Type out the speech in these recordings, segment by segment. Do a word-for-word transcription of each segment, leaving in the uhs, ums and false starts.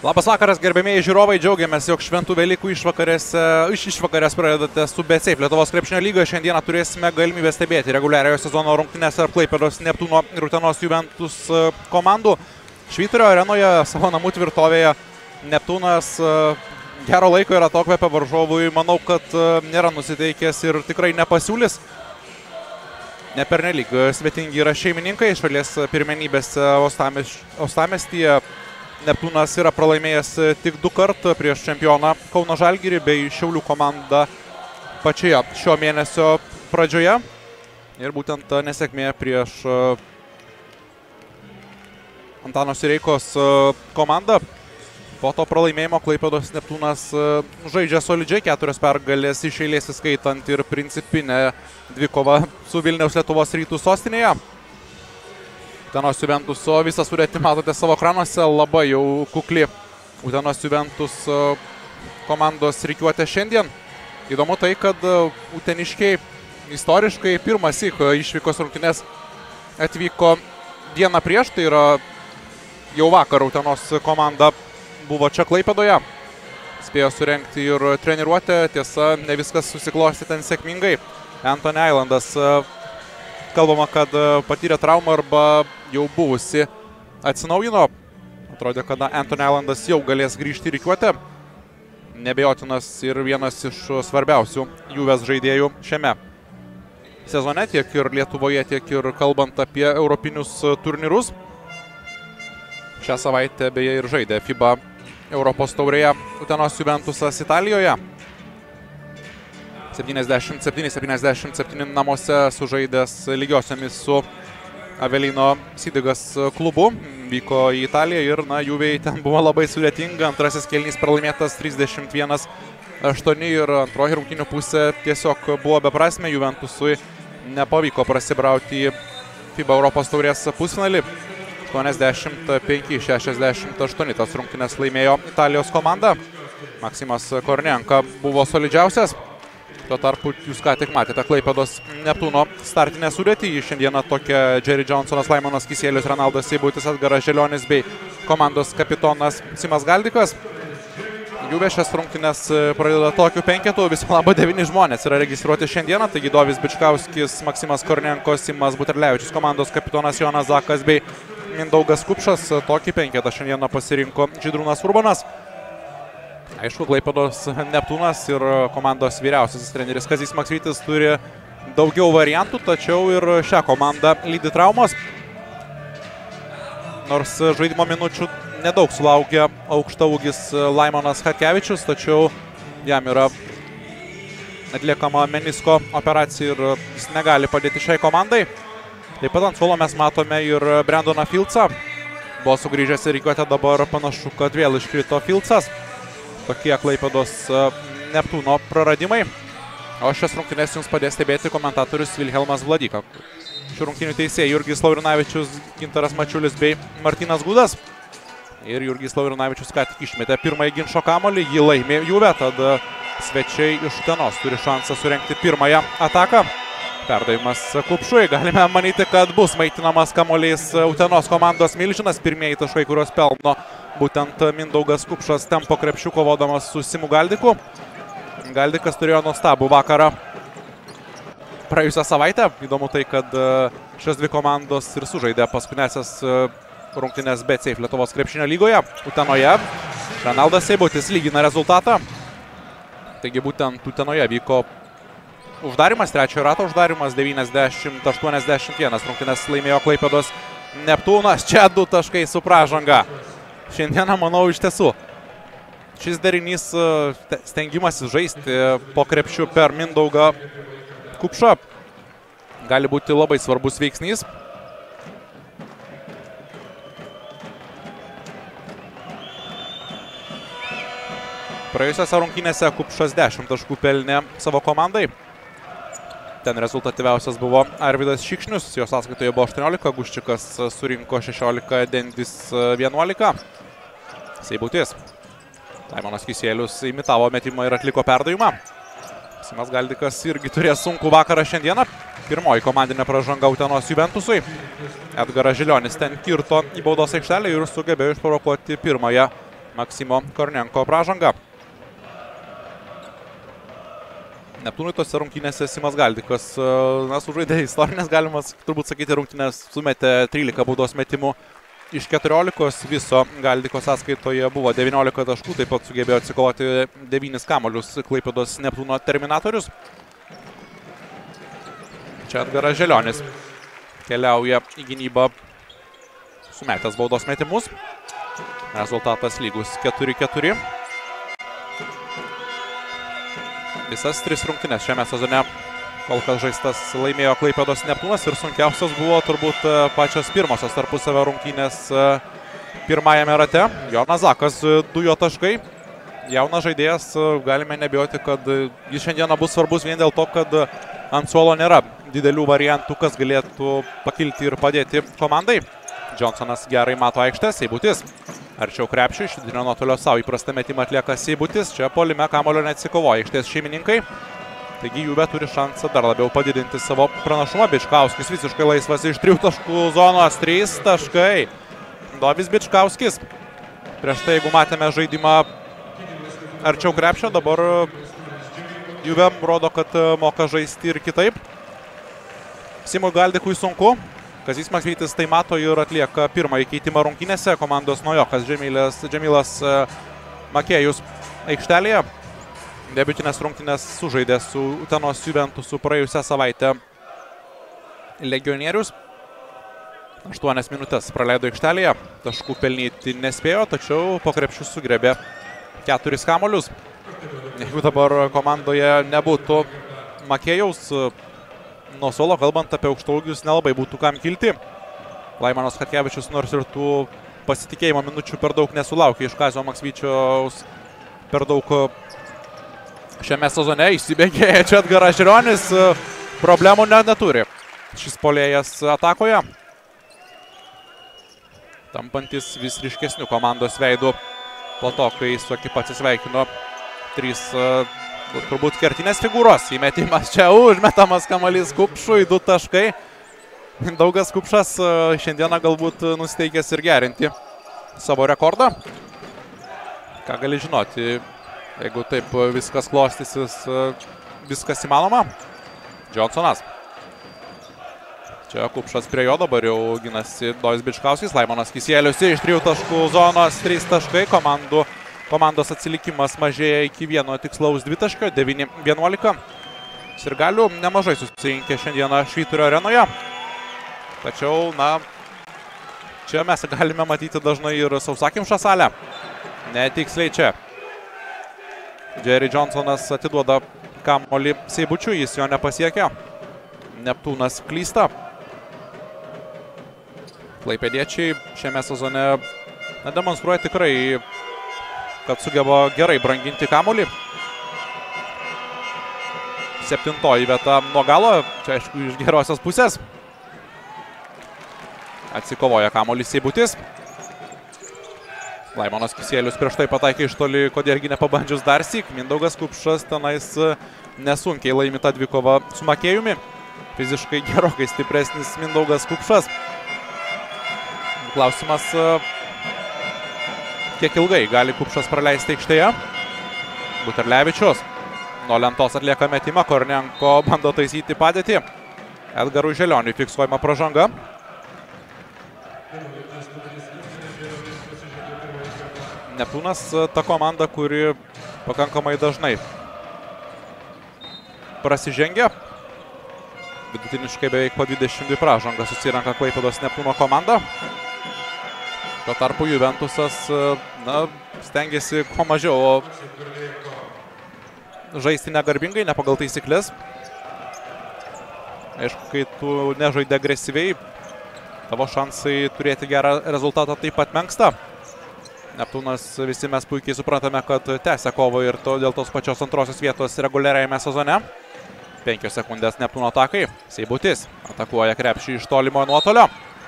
Labas vakaras, gerbėmėjai žiūrovai, džiaugiamės, jog šventų Velykų išvakarės, iš išvakarės pradedate su BetSafe Lietuvos krepšinio lygoje. Šiandieną turėsime galimybę stebėti reguliariojo sezono rungtynes ar Klaipėdos, Neptūno ir Utenos Juventus komandų. Švyturio arenoje savo namų tvirtovėje Neptūnas gero laiko yra atokvėpę varžovui. Manau, kad nėra nusiteikęs ir tikrai nepasiūlys. Nepernelyg svetingi yra šeimininkai, šalies pirmenybėse Uostamiestyje. Neptūnas yra pralaimėjęs tik du kartų prieš čempioną Kauno Žalgirį bei Šiaulių komandą pačioje šio mėnesio pradžioje. Ir būtent nesėkmė prieš Antano Sireikos komandą. Po to pralaimėjimo Klaipėdos Neptūnas žaidžia solidžiai, keturios pergalės iš eilės įskaitant ir principinę dvikovą su Vilniaus Lietuvos Rytų sostinėje. Utenos Juventus visą sudėtį matote savo ekranuose, labai jau kukli Utenos Juventus komandos rikiuotė šiandien. Įdomu tai, kad uteniškiai istoriškai pirmąsyk išvykos rungtynes atvyko dieną prieš, tai yra jau vakar Utenos komanda buvo čia Klaipėdoje. Spėjo surengti ir treniruotę, tiesa, ne viskas susiklosti ten sėkmingai. Anthony Islandas, kalbama, kad patyrė traumą arba jau buvusi atsinaujino. Atrodė, kad Anthony Islandas jau galės grįžti į rikiuotę. Nebejotinas ir vienas iš svarbiausių Juves žaidėjų šiame sezone, tiek ir Lietuvoje, tiek ir kalbant apie europinius turnyrus. Šią savaitę beje ir žaidė FIBA Europos taurėje Utenos Juventusas Italijoje. septyniasdešimt septyni septyniasdešimt septyni namuose sužaidęs lygiosiomis su Avelino Sidigas klubu. Vyko į Italiją ir, na, Juvei ten buvo labai sudėtinga. Antrasis kėlinys pralaimėtas trisdešimt vienas aštuoni ir antroji rungtynių pusė tiesiog buvo beprasmė. Juventusui nepavyko prasibrauti į FIBA Europos taurės pusfinalį. aštuoniasdešimt penki šešiasdešimt aštuoni tas rungtynes laimėjo Italijos komanda. Maksimas Kornienka buvo solidžiausias. Tuo tarpu jūs ką tik matėte Klaipėdos Neptūno startinę sudėtį. Šiandieną tokia Jerry Johnsonas, Laimonas Kisielius, Renaldas Seibutis, Edgaras Želionis bei komandos kapitonas Simas Galdikas. Juve šias rungtynes pradeda tokiu penketu. Viso labo devyni žmonės yra registruoti šiandieną. Taigi Dovis Bičkauskis, Maksimas Kornienko, Simas Buterlevičius, komandos kapitonas Jonas Zakas bei Mindaugas Kupšas. Tokį penketą šiandieną pasirinko Žydrūnas Urbanas. Aišku, Klaipėdos Neptūnas ir komandos vyriausiasis treneris Kazys Maksvytis turi daugiau variantų, tačiau ir šią komandą lydi traumos. Nors žaidimo minučių nedaug sulaukė aukštaūgis Laimonas Chatkevičius, tačiau jam yra atliekama menisko operacija ir jis negali padėti šiai komandai. Taip pat ant suolo mes matome ir Brandoną Filcą. Buvo sugrįžęs į rikiuotę, dabar panašu, kad vėl iškrito Filcas. Tokie Klaipėdos Neptūno praradimai. O šias rungtynes jums padės stebėti komentatorius Vilhelmas Vladyka. Šių rungtynių teisėjai Jurgis Laurinavičius, Gintaras Mačiulis bei Martynas Gudas. Ir Jurgis Laurinavičius ką tik išmetė pirmąjį ginčo kamuolį, jį laimė Juve, tad svečiai iš Utenos turi šansą surengti pirmąją ataką. Perdavimas Kupšui, galime manyti, kad bus maitinamas kamuoliais Utenos komandos milžinas. Pirmieji taškai, kurios pelno būtent Mindaugas Kupšas tempo krepšiu kovodamas su Simu Galdiku. Galdikas turėjo nuostabų vakarą praėjusią savaitę. Įdomu tai, kad šios dvi komandos ir sužaidė paskutinėsias rungtynes BetSafe Lietuvos krepšinio lygoje. Utenoje Renaldas Seibutis lygina rezultatą. Taigi būtent Utenoje vyko uždarimas, trečiojo rato uždarimas, devyniasdešimt aštuoniasdešimt vienas rungtynes laimėjo Klaipėdos Neptūnas. Čia du taškai su pražanga. Šiandieną, manau, iš tiesų šis derinys stengimasis žaisti po krepšiu per Mindaugą Kupšą gali būti labai svarbus veiksnys. Praėjusiose rungtynėse Kupšas dešimt taškų pelnė savo komandai. Ten rezultatyviausias buvo Arvydas Šikšnius, jo sąskaitoje buvo aštuoniolika, Guščikas surinko šešiolika, Dendis vienuolika. Seibutis. Laimonas Kisielius imitavo metimą ir atliko perdavimą. Simas Galdikas irgi turės sunkų vakarą šiandieną. Pirmoji komandinė pražanga Utenos Juventusui. Edgaras Želionis ten kirto į baudos aikštelę ir sugebėjo išprovokuoti pirmąją Maksimo Kornenko pražanga. Neptūnui tose rungtynėse Simas Galdikas, na, sužaidė istorinės, galimas turbūt sakyti, rungtynės sumetė trylika baudos metimų iš keturiolikos, viso Galdiko sąskaitoje buvo devyniolika taškų, taip pat sugebėjo atsikovoti devynis kamuolius Klaipėdos Neptūno Terminatorius. Čia Edgaras Želionis keliauja į gynybą sumetęs baudos metimus. Rezultatas lygus keturi keturi. Visas tris rungtynes šiame sezone kol kas žaistas laimėjo Klaipėdos Neptūnas ir sunkiausios buvo turbūt pačios pirmosios tarpusavio rungtynės pirmajame rate. Jonas Zakas du jo taškai. Jaunas žaidėjas, galime nebijoti, kad jis šiandieną bus svarbus vien dėl to, kad ant suolo nėra didelių variantų, kas galėtų pakilti ir padėti komandai. Johnsonas gerai mato aikštę, Seibutis arčiau krepšio, iš vidurinio nuotolio savo įprastą metimą atlieka Seibutis. Čia puolime kamuolio neatsikovoja aikštės šeimininkai. Taigi Juve turi šansą dar labiau padidinti savo pranašumą. Bičkauskis visiškai laisvas iš trijų taškų zonos, trys taškai. Dovis Bičkauskis. Prieš tai, jeigu matėme žaidimą arčiau krepšio, dabar Juve rodo, kad moka žaisti ir kitaip. Simui Galdikui sunku. Kazys Maksvytis tai mato ir atlieka pirmąjį keitimą rungtynėse. Komandos naujokas Džemilas, Džemilas Makėjus aikštelėje. Debiutinės rungtynės sužaidė su Utenos Juventusu praėjusią savaitę legionierius. Aštuonias minutės praleido aikštelėje. Taškų pelnyti nespėjo, tačiau po krepšių sugrebė keturis kamuolius. Jeigu dabar komandoje nebūtų Makėjaus, nuo suolo, kalbant apie aukštaūgius, nelabai būtų kam kilti. Laimonas Chatkevičius nors ir tų pasitikėjimo minučių per daug nesulaukė iš Kazio Maksvyčiaus per daug šiame sezone. Įsibėgėja čia Edgaras Želionis, problemų net neturi šis puolėjas atakoje. Tampantis vis ryškesnių komandos veidų po to, kai su ekipa atsisveikino trys turbūt kertinės figūros. Įmetimas čia užmetamas kamuolys Kupšui, du taškai. Daugas Kupšas šiandieną galbūt nusteikęs ir gerinti savo rekordą. Ką gali žinoti, jeigu taip viskas klostysis, viskas įmanoma. Johnsonas. Čia Kupšas prie jo, dabar jau ginasi Dovis Bičkauskis. Laimonas Kisielius iš trijų taškų zonos, trys taškai. Komandų Komandos atsilikimas mažėja iki vieno tikslaus dvitaškio, devyni vienuolika. Sirgalių nemažai susirinkė šiandieną Švyturio arenoje. Tačiau, na, čia mes galime matyti dažnai ir sausakimšą salę. Netiksliai čia. Jerry Johnsonas atiduoda kamuolį Seibučiui, jis jo nepasiekia. Neptūnas klysta. Klaipėdiečiai šiame sezone demonstruoja tikrai, kad sugeba gerai branginti kamuolį. Septintoji vieta nuo galo, čia aišku iš gerosios pusės. Atsikovoja kamuolį Seibutis. Laimonas Kisielius prieš tai pataikė iš toli, kodėlgi nepabandžius dar syk. Mindaugas Kupšas tenais nesunkiai laimi tą dvikovą su Makėjumi. Fiziškai gerokai stipresnis Mindaugas Kupšas. Klausimas, kiek ilgai gali Kupšas praleisti aikštėje. Buterlevičius nuo lentos atlieka metimą. Kornenko bando taisyti padėtį. Edgarui Želioniui fiksuojama pražanga. Neptūnas ta komanda, kuri pakankamai dažnai prasižengia. Vidutiniškai beveik po dvidešimt dvi pražangą susirenka Klaipėdos Neptūno komanda. Tuo tarpu Juventusas, na, stengiasi kuo mažiau žaisti negarbingai, ne pagal taisyklės. Aišku, kai tu nežaidi agresyviai, tavo šansai turėti gerą rezultatą taip pat menksta. Neptūnas, visi mes puikiai suprantame, kad tęsia kovą ir to, dėl tos pačios antrosios vietos reguliariajame sezone. Penkios sekundės Neptūno atakai. Seibutis atakuoja krepšį iš tolimo nuotolio.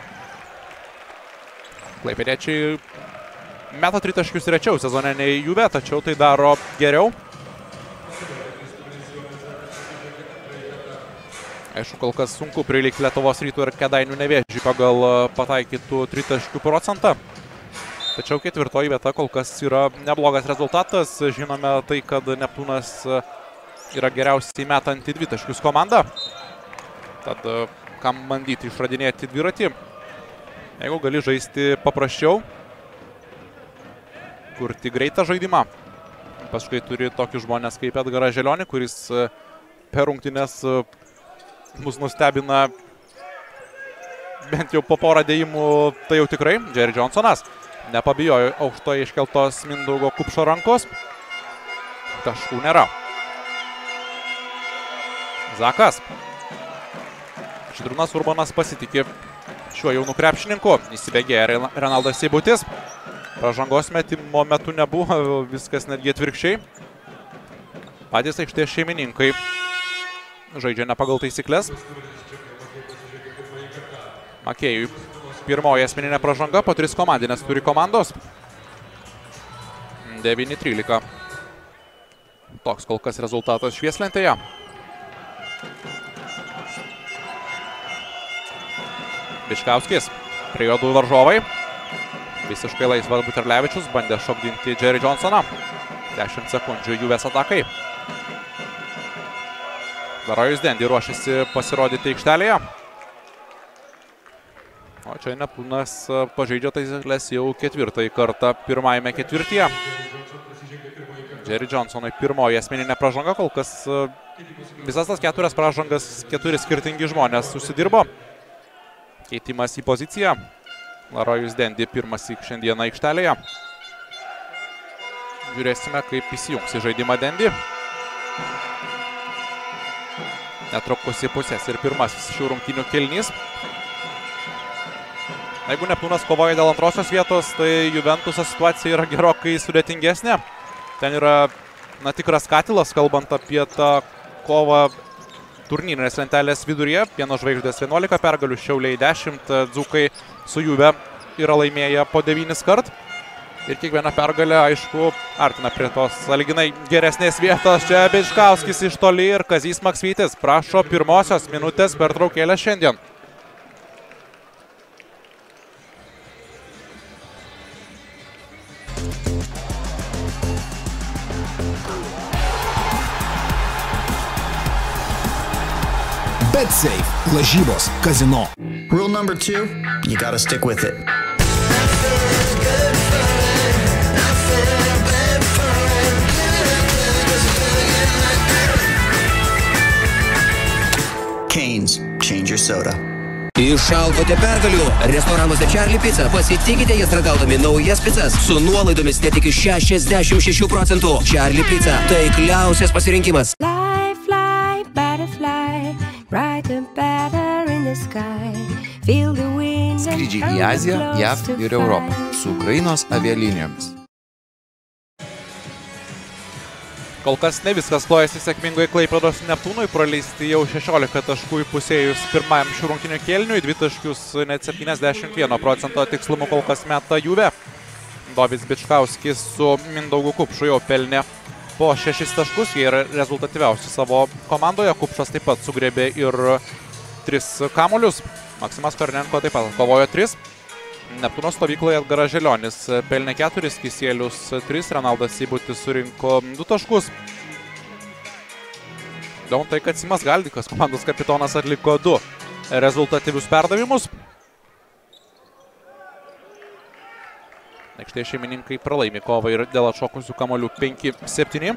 Klaipėdiečiai meta tritaškius rečiau sezone nei Juve, tačiau tai daro geriau. Aišku, kol kas sunku prilygti Lietuvos Rytų ir Kėdainių Nevėžiui pagal pataikytų tritaškių procentą. Tačiau ketvirtoji vieta kol kas yra neblogas rezultatas. Žinome tai, kad Neptūnas yra geriausiai metanti dvitaškius komanda. Tad kam bandyti išradinėti dviratį, jeigu gali žaisti paprasčiau, kurti greitą žaidimą. Paskui turi tokius žmonės kaip Edgarą Želionį, kuris per rungtynes mus nustebina bent jau po porą dėjimų, tai jau tikrai. Jerry Johnsonas nepabijojo aukštoje iškeltos Mindaugo Kupšo rankos. Taškų nėra. Zakas. Žydrūnas Urbonas pasitikė šiuo jaunu krepšininku. Įsibėgėja Renaldas Seibutis. Pražangos metimo metu nebuvo, viskas netgi atvirkščiai. Patys aikštės šeimininkai žaidžia ne pagal taisyklės. Makėjui pirmoji asmeninė pražanga, po tris komandinės turi komandos. devyni trylika. Toks kol kas rezultatas švieslentėje. Bičkauskis, prie jo du varžovai. Visiškai laisvas Buterlevičius, bandė šokdinti Jerry Johnsoną. dešimt sekundžių Juves atakai. Darajus Dendi ruošiasi pasirodyti aikštelėje. O čia Neptūnas pažeidžia taisyklės jau ketvirtąjį kartą pirmajame ketvirtyje. Jerry Johnsonui pirmoji asmeninė pražanga, kol kas visas tas keturias pražangas keturi skirtingi žmonės susidirbo. Keitimas į poziciją. Darajus Dendi pirmas į šiandieną aikštelėje. Žiūrėsime, kaip įsijungs į žaidimą Dendi. Netrukus į pusės ir pirmasis šių rungtynių kėlinys. Jeigu Neptūnas kovoja dėl antrosios vietos, tai Juventuso situacija yra gerokai sudėtingesnė. Ten yra na, tikras katilas, kalbant apie tą kovą turnyrinės lentelės viduryje. Pieno žvaigždės vienuolika pergalių, Šiauliai dešimt, Dzūkai su Juve yra laimėję po devynis kart. Ir kiekviena pergalė, aišku, artina prie tos sąlyginai geresnės vietos. Čia Bičkauskis iš toli ir Kazys Maksvytis prašo pirmosios minutės pertraukėlę šiandien. BetSafe. Lažybos. Kazino. Rule number two, you gotta stick with it. Canes, change your soda. Iššaukote pergalių. Restoranuose Charlie Pizza. Pasitikite jas ragaudami naujas pizzas su nuolaidomis net iki šešiasdešimt šešių procentų. Charlie Pizza. Taikliausias pasirinkimas. Fly, fly, butterfly, brighter, better in the sky. Feel the wind. Skrydžiai į Aziją, J A V ir Europą su Ukrainos avialinijomis. Kol kas ne viskas klojasi sėkmingai Klaipėdos Neptūnui, praleisti jau šešiolika taškų įpusėjus pirmajam šių rungtynių kėliniui, dvi taškius net septyniasdešimt vieno procento tikslumu kol kas meta Juve. Dovis Bičkauskis su Mindaugu Kupšu jau pelnė po šešis taškus, jie yra rezultatyviausi savo komandoje. Kupšas taip pat sugriebė ir tris kamuolius, Maksimas Kornenko taip pat kovojo tris. Neptūno stovykloje Edgaras Želionis pelnė keturis, Kisielius tris, Renaldas Seibutis surinko du taškus. Įdomu tai, kad Simas Galdikas, komandos kapitonas, atliko du rezultatyvius perdavimus. Aikštės šeimininkai pralaimi kovą ir dėl atšokusių kamuolių penki septyni.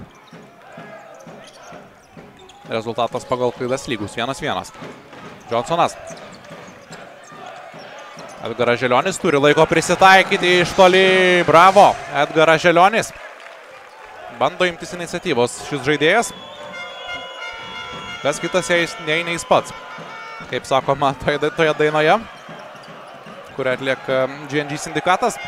Rezultatas pagal klaidas lygus vienas vienas. Johnsonas. Edgaras Želionis turi laiko prisitaikyti iš toli. Bravo, Edgaras Želionis. Bando imtis iniciatyvos šis žaidėjas. Kas kitas jais neina jis pats. Kaip sakoma toje, toje dainoje, kurią atlieka G N G sindikatas.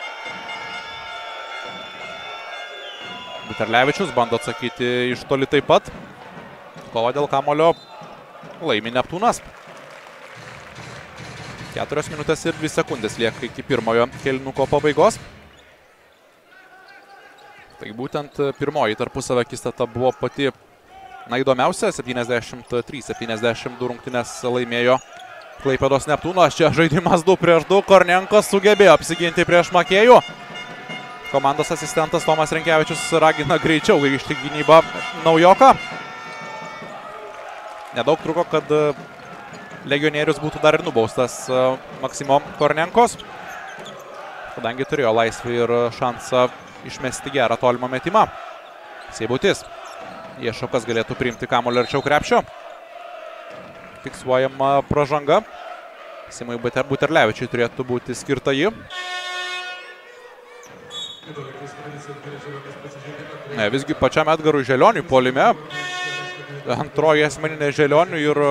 Buterlevičius bando atsakyti iš toli taip pat. Kova dėl kamulio laimi Neptūnas. Keturios minutės ir dvi sekundės lieka iki pirmojo kėlinuko pabaigos. Tai būtent pirmoji tarpusavio akistata buvo pati na, įdomiausia. septyniasdešimt trys septyniasdešimt du rungtynes laimėjo Klaipėdos Neptūnas, čia žaidimas du prieš du, Kornenko sugebėjo apsiginti prieš Makėjų. Komandos asistentas Tomas Rinkevičius ragina greičiau grįžti gynybą naujoką. Nedaug truko, kad legionierius būtų dar ir nubaustas Maksimo Kornenkos, kadangi turėjo laisvį ir šansą išmesti gerą tolimą metimą. Seibutis. Iešokas galėtų priimti kamuolį arčiau krepšio. Fiksuojama pražanga. Simui Buterlevičiui turėtų būti skirta ji. Ne, visgi pačiam Edgarui Želioniui puolime. Antroji asmeninė Želioniui ir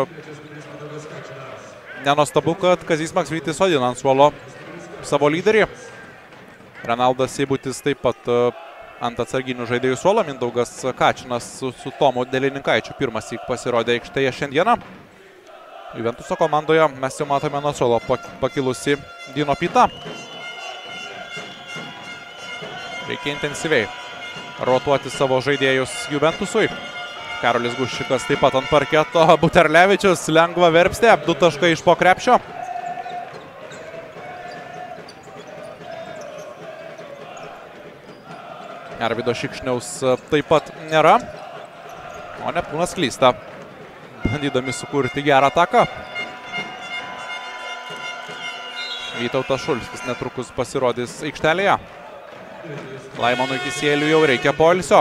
nenostabu, kad Kazys Maksvytis sodina ant suolo savo lyderį. Renaldas Seibutis taip pat ant atsarginių žaidėjų suolo. Mindaugas Kačinas su, su Tomu Delininkaičiu pirmas syk pasirodė aikštėje šiandieną. Juventuso komandoje mes jau matome nuo suolo pakilusi Dino Pita. Reikia intensyviai rotuoti savo žaidėjus Juventusui. Karolis Guščikas taip pat ant parketo. Buterlevičius lengva verpstė. Du taškai iš po krepšio. Arvydo Šikšniaus taip pat nėra. O Neptūnas klysta, bandydami sukurti gerą ataką. Vytautas Šulskis netrukus pasirodys aikštelėje. Laimonui Kisieliui jau reikia poilsio.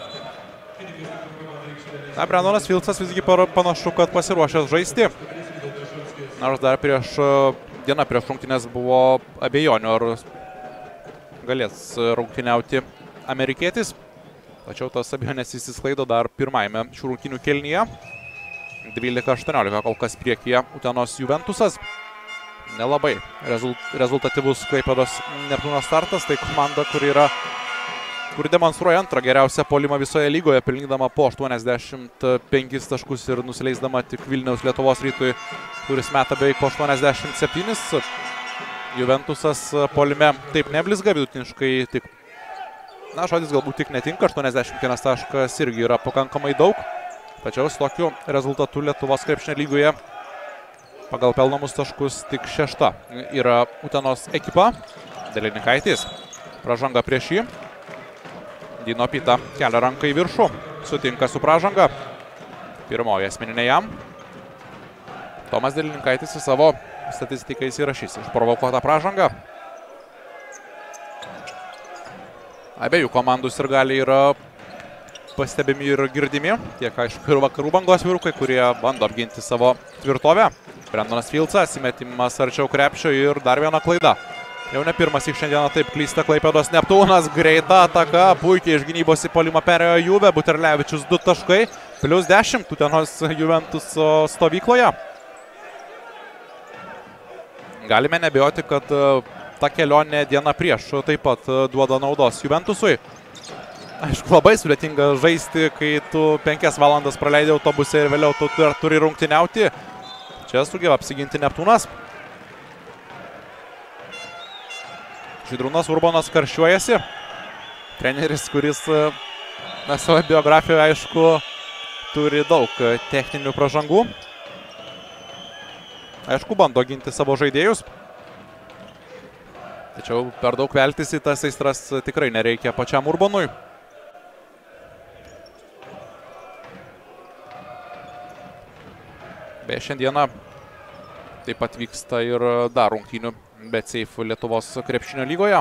Na, Brendonas Filcas visgi panašu, kad pasiruošęs žaisti. Nors dar prieš dieną prieš rungtynes buvo abejonių, ar galės rungtyniauti amerikietis. Tačiau tas abejonės įsisklaido dar pirmajame šių rungtynių kėlinyje. dvylika aštuoniolika kol kas priekyje Utenos Juventusas. Nelabai rezultatyvus Klaipėdos Neptūno startas. Tai komanda, kuri yra kuri demonstruoja antrą geriausią puolimą visoje lygoje, pelnydama po aštuoniasdešimt penkis taškus ir nusileisdama tik Vilniaus Lietuvos Rytui, kuris meta beveik po aštuoniasdešimt septynis. Juventusas puolime taip neblizga, vidutiniškai tik, na, žodis galbūt tik netinka, aštuoniasdešimt vienas taškas irgi yra pakankamai daug. Tačiau su tokiu rezultatu Lietuvos krepšinio lygoje pagal pelnomus taškus tik šešta yra Utenos ekipa. Delininkaitis. Pražanga prieš jį. Dino Pita kelia ranką į viršų. Sutinka su pražanga. Pirmoji asmeninė jam. Tomas Delininkaitis į savo statistiką įsirašys išprovokuotą pražangą. Abiejų komandų sirgaliai yra pastebimi ir girdimi. Tiek, aišku, ir vakarų bangos vyrukai, kurie bando apginti savo tvirtovę. Brendonas Filcas, įmetimas arčiau krepšio ir dar viena klaida. Jau ne pirmas iš šiandieną taip klysta Klaipėdos Neptūnas. Greita ataka, puikiai iš gynybos į puolimą perėjo Juve. Buterlevičius du taškai, plius dešimt Utenos Juventuso stovykloje. Galime nebijoti, kad ta kelionė diena prieš taip pat duoda naudos Juventusui. Aišku, labai sudėtinga žaisti, kai tu penkias valandas praleidai autobuse ir vėliau tu turi rungtyniauti. Čia sugeba apsiginti Neptūnas. Žydrūnas Urbonas karščiuojasi. Treneris, kuris na, savo biografijoje, aišku, turi daug techninių pražangų. Aišku, bando ginti savo žaidėjus. Tačiau per daug veltis į tas aistras tikrai nereikia pačiam Urbonui. Beje, šiandieną taip pat vyksta ir dar rungtynių BetSafe Lietuvos krepšinio lygoje.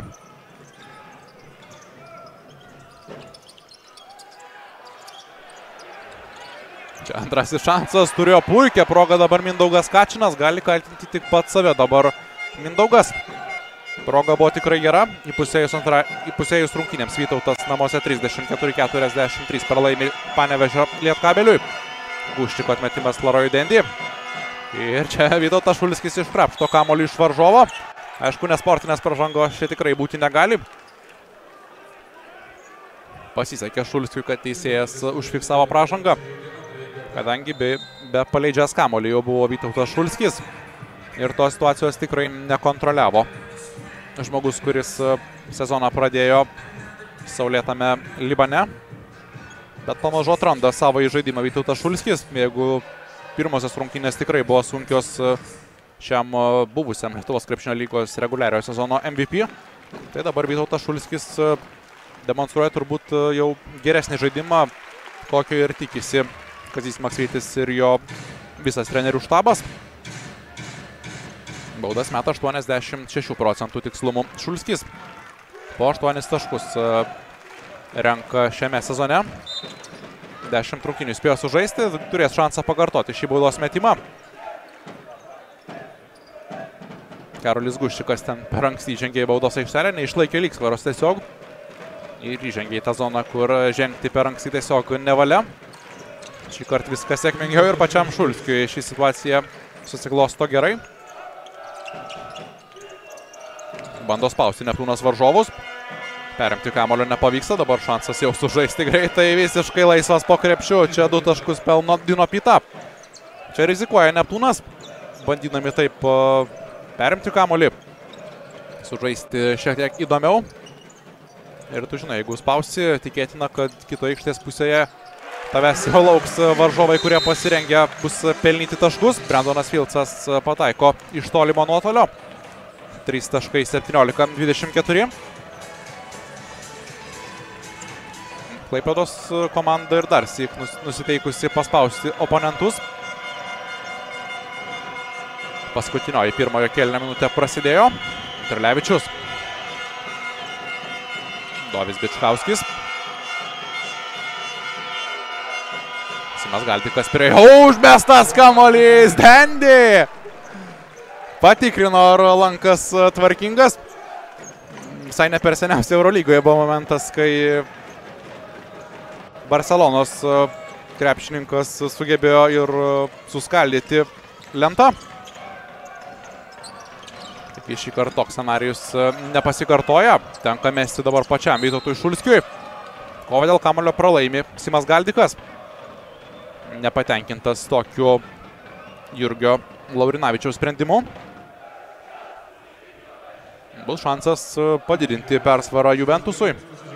Čia antrasis šansas, turėjo puikią progą dabar Mindaugas Kačinas, gali kaltinti tik pats save dabar Mindaugas. Proga buvo tikrai gera, įpusėjus, antra, įpusėjus rungtynėms Vytautas namuose trisdešimt keturi keturiasdešimt trys pralaimi Panevėžio Lietkabeliui. Guščiko atmetimas Larojui Dendy. Ir čia Vytautas Šulskis iškrapšto kamuolį iš varžovo. Aišku, nesportinės pražangos čia tikrai būti negali. Pasisekė Šulskiui, kad teisėjas užfiksavo pražangą, kadangi be, be paleidžias kamuolį jau buvo Vytautas Šulskis. Ir tos situacijos tikrai nekontroliavo. Žmogus, kuris sezoną pradėjo saulėtame Libane, bet pamažu atranda savo žaidimą Vytautas Šulskis. Jeigu pirmosios rungtynės tikrai buvo sunkios šiam buvusiam Lietuvos krepšinio lygos reguliariojo sezono M V P. Tai dabar Vytautas Šulskis demonstruoja turbūt jau geresnį žaidimą, kokio ir tikisi Kazys Maksvytis ir jo visas trenerių štabas. Baudas meta aštuoniasdešimt šešių procentų tikslumu. Šulskis po aštuonis taškus renka šiame sezone. dešimt rungtynių spėjo sužaisti, turės šansą pakartoti šį baudos metimą. Karolis Guščikas ten per anksti įžengė į baudos aikštelę, neišlaikė lygsvaros tiesiog. Ir įžengė į tą zoną, kur žengti per anksti tiesiog nevalia. Šį kartą viskas sėkmingiau ir pačiam Šulskiui šį situaciją susiklosto gerai. Bando spausti Neptūnas varžovus. Perimti kamuolio nepavyksta, dabar šansas jau sužaisti greitai, visiškai laisvas po krepšiu. Čia du taškus pelno Dino Pita. Čia rizikuoja Neptūnas, bandydami taip perimti kamuolį, sužaisti šiek tiek įdomiau. Ir tu žinai, jeigu spausi, tikėtina, kad kitoje aikštės pusėje tavęs jau lauks varžovai, kurie pasirengia bus pelnyti taškus. Brendonas Filcas pataiko iš tolimo nuotolio. trys taškai septyniolika dvidešimt keturi. Klaipėdos komanda ir dar syk nusiteikusi paspausti oponentus. Paskutinioji pirmojo kėlinio minutė prasidėjo. Terlevičius. Dovis Bičkauskis. Simas Galdikas prie jo. Užmestas kamuolys. Dandy. Patikrino, ar lankas tvarkingas. Visai ne per seniausiai Eurolygoje buvo momentas, kai Barcelonos krepšininkas sugebėjo ir suskaldyti lentą. Tik šį kartą toks scenarijus nepasikartoja. Tenka mesti dabar pačiam Vytautui Šulskiui. Kovą dėl kamuolio pralaimi Simas Galdikas. Nepatenkintas tokiu Jurgio Laurinavičiaus sprendimu. Bus šansas padidinti persvarą Juventusui.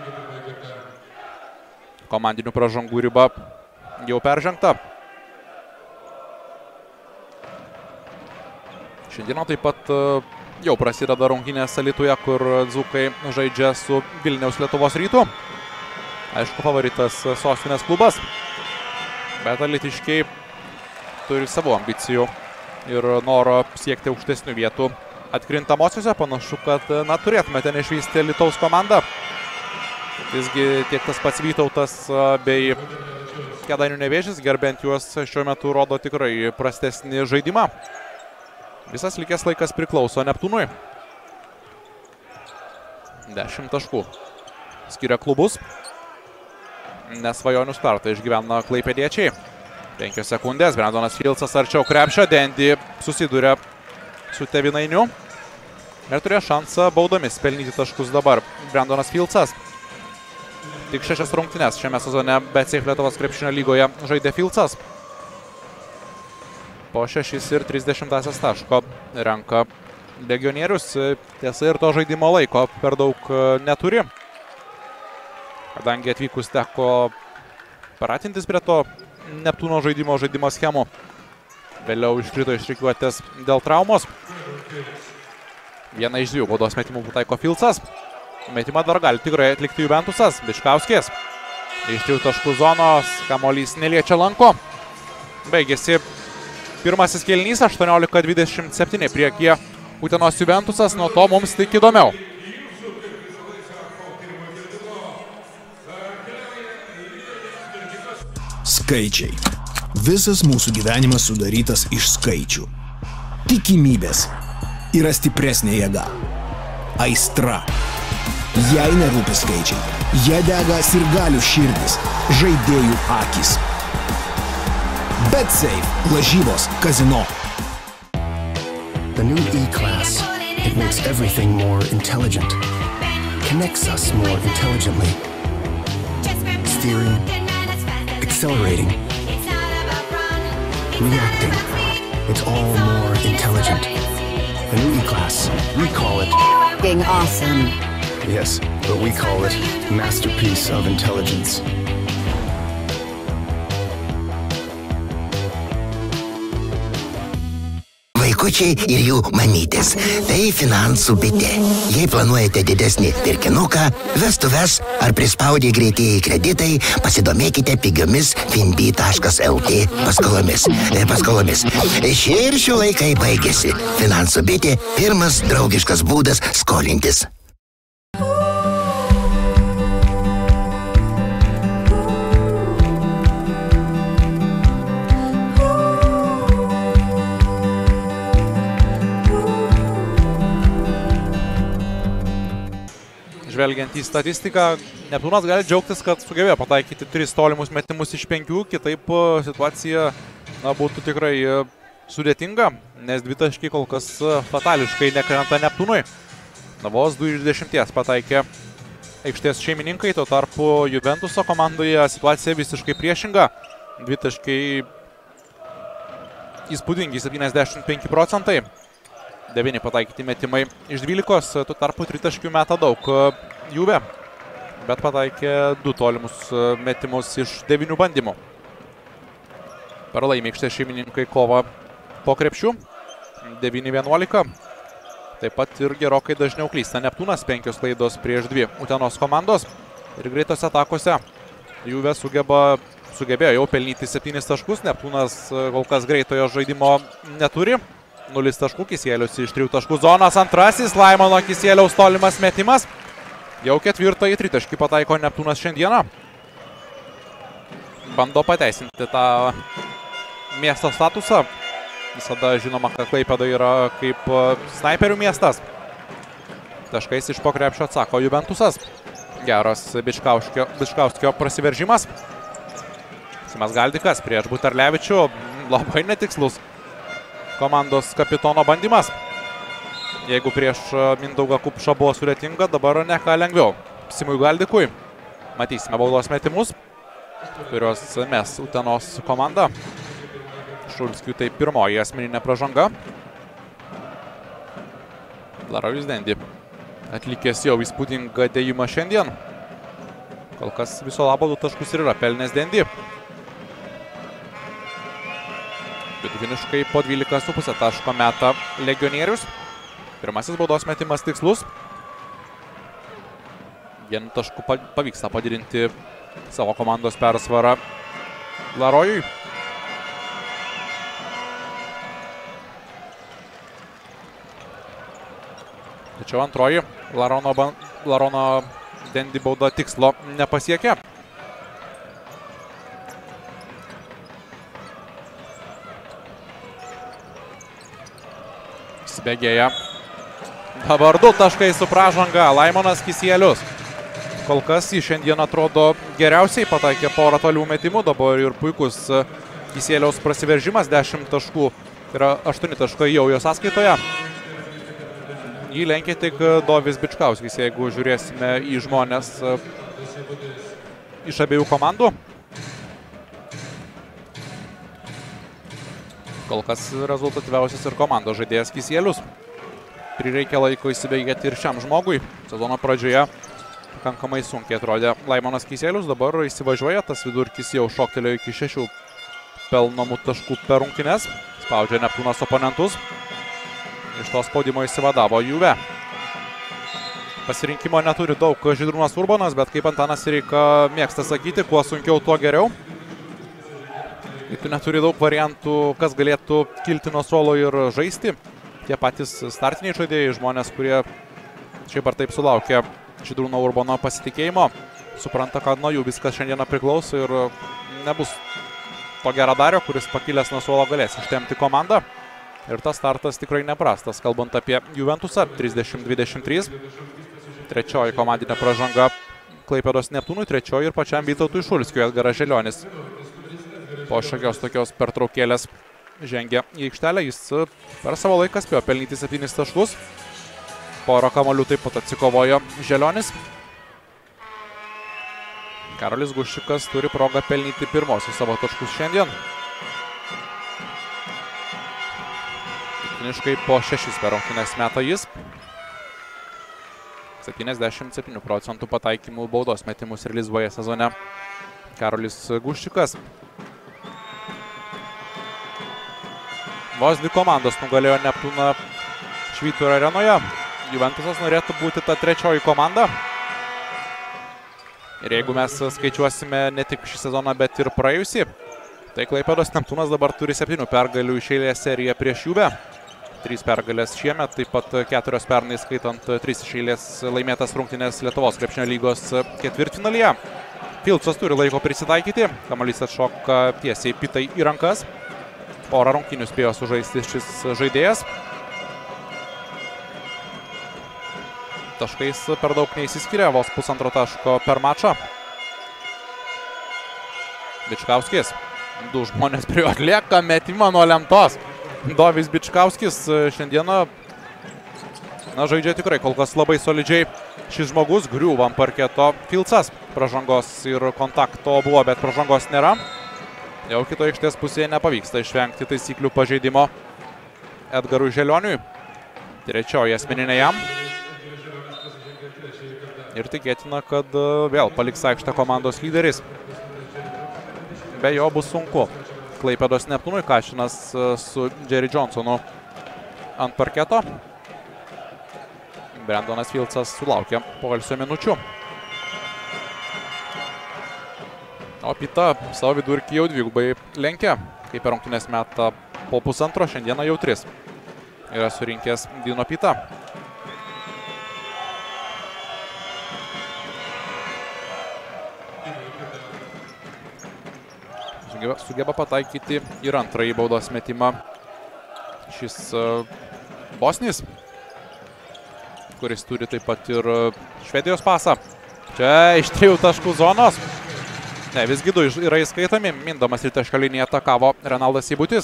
Komandinių pražangų riba jau peržengta. Šiandieną taip pat jau prasideda rungtynės Alytuje, kur dzūkai žaidžia su Vilniaus Lietuvos Rytu. Aišku, favoritas sostinės klubas, bet alytiškiai turi savo ambicijų ir noro siekti aukštesnių vietų atkrintamosiose. Panašu, kad na, turėtume ten išvysti Alytaus komandą. Visgi tiek tas pats Vytautas bei Kėdainių Nevėžis, gerbent juos, šiuo metu rodo tikrai prastesnį žaidimą. Visas likęs laikas priklauso Neptūnui. dešimt taškų skiria klubus. Nesvajonių startą išgyvena klaipėdiečiai. penkios sekundės. Brendonas Filcas arčiau krepšio. Dandy susiduria su Tėvynainiu. Ir turėjo šansą baudomis pelnyti taškus dabar. Brendonas Filcas. Tik šešias rungtynes šiame sezone BCF Lietuvos krepšinio lygoje žaidė Filcas. Po šešis ir trisdešimtąsias taško renka legionierius. Tiesa, ir to žaidimo laiko per daug neturi. Kadangi atvykus teko pratintis prie to Neptūno žaidimo žaidimo schemų. Vėliau iškrito iš rikiuotės dėl traumos. Vieną iš dviejų baudos metimų pataiko Filcas. Metimą dar gali tikrai atlikti Juventusas. Bičkauskis. Iš trijų taškų zonos kamuolys neliečia lanko. Baigėsi pirmasis kėlinys, aštuoniolika dvidešimt septyni priekyje Utenos Juventusas. Nuo to mums tik įdomiau. Skaičiai. Visas mūsų gyvenimas sudarytas iš skaičių. Tikimybės yra stipresnė jėga. Aistra. Jei nerūpi skaičiai, jie dega sirgalių širdis, žaidėjų akys. BetSafe. Lažybos kazino. The new E-Class. It makes everything more intelligent. Connects us more intelligently. Steering. Accelerating. Reacting. It's all more intelligent. The new E-Class. We call it... Being awesome. Yes, but we call it Masterpiece of Intelligence. vaikučiai ir jų mamytės. Tai finansų bitė. Jei planuojate didesnį pirkinuką, vestuves ar prispaudę greitieji kreditai, pasidomėkite pigiomis finbi taškas lt paskolomis. E, paskolomis. Šie ir šių laikai baigėsi. Finansų bitė – pirmas draugiškas būdas skolintis. Žvelgiant į statistiką, Neptūnas gali džiaugtis, kad sugebėjo pataikyti tris tolimus metimus iš penkių, kitaip situacija na, būtų tikrai sudėtinga, nes dvitaškiai kol kas fatališkai nekrenta Neptūnui. Na, vos du iš dešimties pataikė aikštės šeimininkai, tuo tarpu Juventuso komandoje situacija visiškai priešinga. Dvitaškiai įspūdingi septyniasdešimt penki procentai. devyni pataikyti metimai iš dvylikos, tuo tarpu tritaškių meta daug Juve, bet pataikė du tolimus metimus iš devynių bandymų. Pralaimė aikštės šeimininkai kovą po krepšių, devyni vienuolika. Taip pat ir gerokai dažniau klysta Neptūnas, penkios klaidos prieš dvi Utenos komandos. Ir greitose atakose Juve sugeba, sugebėjo jau pelnyti septynis taškus, Neptūnas kol kas greitojo žaidimo neturi. nulis taškų, Kisielius iš trijų taškų zonas, antrasis, Laimono Kisieliaus tolimas metimas. Jau ketvirtąjį tritaškį pataiko Neptūnas šiandieną. Bando pateisinti tą miesto statusą. Visada žinoma, kad Klaipėda yra kaip snaiperių miestas. Taškais iš po krepšio atsako Juventusas. Geras Bičkauskio, Bičkauskio prasiveržimas. Simas Galdikas prieš Buterlevičių. Labai netikslus komandos kapitono bandymas. Jeigu prieš Mindaugą Kupšą buvo sudėtinga, dabar ne ką lengviau. Simui Galdikui matysime baudos metimus, kurios mes Utenos komanda. Šulskiui tai pirmoji asmeninė pražanga. Larajus Dendi atlikęs jau įspūdingą dėjimą šiandien. Kol kas viso labo du taškus ir yra pelnęs Dendi. Vidutiniškai po dvylika su puse taško meta legionierius. Pirmasis baudos metimas tikslus. Vienu tašku pavyksta padidinti savo komandos persvarą Larojui. Tačiau antroji Larono, Larono Dendi bauda tikslo nepasiekė. Įsibėgėja. Dabar du taškai su pražanga. Laimonas Kisielius. Kol kas jis šiandien atrodo geriausiai, pataikė porą tolių metimų. Dabar ir puikus Kisieliaus prasiveržimas. dešimt taškų. Tai yra aštuoni taškai jau jo sąskaitoje. Jį lenkia tik Dovis Bičkauskis, jeigu žiūrėsime į žmonės iš abiejų komandų. Kol kas rezultatyviausias ir komandos žaidėjas Kisielius. Prireikia laiko įsibėgėti ir šiam žmogui. Sezono pradžioje pakankamai sunkiai atrodė Laimonas Kisielius. Dabar įsivažiuoja, tas vidurkis jau šoktelėjo iki šešių pelnomų taškų per rungtynes. Spaudžia Neptūnas oponentus. Iš to spaudimo įsivadavo Juve. Pasirinkimo neturi daug Žydrūnas Urbonas, bet kaip Antanas Sireika mėgsta sakyti, kuo sunkiau, tuo geriau. Kai tu neturi daug variantų, kas galėtų kilti nuo suolo ir žaisti. Tie patys startiniai žaidėjai, žmonės, kurie šiaip ar taip sulaukė Žydrūno Urbono pasitikėjimo, supranta, kad nuo jų viskas šiandieną priklauso ir nebus to geradario, kuris pakilęs nuo suolo galės ištempti komandą. Ir tas startas tikrai neprastas, kalbant apie Juventusą, trisdešimt dvidešimt trys. Trečioji komandinė pražanga Klaipėdos Neptūnui, trečioji ir pačiam Vytautui Šulskiui. Edgaras Želionis po šiokios tokios pertraukėlės žengia į aikštelę. Jis per savo laiką spėjo pelnyti septynis taškus. Porą kamuolių taip pat atsikovojo Želionis. Karolis Guščikas turi progą pelnyti pirmosius savo taškus šiandien. Vidutiniškai po šešis per rungtynes meta jis. septyniasdešimt septynių procentų pataikymų baudos metimus realizuoja sezone Karolis Guščikas. Vos dvi komandos nugalėjo Neptūną Švyturio arenoje. Juventusas norėtų būti ta trečioji komanda. Ir jeigu mes skaičiuosime ne tik šį sezoną, bet ir praėjusį, tai Klaipėdos Neptūnas dabar turi septynių pergalių iš eilės seriją prieš Juve. Trys pergalės šiemet, taip pat keturios pernai skaitant tris iš eilės laimėtas rungtynės Lietuvos krepšinio lygos ketvirtfinalyje. Filcas turi laiko prisitaikyti, kamuolys atšoka tiesiai Pitai į rankas. Porą rungtynių spėjo sužaisti šis žaidėjas. Taškais per daug neįsiskiria, vos pusantro taško per mačą. Bičkauskis. Du žmonės prie jo atlieka metimą nuo lentos. Dovis Bičkauskis šiandieną na, žaidžia tikrai kol kas labai solidžiai. Šis žmogus griūva ant parketo. Filcas pražangos ir kontakto buvo, bet pražangos nėra. Jau kito aikštės pusėje nepavyksta išvengti taisyklių pažeidimo Edgarui Želioniui. Trečioji asmeninė jam. Ir tikėtina, kad vėl paliks aikštę komandos lyderis. Be jo bus sunku. Klaipėdos Neptūnui Kašinas su Jerry Johnsonu ant parketo. Brendonas Filcas sulaukė poilsio minučių. O Pita savo vidurkį jau dvigubai lenkia, kaip per rungtynės metą po pusantro, šiandieną jau tris. Yra surinkęs Dino Pita. Sugeba, sugeba pataikyti ir antrąjį baudos metimą šis uh, Bosnis, kuris turi taip pat ir uh, Švedijos pasą. Čia iš trijų taškų zonos. Ne, visgi du yra įskaitami. Mindamas į tašką liniją atakavo Renaldas Seibutis.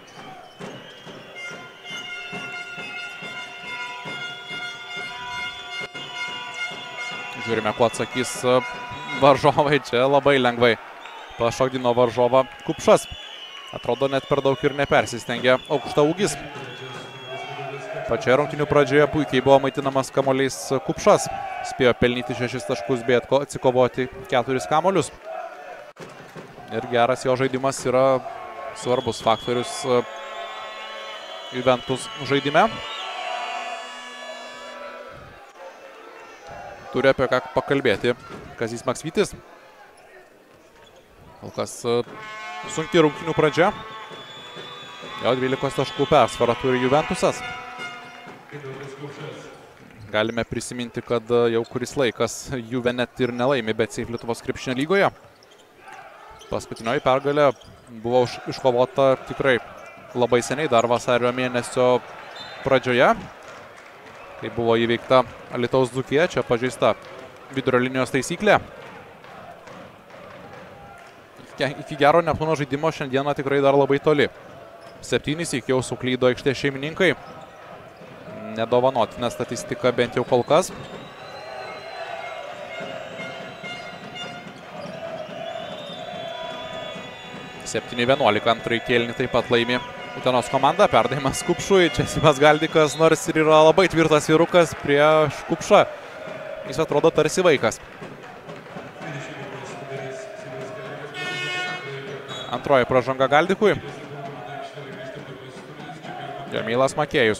Žiūrime, kuo atsakys varžovai. Čia labai lengvai pašokdino varžovą Kupšas. Atrodo, net per daug ir nepersistengė aukštaūgis. Pačioje rungtynių pradžioje puikiai buvo maitinamas kamuoliais Kupšas. Spėjo pelnyti šešis taškus, bet atsikovoti keturis kamuolius. Ir geras jo žaidimas yra svarbus faktorius Juventus žaidime. Turi apie ką pakalbėti Kazys Maksvytis. Kol kas sunki rungtynių pradžia. Jau dvylikos taškų persvarą turi Juventusas. Galime prisiminti, kad jau kuris laikas Juve net ir nelaimi, bet Seif Lietuvos krepšinio lygoje. Paskutinioji pergalė buvo iškovota tikrai labai seniai, dar vasario mėnesio pradžioje, kai buvo įveikta Alytaus Dzūkija, čia pažeista vidurio linijos taisyklė. Iki gero Neptūno žaidimo šiandieną tikrai dar labai toli. Septynis iki jau suklydo aikštės šeimininkai. Nedovanotina statistika bent jau kol kas. septyni vienuolika antrąjį kėlinį taip pat laimi Utenos komanda. Perdavimas Kupšui. Čia Simas Galdikas, nors ir yra labai tvirtas vyrukas prieš Kupšą. Jis atrodo tarsi vaikas. Antroji pražanga Galdikui. Džemilas Makėjus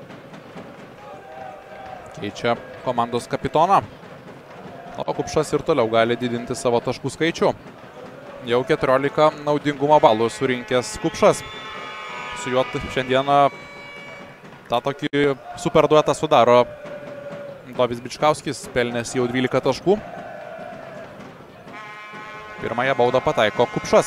keičia komandos kapitoną. O Kupšas ir toliau gali didinti savo taškų skaičių. Jau keturiolika naudingumo balų surinkęs Kupšas. Su juo šiandieną tą tokį super duetą sudaro Dovis Bičkauskis, pelnęs jau dvylika taškų. Pirmąją baudą pataiko Kupšas.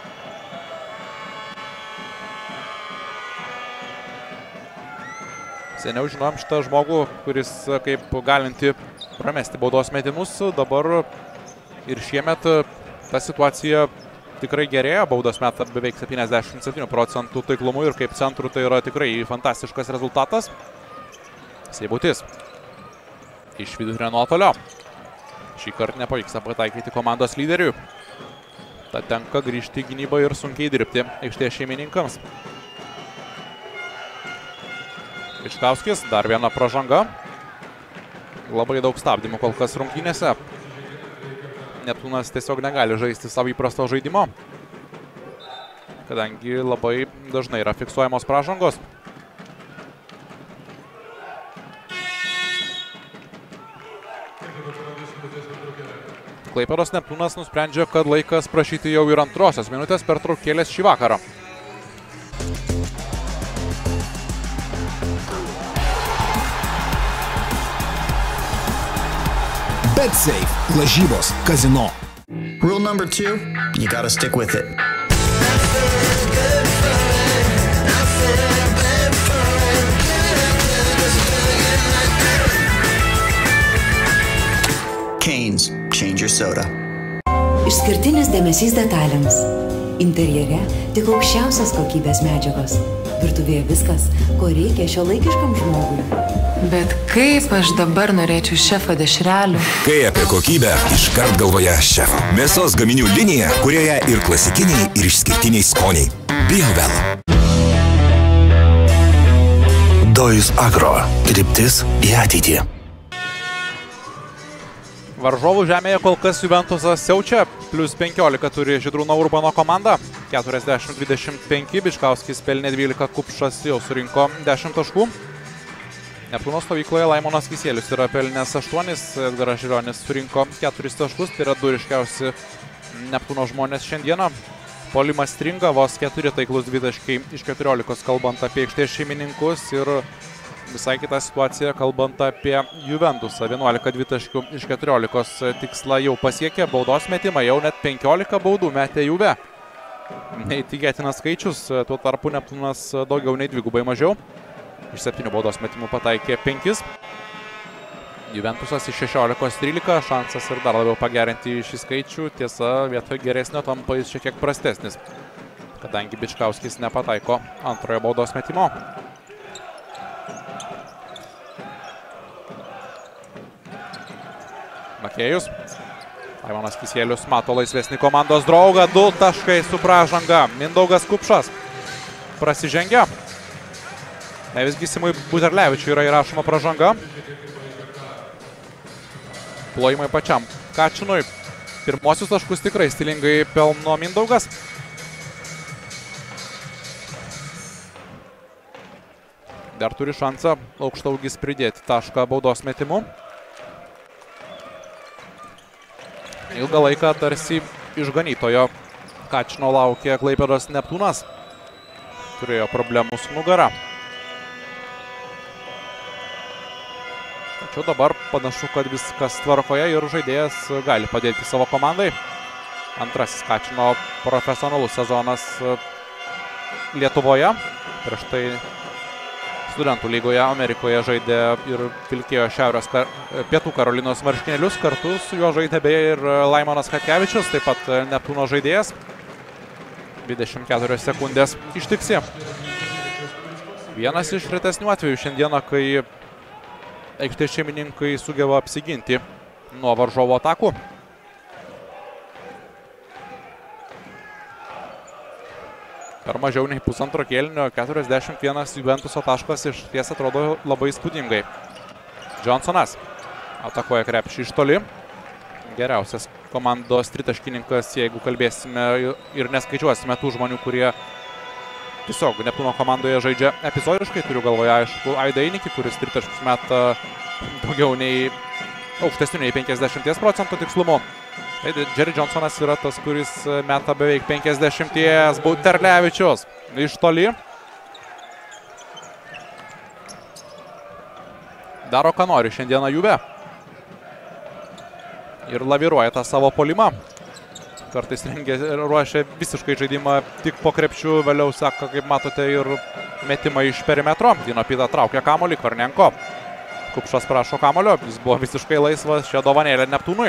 Seniau žinom šitą žmogų, kuris kaip galinti pramesti baudos metimus. Dabar ir šiemet ta situacija tikrai gerėja. Baudos meta beveik septyniasdešimt septynių procentų taiklumu ir kaip centrų tai yra tikrai fantastiškas rezultatas. Seibutis iš vidurinio nuotolio. Šį kartą nepavyksta pataikyti komandos lyderiui. Tad tenka grįžti į gynybą ir sunkiai dirbti aikštės šeimininkams. Bičkauskis, dar viena pražanga. Labai daug stabdymų kol kas rungtynėse. Neptūnas tiesiog negali žaisti savo įprasto žaidimo. kadangi labai dažnai yra fiksuojamos pražangos. Klaipėdos Neptūnas nusprendžia, kad laikas prašyti jau ir antrosios minutės pertraukėlės šį vakarą. BetSafe. Lažybos. Kazino. Rule number two, you gotta stick with it. Canes, change your soda. Išskirtinis dėmesys detalėms. Interjere tik aukščiausios kokybės medžiagos. Virtuvėje viskas, ko reikia šiuolaikiškam žmogui. Bet kaip aš dabar norėčiau šefo dešrelių? Kai apie kokybę, iškart galvoje šef. Mėsos gaminių linija, kurioje ir klasikiniai, ir išskirtiniai skoniai. Biovel. Dojus Agro. Kryptis į ateitį. Varžovų žemėje kol kas Juventusas siaučia, plius penkiolika turi Žydrūno Urbano komanda, keturiasdešimt dvidešimt penki, Bičkauskis pelnė dvylika, Kupšas jau surinko dešimt taškų. Neptūno stovykloje Laimonas Kisielius yra pelnęs aštuonis, Edgaras Žilionis surinko keturis taškus, tai yra du ryškiausi Neptūno žmonės šiandieną. Puolimas stringa, vos keturi taiklus dvitaškiai iš keturiolikos, kalbant apie aikštės šeimininkus, ir visai kita situacija, kalbant apie Juventusą. vienuolika dvitaškių iš keturiolikos tikslą jau pasiekė, baudos metimą jau net penkiolika baudų metė Juve. Neįtikėtinas skaičius, tuo tarpu Neptūnas daugiau nei dvigubai mažiau. Iš septynių baudos metimų pataikė penkis. Juventusas iš šešiolikos trylika, šansas ir dar labiau pagerinti šį skaičių. Tiesa, vietoj geresnio tampa jis šiek tiek prastesnis, kadangi Bičkauskis nepataiko antrojo baudos metimo. Makėjus. Laimonas Kisielius mato laisvesnį komandos draugą. Du taškai su pražanga. Mindaugas Kupšas prasižengia. Ne visgi Simui Buterlevičiui yra įrašoma pražanga. Plojimai pačiam Kačinui. Pirmosius taškus tikrai stilingai pelno Mindaugas. Dar turi šansą aukštaūgis pridėti tašką baudos metimu. Ilgą laiką tarsi išganytojo Kačino laukė Klaipėdos Neptūnas. Turėjo problemų su nugara. Tačiau dabar panašu, kad viskas tvarkoje ir žaidėjas gali padėti savo komandai. Antrasis Kačino profesionalus sezonas Lietuvoje. Prieš tai Studentų lygoje Amerikoje žaidė ir vilkėjo Šiaurės kar... Pietų Karolinos marškinėlius. Kartu su juo žaidė beje ir Laimonas Chatkevičius, taip pat Neptūno žaidėjas. dvidešimt keturios sekundės ištiksi. Vienas iš retesnių atvejų šiandieną, kai aikštės šeimininkai sugeba apsiginti nuo varžovo atakų. Per mažiau nei pusantro kėlinio keturiasdešimt vienas Juventuso taškas iš ties atrodo labai įspūdingai. Johnsonas atakuoja krepšį iš toli. Geriausias komandos tritaškininkas, jeigu kalbėsime ir neskaičiuosime tų žmonių, kurie tiesiog Neptūno komandoje žaidžia epizodiškai. Turiu galvoje, aišku, Aidą Einikį, kuris tritaškius meta daugiau nei aukštesnių nei penkiasdešimties procentų tikslumu. Jerry Johnsonas yra tas, kuris meta beveik penkiasdešimties. Buterlevičius iš toli. Daro, ką nori šiandieną Juve. Ir laviruoja tą savo puolimą. Kartais rengia, ruošia visiškai žaidimą tik po krepšių, vėliau seka, kaip matote, ir metimą iš perimetro. Dino Pida traukia kamuolį, Kornenko. Kupšas prašo kamulio, jis buvo visiškai laisvas, šią dovanėlę Neptūnui.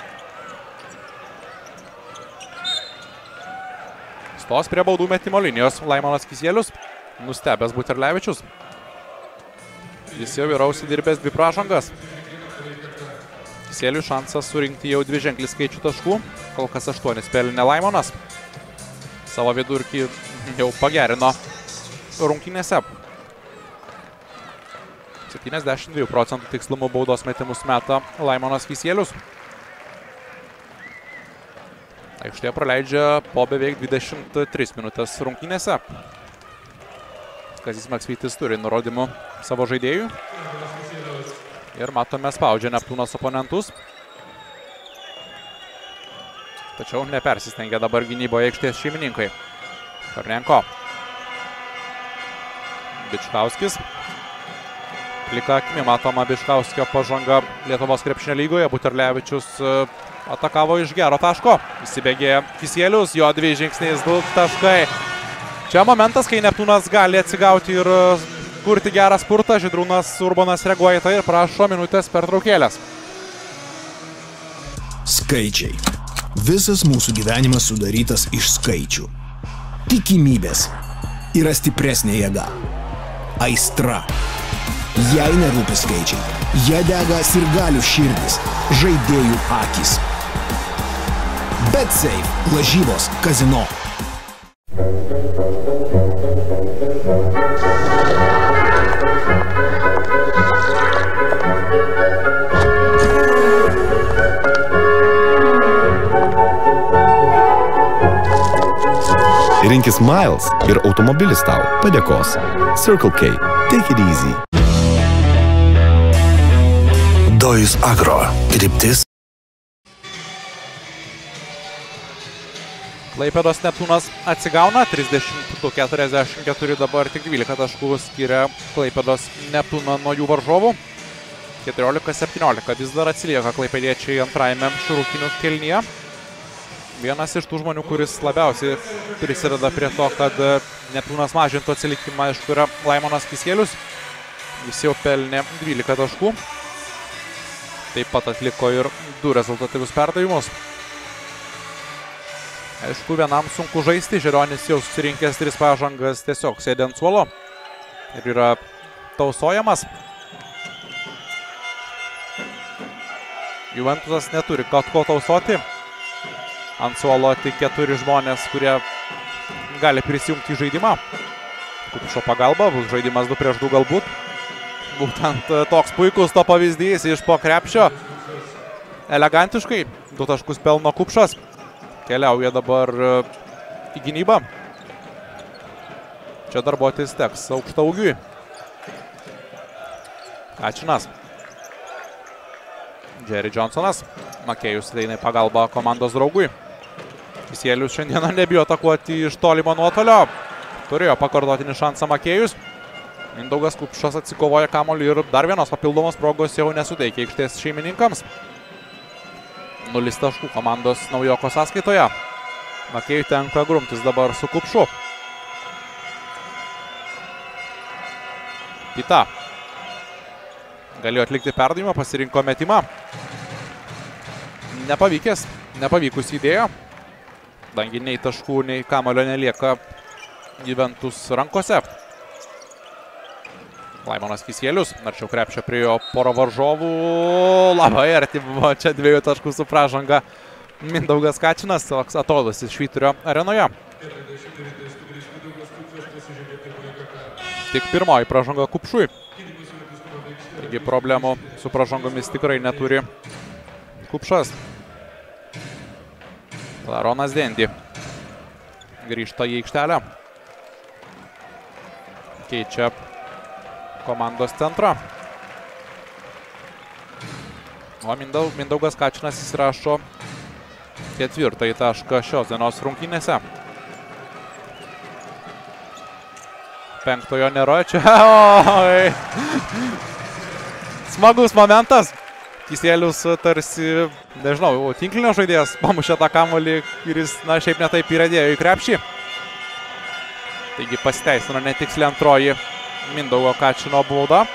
Stos prie baudų metimo linijos Laimonas Kisielius, nustebęs Buterlevičius. Jis jau yra užsidirbęs dvi pražangas. Kisielius šansas surinkti jau dvi ženklį skaičių taškų, kol kas aštuonis pelnė Laimonas. Savo vidurkį jau pagerino rungtynėse. septyniasdešimt dviejų procentų tikslumu baudos metimus meta Laimonas Kisielius. Aikštėje praleidžia po beveik dvidešimt tris minutės rungtynėse. Kazys Maksvytis turi nurodymų savo žaidėjų. Ir matome, spaudžia Neptūnas oponentus. Tačiau nepersistengia dabar gynyboje aikštės šeimininkai. Kornienko. Bičkauskis. Plika akimi matoma Bičkauskio pažanga Lietuvos krepšinio lygoje. Buterlevičius atakavo iš gero taško. Įsibėgė Kisielius, jo dvi žingsniais du taškai. Čia momentas, kai Neptūnas gali atsigauti ir kurti gerą spurtą. Žydrūnas Urbonas reaguoja tai ir prašo minutės pertraukėlės. Skaičiai. Visas mūsų gyvenimas sudarytas iš skaičių. Tikimybės yra stipresnė jėga. Aistra. Jei nerūpi skaičiai, jie dega sirgalių širdis, žaidėjų akis. BetSafe. Lažybos. Kazino. Rinkis Miles ir automobilis tau padėkos. Circle K. Take it easy. Dojus Agro. Kryptis. Klaipėdos Neptūnas atsigauna. trisdešimt du keturiasdešimt keturi dabar tik dvylika taškų skiria Klaipėdos Neptūną nuo jų varžovų. keturiolika septyniolika vis dar atsilieka klaipėdiečiai antrajame šių rungtynių kėlinyje. Vienas iš tų žmonių, kuris labiausiai prisideda prie to, kad Neptūnas mažintų atsilikimą, aišku, yra Laimonas Kisielius. Jis jau pelnė dvylika taškų. Taip pat atliko ir du rezultatyvius perdavimus. Aišku, vienam sunku žaisti. Žeronis jau susirinkęs tris pažangas tiesiog sėdė ant suolo ir yra tausojamas. Juventusas neturi ko tausoti. Ant suolo tik keturi žmonės, kurie gali prisijungti į žaidimą. Kupšo pagalba, bus žaidimas du prieš du galbūt. Būtent toks puikus to pavyzdys iš po krepšio. Elegantiškai, du taškus pelno Kupšas. Keliauja dabar į gynybą. Čia darbuotis teks aukštaūgiui. Kačinas. Jerry Johnsonas. Makėjus eina į pagalbą komandos draugui. Kisielius šiandieną nebijo atakuoti iš tolimo nuotolio. Turėjo pakartotinį šansą Makėjus. Mindaugas Kupšas atsikovoja kamuolį ir dar vienos papildomos progos jau nesuteikia aikštės šeimininkams. Nulis taškų komandos naujoko sąskaitoje. Makėjui tenka grumtis dabar su Kupšu. Pita. Galėjo atlikti perdavimą, pasirinko metimą. Nepavykęs, nepavykus idėja. Dangi nei taškų, nei kamuolio nelieka Juventus rankose. Laimonas Kisielius, arčiau krepšio prie jo poro varžovų. Labai arti buvo čia dviejų taškų su pražanga Mindaugas Kačinas, toks atodusis Švyturio arenoje. Tik pirmoji pražanga Kupšui. Taigi problemų su pražangomis tikrai neturi Kupšas. Laronas Dendy grįžta į aikštelę. Keičia komandos centrą. O Mindaugas Kačinas įsirašo ketvirtąjį tašką šios dienos rungtynėse. Penktojo nėra čia. Oi. Smagus momentas. Kisielius tarsi, nežinau, tinklinio žaidėjas pamušė tą kamuolį ir jis, na, šiaip netaip įradėjo į krepšį. Taigi pasiteisino netiksliai antroji Mindaugo Kačino bauda.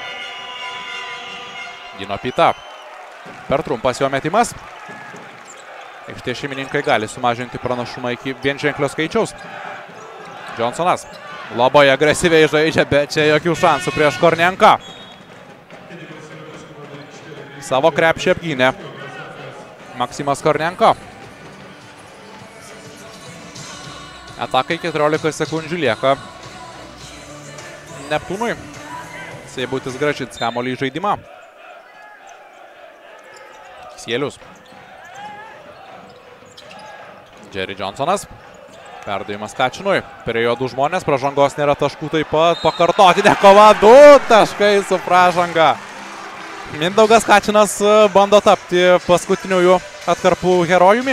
Gino Pita. Per trumpas jo metimas. Aikštės šeimininkai gali sumažinti pranašumą iki vienženklio skaičiaus. Johnsonas labai agresyviai žaidžia, bet čia jokių šansų prieš Kornienką. Savo krepšį apgynė Maksimas Kornienko. Atakai keturiolika sekundžių lieka Neptūnui. Seibutis grąžins kamuolį į žaidimą. Kisielius. Jerry Johnsonas. Perdavimas Kačinui. Prie jo du žmonės. Pražangos nėra taškų taip pat. Pakartotinė kova. Du taškai su pražanga. Mindaugas Kačinas bando tapti paskutiniųjų atkarpų herojumi.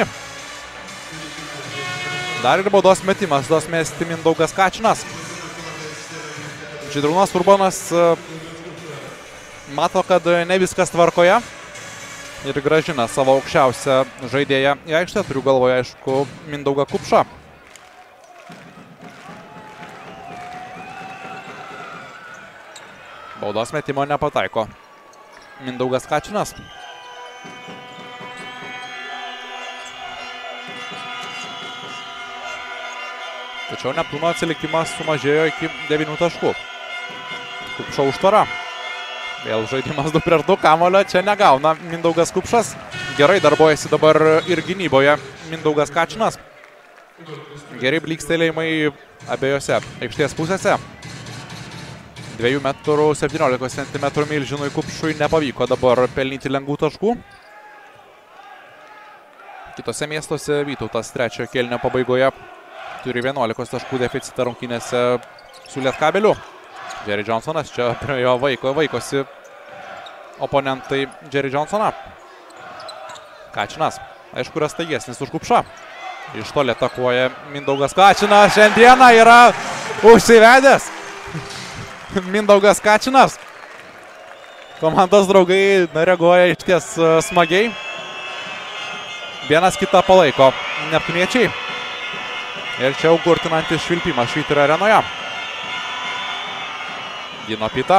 Dar ir baudos metimas. Dos mesti Mindaugas Kačinas. Žydrūnas Urbonas mato, kad ne viskas tvarkoje. Ir grąžina savo aukščiausią žaidėją į aikštę. Turiu galvoje, aišku, Mindaugą Kupšą. Baudos metimo nepataiko Mindaugas Kačinas. Tačiau Neptūno atsilikimas sumažėjo iki devynių taškų. Kupšo užtvara. Vėl žaidimas du prieš du, kamulio čia negauna Mindaugas Kupšas. Gerai darbuojasi dabar ir gynyboje Mindaugas Kačinas. Geri blykstelėjimai abiejose aikštės pusėse. dviejų metrų septyniolikos centimetrų milžinui Kupšui nepavyko dabar pelnyti lengvų taškų. Kitose miestuose Vytautas trečiojo kėlinio pabaigoje turi vienuolikos taškų deficitą rungtynėse su Lietkabeliu. Jerry Johnsonas čia prie jo vaiko, vaikosi oponentai Jerry Johnsoną. Kačinas, aišku, yra staigesnis už Kupšą. Iš toli atakuoja Mindaugas Kačinas. Šiandieną yra užsivedęs Mindaugas Kačinas. Komandos draugai reaguoja išties smagiai. Vienas kitą palaiko neptūniečiai. Ir čia jau kurtinantis švilpimas Švyturio arenoje. Gino Pita.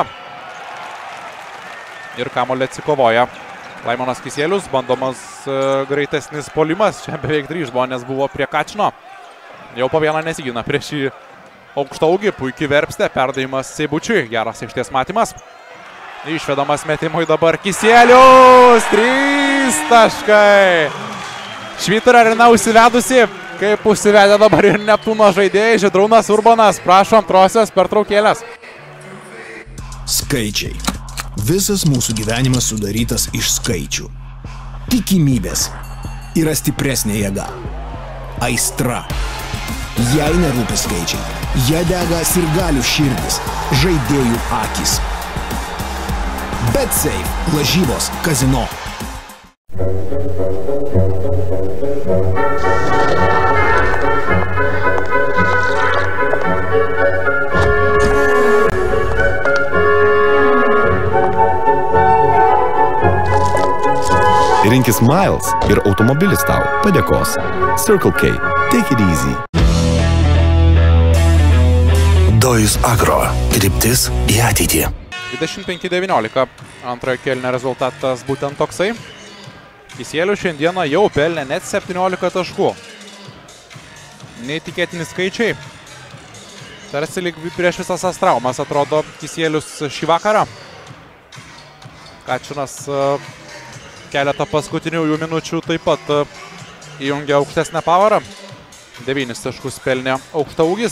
Ir kamuolį atsikovoja Laimonas Kisielius. Bandomas greitesnis puolimas. Čia beveik trys žmonės buvo prie Kačino. Jau po vieną nesigina prieš šį aukštą ūgį. Puikiai verpstė. Perdavimas Seibučiui. Geras aikštės matymas. Išvedamas metimui dabar Kisielius. Trys taškai. Švyturio arena užsivedusi. Kaip užsivedė dabar ir Neptūno žaidėjai. Žydrūnas Urbonas prašo antrosios pertraukėlės. Skaičiai. Visas mūsų gyvenimas sudarytas iš skaičių. Tikimybės yra stipresnė jėga. Aistra. Jei nerūpi skaičiai, jie dega sirgalių širdis, žaidėjų akys. BetSafe. Lažybos kazino. Rinkis Miles ir automobilis tau padėkos. Circle K. Take it easy. Dojus Agro. Kryptis į ateitį. dvidešimt penki devyniolika. Antrojo kėlinio rezultatas būtent toksai. Kisielius šiandieną jau pelnė net septyniolika taškų. Neįtikėtini skaičiai. Tarsi lyg prieš visas tas traumas atrodo Kisielius šį vakarą. Kačinas keletą paskutiniųjų minučių taip pat įjungė aukštesnę pavarą. Devynis taškus pelnė aukštaūgis.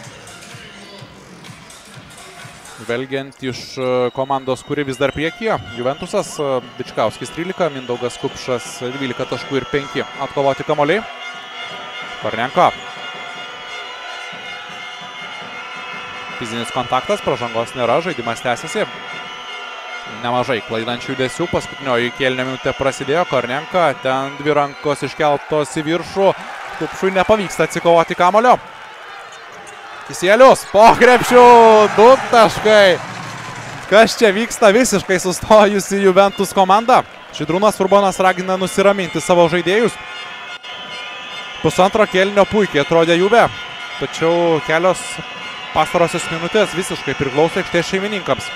Žvelgiant iš komandos, kuri vis dar priekyje, Juventusas, Bičkauskis trylika, Mindaugas Kupšas dvylika taškų ir penki atkovoti kamuoliai. Kornenko. Fizinis kontaktas, pražangos nėra, žaidimas tęsiasi. Nemažai klaidančių judesių, paskutinioji kėlinio minutė prasidėjo, Kornenko, ten dvi rankos iškeltos į viršų, Kupšui nepavyksta atsikovoti kamulio. Kisielius po krepšių, du taškai. Kas čia vyksta, visiškai sustojusi Juventus komanda. Žydrūnas Urbonas ragina nusiraminti savo žaidėjus. Pusantro kėlinio puikiai atrodė Juve, tačiau kelios pastarosios minutės visiškai priklauso aikštės šeimininkams.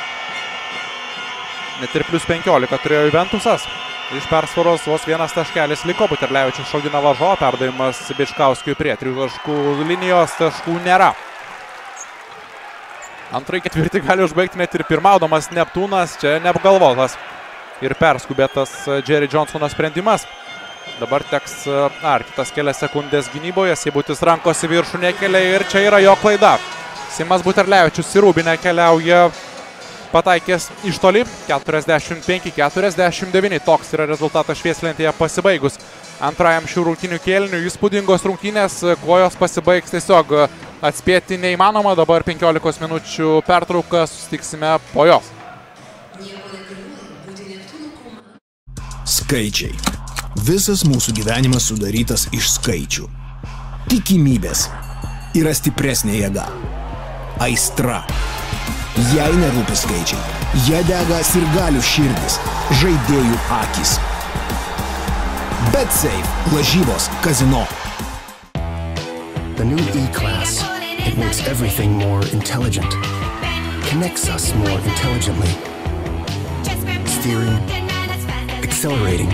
Net ir plus penkiolika turėjo Juventusas. Iš persvaros vos vienas taškelis liko, Buterlevičius šaudina varžovą, perdavimas Bičkauskiui prie trijų taškų linijos, taškų nėra. Antrąjį ketvirtį gali užbaigti net ir pirmaudamas Neptūnas, čia neapgalvotas ir perskubėtas Jerry Johnsono sprendimas. Dabar teks ar kitas kelias sekundės gynyboje, Seibutis rankos į viršų nekelia ir čia yra jo klaida. Simas Buterlevičius į rūbinę keliauja pataikęs iš toli. keturiasdešimt penki keturiasdešimt devyni. Toks yra rezultatas švieslentėje pasibaigus antrajam šių rungtynių kėlinių. Įspūdingos rungtynės, kuo jos pasibaigs tiesiog atspėti neįmanoma. Dabar penkiolikos minučių pertrauka, susitiksime po jos. Skaičiai. Visas mūsų gyvenimas sudarytas iš skaičių. Tikimybės yra stipresnė jėga. Aistra. Jei nerūpi skaičiai, jie dega sirgalių širdis, žaidėjų akis. BetSafe. Lažybos. Kazino. The new E-Class. It makes everything more intelligent. Connects us more intelligently. Steering. Accelerating.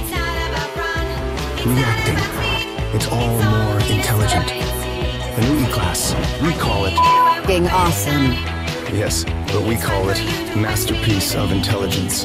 Reacting. It's all more intelligent. The new E-Class. We call it... Being awesome. Yes, but we call it Masterpiece of Intelligence.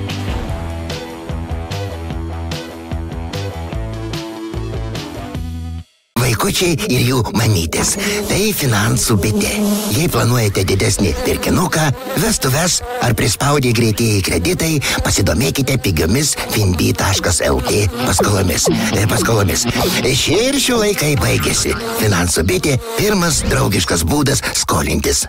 Vaikučiai ir jų mamytės. Tai finansų bitė. Jei planuojate didesnį pirkinuką, vestuves ar prispaudė greitieji kreditai, pasidomėkite pigiomis finbi taškas lt paskolomis. E, paskolomis. Šie ir šių laikai baigėsi. Finansų bitė – pirmas draugiškas būdas skolintis.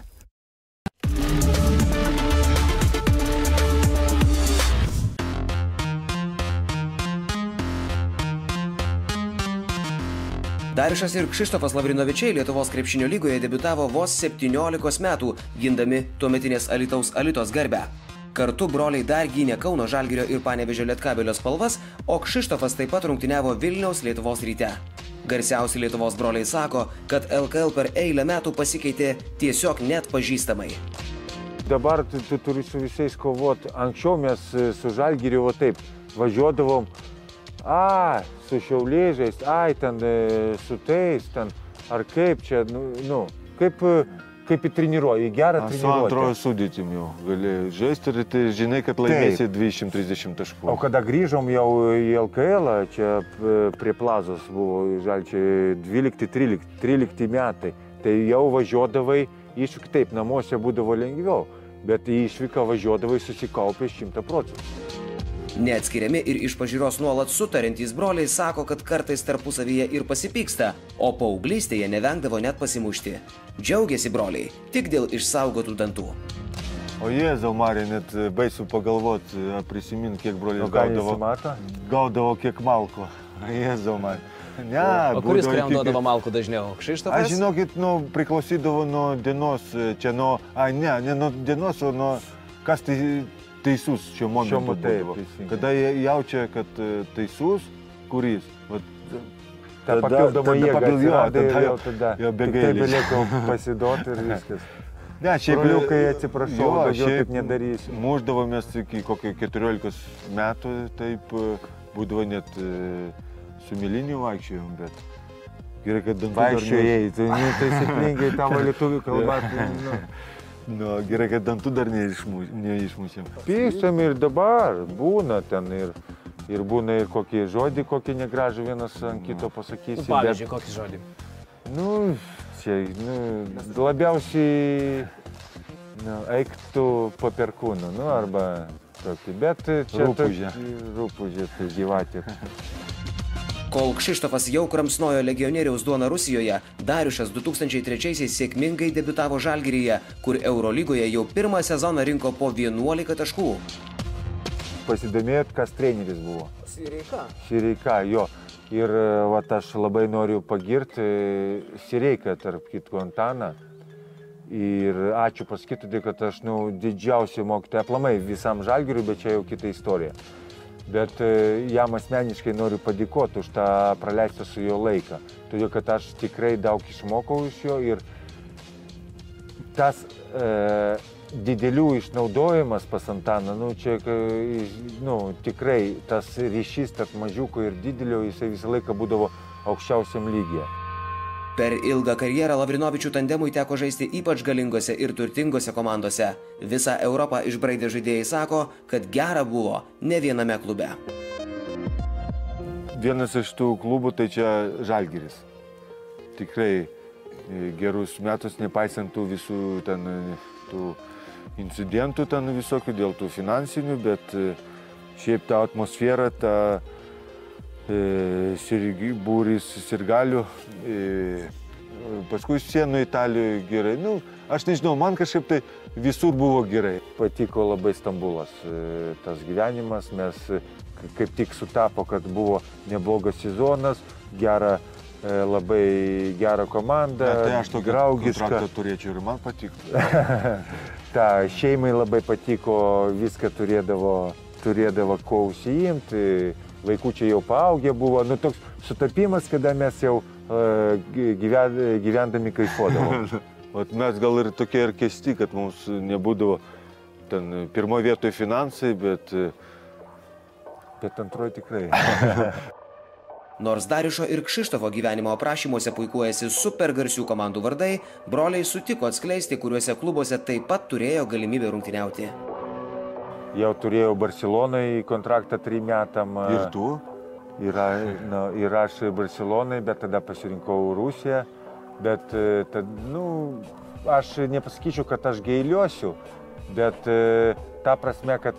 Dariušas ir Kšištofas Lavrinovičiai Lietuvos krepšinio lygoje debiutavo vos septyniolikos metų, gindami tuometinės Alytaus Alitos garbę. Kartu broliai dar gynė Kauno Žalgirio ir Panevėžio Lietkabelio spalvas, o Kšištofas taip pat rungtyniavo Vilniaus Lietuvos Ryte. Garsiausi Lietuvos broliai sako, kad L K L per eilę metų pasikeitė tiesiog net pažįstamai. Dabar tu, tu turi su visais kovoti. Anksčiau mes su Žalgiriu taip važiuodavom. A, su Šiaulėžiais, ai, ten su tais, ten, ar kaip čia, nu, nu kaip, kaip į treniruoju, į gerą treniruotę. Su antrojo sudėtim jau gali žaisti ir tai žinai, kad laimėsi dvidešimt trisdešimt taškų. O kada grįžom jau į L K L, čia prie Plazos buvo Žalčiai dvylikti trylikti metai, tai jau važiuodavai išvyką, taip, namuose būdavo lengviau, bet į išvyką važiuodavai susikaupę šimtą procentų. Neatskiriami ir iš pažiūros nuolat sutariantys broliai sako, kad kartais tarpusavyje ir pasipyksta, o paauglystėje nevengdavo net pasimušti. Džiaugiasi broliai tik dėl išsaugotų dantų. O Jėzau, Marija, net baisu pagalvoti, prisimint, kiek broliai gaudavo, gaudavo kiek malko. Jėzau, Marija. Ne, o kuris kuriam duodavo malkų dažniau? Kšištofas? Aš žinokit, nu, priklausydavo nuo dienos, čia nuo, a, ne, ne nuo dienos, o nuo kas tai... teisus šiuo momentu būdavo. Kada jie jaučia, kad teisus, kuris, vat, ta papildoma jėga atsirado ir jau tada tik tai belieka pasiduoti ir viskas. Ne, šiaip... Broliukai, atsiprašau, daugiau taip nedarysiu. Muždavomės iki kokio keturiolikos metų, taip būdavo net su miliniu vaikščiojom, bet gerai, kad dantų dar... Vaikščiojai, tai netaisyklingai tavo lietuvių kalba. Nu, gerai, kad dantų dar neišmušėm. Pykstam ir dabar, būna ten ir, ir būna ir kokį žodį, kokį negražų vienas ant kito pasakysi. Pavyzdžiui, kokį žodį? Nu, čia, nu, labiausiai, nu, eik tu po perkūną, nu, arba tokį, bet čia... Rūpužė. Rūpužė, tai gyvatė. Kol Kšištofas jau kramsnojo legionieriaus duoną Rusijoje, Dariušas du tūkstančiai trečiaisiais sėkmingai debiutavo Žalgiryje, kur Eurolygoje jau pirmą sezoną rinko po vienuolika taškų. Pasidomėjot, kas treneris buvo? Sireika. Sireika, jo. Ir vat, aš labai noriu pagirti Sireiką, tarp kitko Antaną. Ir ačiū pasakyti, kad aš, nu, didžiausiai mokytoja aplamai visam Žalgiriui, bet čia jau kita istorija. Bet jam asmeniškai noriu padėkoti už tą praleistą su jo laiką. Todėl, kad aš tikrai daug išmokau iš jo ir tas e, didelių išnaudojimas pas Antaną, nu, čia, nu, tikrai tas ryšys tarp mažiuko ir didelio, jisai visą laiką būdavo aukščiausiam lygyje. Per ilgą karjerą Lavrinovičių tandemui teko žaisti ypač galingose ir turtingose komandose. Visą Europą išbraidę žaidėjai sako, kad gera buvo ne viename klube. Vienas iš tų klubų tai čia Žalgiris. Tikrai gerus metus, nepaisant tų visų ten tų incidentų ten visokių, dėl tų finansinių, bet šiaip ta atmosfera, ta e, sirgi, būris sirgalių, e, paskui sienų Italijoje gerai. Nu, aš nežinau, man kažkaip tai visur buvo gerai. Patiko labai Stambulas, e, tas gyvenimas, mes kaip tik sutapo, kad buvo neblogas sezonas, gera, e, labai gera komanda, ja, tai aš tokį draugiška. Kontraktą turėčiau ir man patiktų. Ta, šeimai labai patiko, viską turėdavo, turėdavo ko užsiimti, vaikučiai jau paaugę buvo, nu toks sutapimas, kada mes jau uh, gyven, gyvendami kaifuodavom. Ot mes gal ir tokie ir keisti, kad mums nebūdavo ten pirmoje vietoje finansai, bet, bet antroje tikrai. Nors Dariušo ir Kšištofo gyvenimo aprašymuose puikuojasi super garsių komandų vardai, broliai sutiko atskleisti, kuriuose klubuose taip pat turėjo galimybę rungtyniauti. Jau turėjau Barcelonai kontraktą trim metam. Ir tu? Ir, nu, ir aš Barcelonai, bet tada pasirinkau Rusiją. Bet, tad, nu, aš nepasakyčiau, kad aš gailiuosiu, bet ta prasme, kad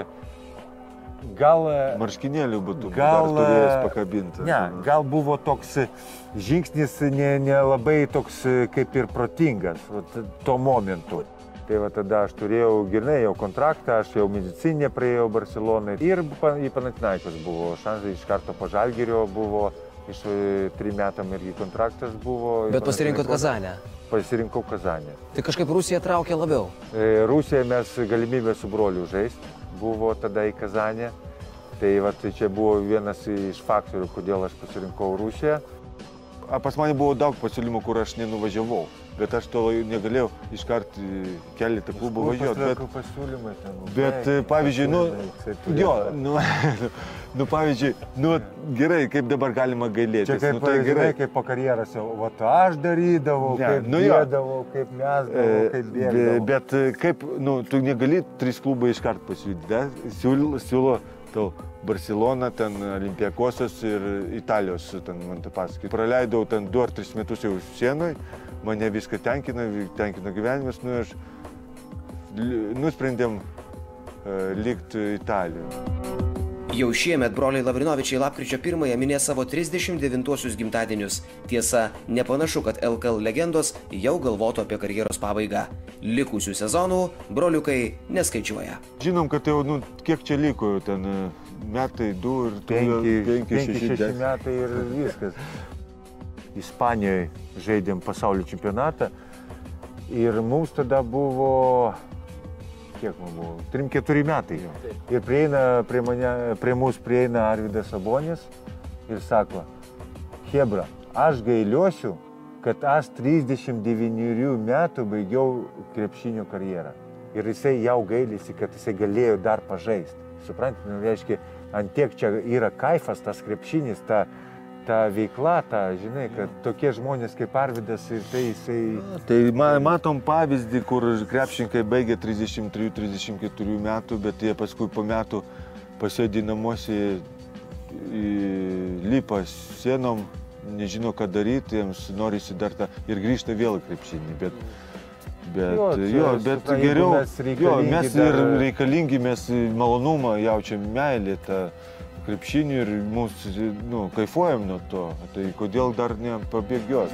gal... Marškinėlių būtų gal, dar turėjęs pakabinti. Ne, gal buvo toks žingsnis nelabai ne toks kaip ir protingas tuo momentu. Tai va tada aš turėjau grinai jau kontraktą, aš jau medicinę praėjau Barcelonai ir į Panathinaikos buvo šansai, iš karto po Žalgirio buvo, iš trim metam irgi kontraktas buvo. Bet pasirinkot Kazanę? Pasirinkau Kazanę. Tai kažkaip Rusija traukė labiau? Rusija mes galimybę su broliu žaisti, buvo tada į Kazanę. Tai va čia buvo vienas iš faktorių, kodėl aš pasirinkau Rusiją. A, pas mane buvo daug pasiūlymų, kur aš nenuvažiavau. Bet aš to negalėjau iškart keletą klubų važiuoti. Bet, pasiūlymai ten, bet pavyzdžiui, nu, jo, nu, nu, pavyzdžiui, nu, gerai, kaip dabar galima gailėtis. Čia kaip, nu, tai gerai, kaip po karjeros jau, va, aš darydavau, ne, kaip nu, bėdavau, kaip mesdavau, kaip bėgdavau. Bet kaip, nu, tu negali tris klubai iškart pasiūlyti, da? Siūlo, siūlo tau Barcelona, ten Olimpiakosas ir Italijos, ten man tai pasakyti. Praleidau ten du ar tris metus jau sienoj, mane viską tenkina, tenkina gyvenimas, nu aš nusprendėm uh, likti Italijoje. Jau šiemet broliai Lavrinovičiai lapkričio pirmąją minės savo trisdešimt devintuosius gimtadienius. Tiesa, nepanašu, kad L K L legendos jau galvotų apie karjeros pabaigą. Likusių sezonų broliukai neskaičiuoja. Žinom, kad jau, nu, kiek čia liko, ten metai, du ir penki, šeši metai ir viskas. Ispanijoje žaidėm pasaulio čempionatą ir mums tada buvo, kiek man buvo, trim keturi metai. Ir prieina prie, mane, prie mūsų prieina Arvydas Sabonis ir sako, Hebra, aš gailiuosiu, kad aš trisdešimt devynerių metų baigiau krepšinio karjerą. Ir jisai jau gailisi, kad jisai galėjo dar pažaisti. Suprantate, nu, reiškia, ant tiek čia yra kaifas, tas krepšinis, ta, ta veikla, ta, žinai, kad tokie žmonės kaip Arvydas ir tai jisai... Tai matom pavyzdį, kur krepšininkai baigia trisdešimt trijų trisdešimt keturių metų, bet jie paskui po metų pasėdi namuose, lipa sienom, nežino, ką daryti, jiems norisi dar tą ir grįžta vėl krepšinį. Bet, bet, jo, čia, jo, bet geriau, mes, jo, mes dar... ir reikalingi, mes malonumą jaučiam, meilę tą krepšinį ir mūsų, nu, kaifuojam nuo to. Tai kodėl dar nepabėgios?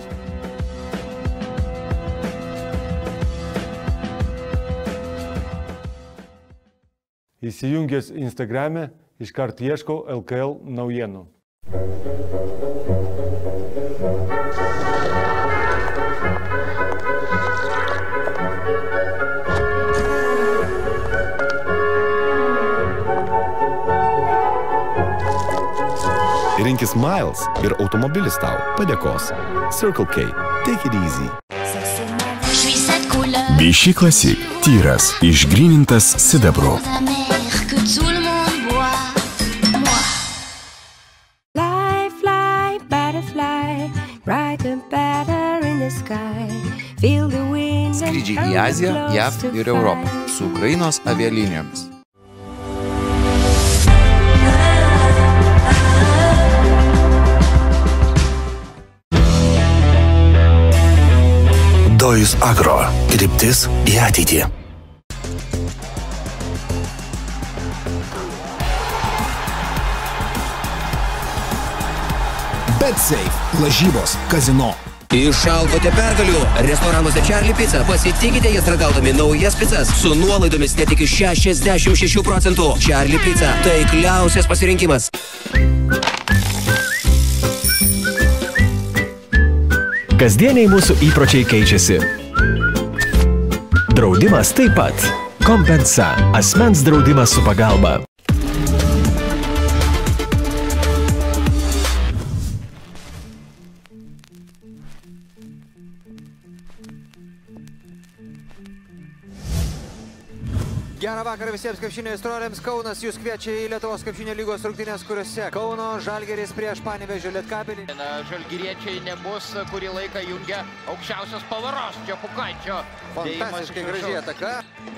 Įsijungęs Instagrame, iškart ieškau L K L naujienų. Rinkis Miles ir automobilis tau padėkos. Circle K. Take it easy. Vichy Classic. Tyras, išgrynintas sidabru. Fly, fly, butterfly, brighter, better in the sky. Feel the wind. Skrydžiai į Aziją, J A V ir Europą su Ukrainos avialinijomis. Dojus Agro. Kryptis į ateitį. BetSafe. Lažybos. Kazino. Išaugote pergalių. Restoranuose Charlie Pizza. Pasitikite jas ragaudami naujas pizzas su nuolaidomis net iki šešiasdešimt šešių procentų. Charlie Pizza. Taikliausias pasirinkimas. Kasdieniai mūsų įpročiai keičiasi. Draudimas taip pat. Kompensa. Asmens draudimas su pagalba. Gerą vakarą visiems krepšinio aistruoliams. Kaunas jūs kviečia į Lietuvos krepšinio lygos rungtynes, kuriuose Kauno Žalgiris prieš Panevėžio Lietkabelį. Žalgiriečiai nebus kurį laiką jungia aukščiausios pavaros Čepukaičio. Fantastiškai gražiai ataka.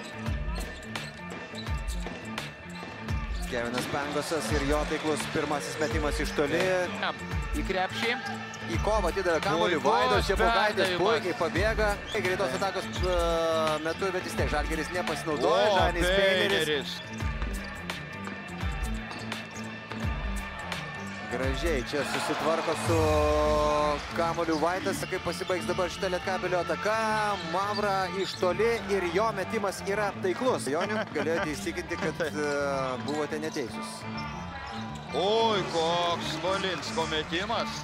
Kevinas Pangosas ir jo taiklus pirmasis metimas iš toli. Į krepšį. Į kovą atidavė kamuolį. Vaidas Čepukaitis puikiai pabėga. Greitos atakos uh, metu, bet vis tiek Žalgiris nepasinaudoja. Žanis Peineris. Gražiai čia susitvarko su kamuoliu Vaidas. Kaip pasibaigs dabar šitą Lietkabelio ataka. Mavra iš toli ir jo metimas yra taiklus. Joniu, galėjote įsitikinti, kad uh, buvote neteisus. Oi, koks Valinsko metimas.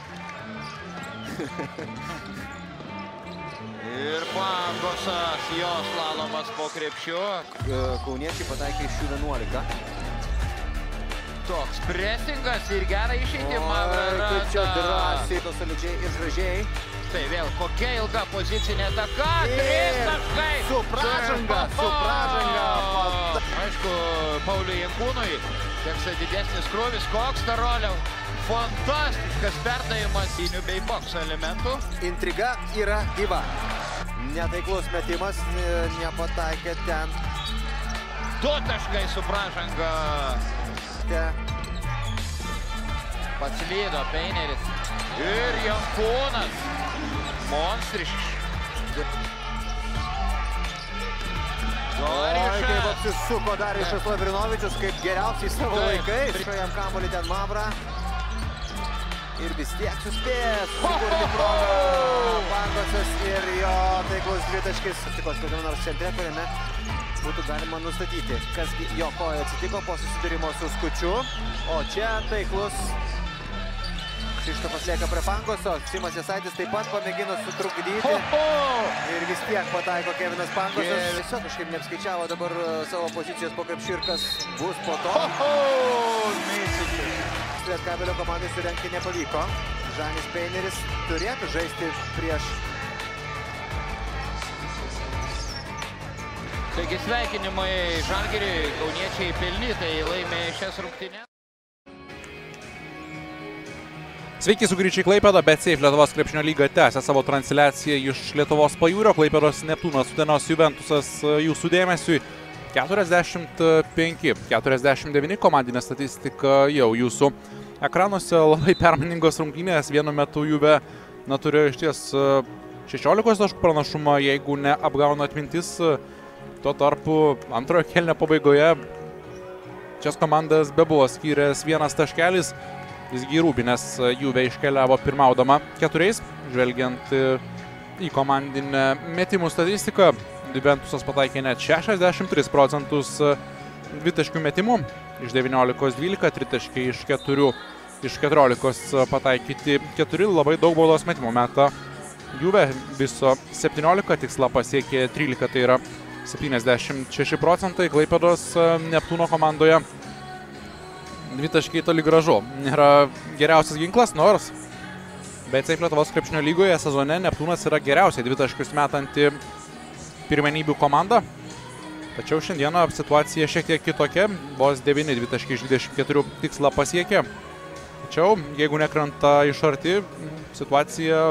Ir Pangosas, jo slalomas po krepšiu. Kauniečiai pataikė iš jų vienuolika. Toks presingas ir gerą išeitį Mavra randa. Kaip čia drąsiai, to solidžiai ir gražiai. Tai vėl kokia ilga pozicinė ataka. Trys taškai. Su pražanga, su pražanga. Aišku, Pauliui Jankūnui teks didesnis krūvis. Koks Tarolio. Fantastiškas perdavimas įnių bei bokso elementų. Intriga yra gyva. Netaiklus metimas, nepataikė ten. Du taškai su pražanga. Pats lydo Peineris. Ir Jankūnas. Monstriškas. Oi, kaip apsisuko Darijušas Lavrinovičius, kaip geriausiai savo laikais. Jam kamuolį ten Mavra. Ir vis tiek suspės sukurti progą. Pangosas ir jo taiklus dvitaškis. Atstikos kokiam nors centre, kuriame būtų galima nustatyti, kas jo koja atsitiko po susidūrimo su Skučiu. O čia taiklus Krištofas lieka prie Pangoso. Simas Jasaitis taip pat pamėgino sutrukdyti. Ir vis tiek pataiko Kevinas Pangosas. Tiesiog kažkaip neapskaičiavo dabar savo pozicijos po krepšiu ir kas bus po to. Lietkabelio komandai surengti nepavyko. Žanis Peineris turėtų žaisti prieš. Taigi sveikinimai Žalgiriui, kauniečiai pelnytai laimė šias rungtynes. Sveiki, sugrįžę į Klaipėdą, BetSafe Lietuvos krepšinio lyga tęsia savo transliaciją iš Lietuvos pajūrio. Klaipėdos Neptūnas, Utenos Juventusas jūsų dėmesiui. keturiasdešimt penki keturiasdešimt devyni komandinė statistika jau jūsų ekranuose. Labai permainingos rungtynės. Vienu metu Juve na, turėjo iš ties šešiolikos taškų pranašumą, jeigu neapgauna atmintis. Tuo tarpu antrojo kėlinio pabaigoje šias komandas bebuvo skyręs vienas taškelis. Visgi Rūbinės Juve iškeliavo pirmaudama keturiais. Žvelgiant į komandinę metimų statistiką, Juventusas pataikė net šešiasdešimt tris procentus dvitaškių metimų. Iš devyniolikos dvylika, tritaškiai iš keturių, iš keturiolikos pataikyti keturi. Labai daug baudos metimų meta Juve, viso septyniolika, tikslą pasiekė trylika, tai yra septyniasdešimt šeši procentai. Klaipėdos Neptūno komandoje dvitaškiai toli gražu nėra geriausias ginklas, nors BetSafe Lietuvos krepšinio lygoje sezone Neptūnas yra geriausiai dvitaškius metanti pirmenybių komanda. Tačiau šiandieną situacija šiek tiek kitokia. Vos devyni dvitaškiai iš dvidešimt keturių tikslą pasiekė. Tačiau jeigu nekrenta iš arti, situacija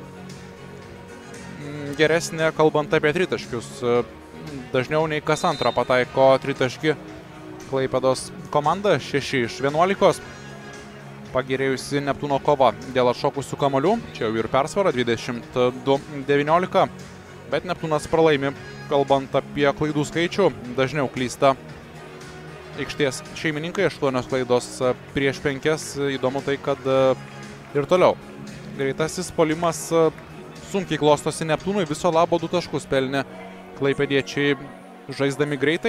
geresnė kalbant apie tritaškius. Dažniau nei kas antrą pataiko tritaškį Klaipėdos komanda, šeši iš vienuolikos. Pagerėjusi Neptūno kova dėl atšokusių kamuolių. Čia jau ir persvara, dvidešimt du devyniolika. Bet Neptūnas pralaimi, kalbant apie klaidų skaičių. Dažniau klysta aikštės šeimininkai, aštuonios klaidos prieš penkias. Įdomu tai, kad Ir toliau. Greitasis puolimas sunkiai klostosi Neptūnui. Viso labo du taškus pelnė klaipėdiečiai žaisdami greitai.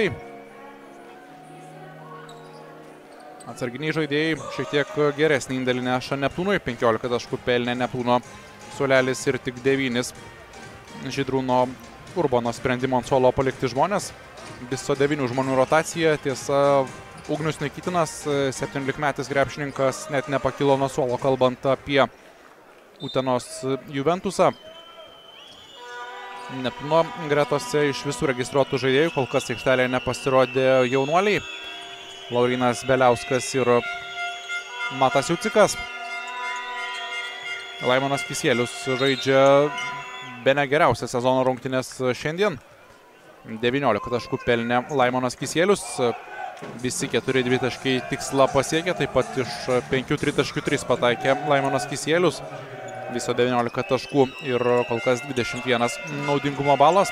Atsarginiai žaidėjai šiek tiek geresnį indėlį neša Neptūnui. penkiolika taškų pelnė Neptūno suolelis ir tik devynis Žydrūno Urbono sprendimo ant suolo palikti žmonės. Viso devynių žmonių rotacija. Tiesa, Ugnius Nikitinas, septyniolikmetis krepšininkas, net nepakilo nuo suolo, kalbant apie Utenos Juventusą. Neptūno gretose iš visų registruotų žaidėjų kol kas aikštelėje nepasirodė jaunuoliai. Laurinas Beliauskas ir Matas Jucikas. Laimonas Kisielius žaidžia bene geriausias sezono rungtynės šiandien. devyniolika taškų pelnė Laimonas Kisielius. Visi keturi dvitaškiai tikslą pasiekė, taip pat iš penkių tritaškių tris pataikė Laimonas Kisielius. Viso devyniolika taškų ir kol kas dvidešimt vienas naudingumo balas.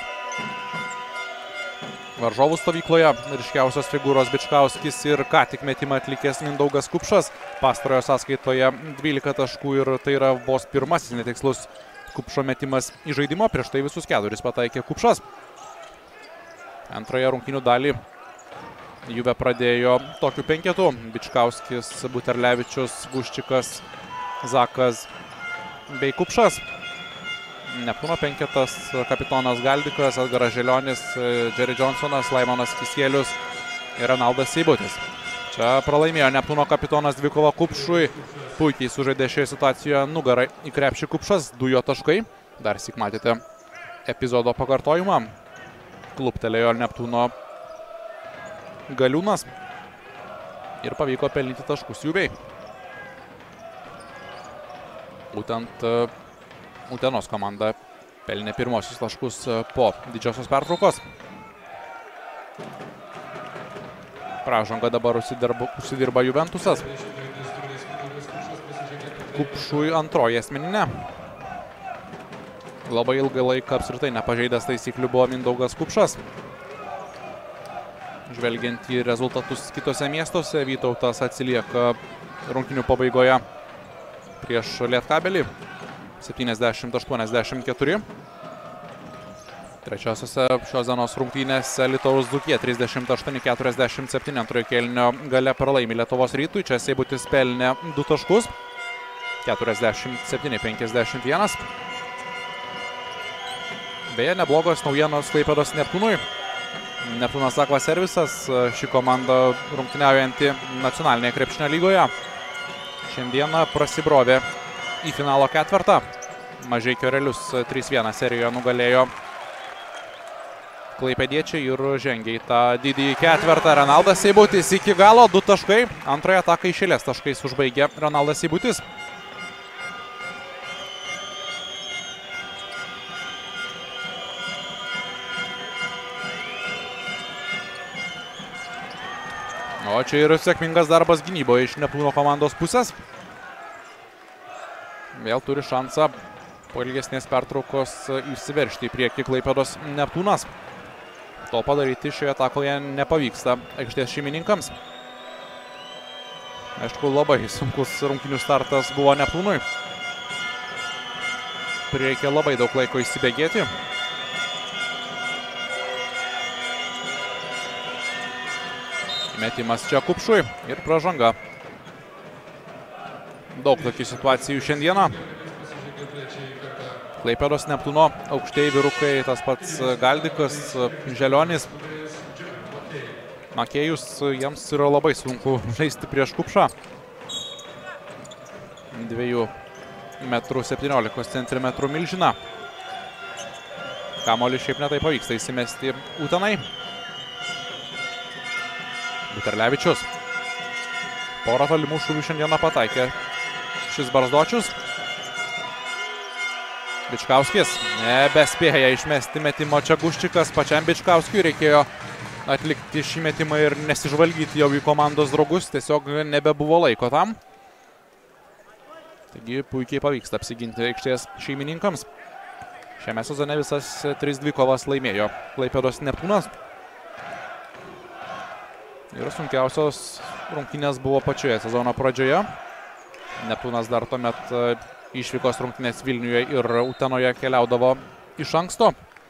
Varžovų stovykloje ryškiausios figūros Bičkauskis ir ką tik metimą atlikęs Mindaugas Kupšas. Pastarojo sąskaitoje dvylika taškų ir tai yra vos pirmasis netikslus Kupšo metimas į žaidimo. Prieš tai visus keturis pataikė Kupšas. Antroje rungtynių dalį Juve pradėjo tokiu penketu. Bičkauskis, Buterlevičius, Guščikas, Zakas bei Kupšas. Neptūno penketas kapitonas Galdikas, Edgaras Želionis, Jerry Johnsonas, Laimonas Kisielius ir Renaldas Seibutis. Čia pralaimėjo Neptūno kapitonas dvikovą Kupšui. Puikiai sužaidė šioje situacijoje nugarą į krepšį Kupšas. Du jo taškai. Dar sik matėte epizodo pakartojimą. Kluptelėjo Neptūno Galiūnas ir pavyko pelnyti taškus Juvei. Būtent Utenos komanda pelnė pirmosius taškus po didžiosios pertraukos. Pražanga dabar užsidirba, užsidirba Juventusas. Kupšui antroji asmeninė. Labai ilgą laiką apskritai nepažeidęs taisyklių buvo Mindaugas Kupšas. Žvelgiant į rezultatus kitose miestuose, Vytautas atsilieka rungtynių pabaigoje prieš Lietkabelį. septyniasdešimt aštuoniasdešimt keturi. Trečiosiose šios dienos rungtynėse Alytaus Dzūkija trisdešimt aštuoni keturiasdešimt septyni antrojo kėlinio gale pralaimi Lietuvos Rytui. Čia Seibutis pelnė du taškus. keturiasdešimt septyni penkiasdešimt vienas. Beje, neblogos naujienos Klaipėdos Neptūnui. Neptūnas Akva Servisas, ši komanda rungtyniaujanti nacionalinėje krepšinio lygoje. Šiandieną prasibrovė į finalo ketvertą. Mažeikio Realius trys vienas serijoje nugalėjo klaipėdiečiai ir žengė į tą didįjį ketvertą. Renaldas Seibutis iki galo, du taškai. Antroje ataką iš eilės taškais užbaigė Renaldas Seibutis. O čia yra sėkmingas darbas gynyboje iš Neptūno komandos pusės. Vėl turi šansą po ilgesnės pertraukos įsiveržti į priekį Klaipėdos Neptūnas. To padaryti šioje atakoje nepavyksta aikštės šeimininkams. Aišku, labai sunkus rungtynių startas buvo Neptūnui. Prireikė labai daug laiko įsibėgėti. Metimas čia Kupšui ir pražanga. Daug tokių situacijų šiandieną. Klaipėdos Neptūno aukštieji vyrukai, tas pats Galdikas, Želionis. Makėjus, jiems yra labai sunku žaisti prieš Kupšą. dviejų metrų septyniolikos centimetrų milžiną. Kamuolį šiaip netai pavyksta įsimesti Utenai. Buterlevičius. Porą tolimų šūvių šiandieną pataikė šis barzdočius. Bičkauskis nebespėja išmesti metimo čia Guščikas. Pačiam Bičkauskiui reikėjo atlikti šį metimą ir nesižvalgyti jau į komandos draugus. Tiesiog nebebuvo laiko tam. Taigi puikiai pavyksta apsiginti aikštės šeimininkams. Šiame sezone visas tris dvikovas laimėjo Klaipėdos Neptūnas. Ir sunkiausios rungtynės buvo pačioje sezono pradžioje. Neptūnas dar tuomet išvykos rungtynės Vilniuje ir Utenoje keliaudavo iš anksto.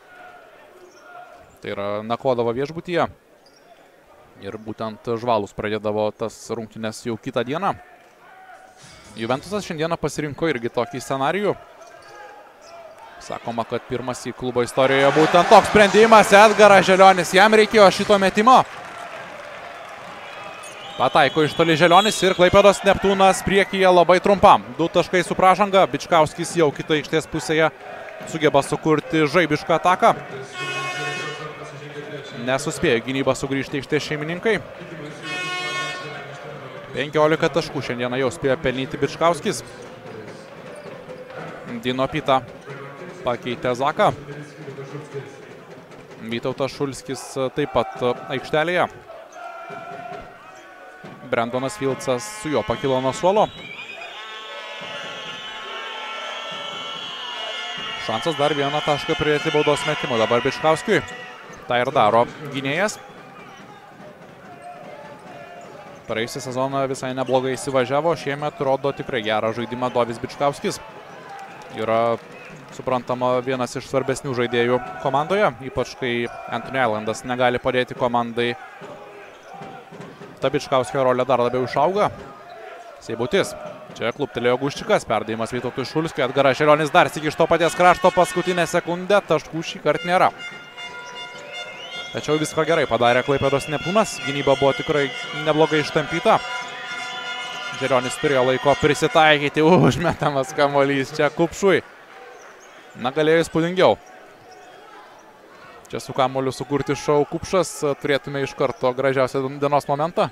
Tai yra nakvodavo viešbutyje. Ir būtent Žvalus pradėdavo tas rungtynės jau kitą dieną. Juventusas šiandieną pasirinko irgi tokį scenarijų. Sakoma, kad pirmas į klubo istorijoje būtent toks sprendimas. Edgaras Želionis, jam reikėjo šito metimo. Pataiko iš toli Želionis ir Klaipėdos Neptūnas priekyje labai trumpam. Du taškai su pražanga. Bičkauskis jau kitą aikštės pusėje sugeba sukurti žaibišką ataką. Nesuspėjo gynybą sugrįžti aikštės šeimininkai. penkiolika taškų šiandieną jau spėjo pelnyti Bičkauskis. Dino Pita pakeitė Zaką. Vytautas Šulskis taip pat aikštelėje. Brendonas Filcas su juo pakilo nuo suolo. Šansas dar vieną tašką pridėti baudos metimo dabar Bičkauskiui. Tai ir daro gynėjas. Praėjusią sezoną visai neblogai įsivažiavo. Šiemet rodo tikrai gerą žaidimą Dovis Bičkauskis. Yra, suprantama, vienas iš svarbesnių žaidėjų komandoje. Ypač kai Anthony Islandas negali padėti komandai. Ta Bičkauskio rolė dar labiau išauga. Seibutis. Čia kluptelėjo Guščikas. Perdėjimas Vytautui Šulskiui. Edgaras Želionis dar sykį iš to paties krašto. Paskutinę sekundę. Taškų šį kartą nėra. Tačiau viską gerai padarė Klaipėdos Neptūnas. Gynyba buvo tikrai neblogai ištampyta. Želionis turėjo laiko prisitaikyti. Užmetamas kamuolys čia Kupšui. Na, galėjo įspūdingiau. Čia su kamuoliu sukurti šou Kupšas. Turėtume iš karto gražiausią dienos momentą.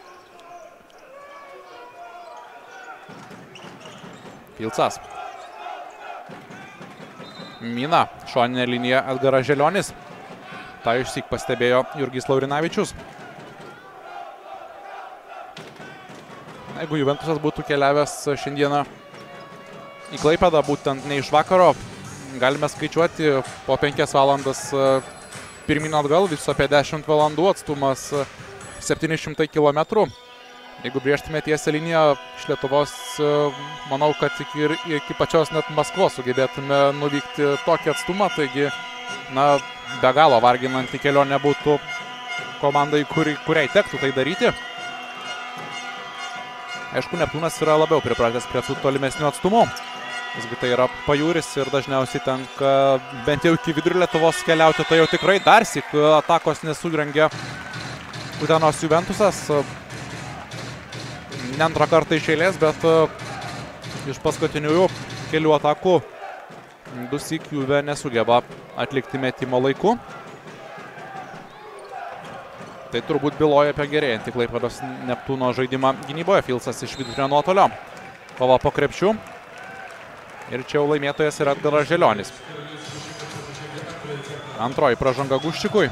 Filcas. Mina. Šoninė linija Edgaras Želionis. Tai išsyk pastebėjo Jurgis Laurinavičius. Jeigu Juventusas būtų keliavęs šiandieną į Klaipėdą, būtent ne iš vakaro, galime skaičiuoti po penkias valandas pirmyn atgal, viso apie dešimt valandų, atstumas septyni šimtai kilometrų. Jeigu brėžtume tiesią liniją iš Lietuvos, manau, kad iki, iki pačios net Maskvos sugebėtume nuvykti tokį atstumą, taigi, na, be galo varginanti kelionė būtų komandai, kuri, kuriai tektų tai daryti. Aišku, Neptūnas yra labiau pripratęs prie tų tolimesnių atstumų. Visgi tai yra pajūris ir dažniausiai tenka bent jau iki vidurio Lietuvos keliauti. Tai jau tikrai dar syk atakos nesugrengė Utenos Juventusas. Ne antrą kartą iš eilės, bet iš paskutiniųjų kelių atakų du syk Juve nesugeba atlikti metimo laiku. Tai turbūt byloja apie gerėjantį Klaipėdos Neptūno žaidimą gynyboje. Filcas iš vidurio nuotolio. Kova po krepšių. Ir čia jau laimėtojas yra Edgaras Želionis. Antroji pražanga Guščikui.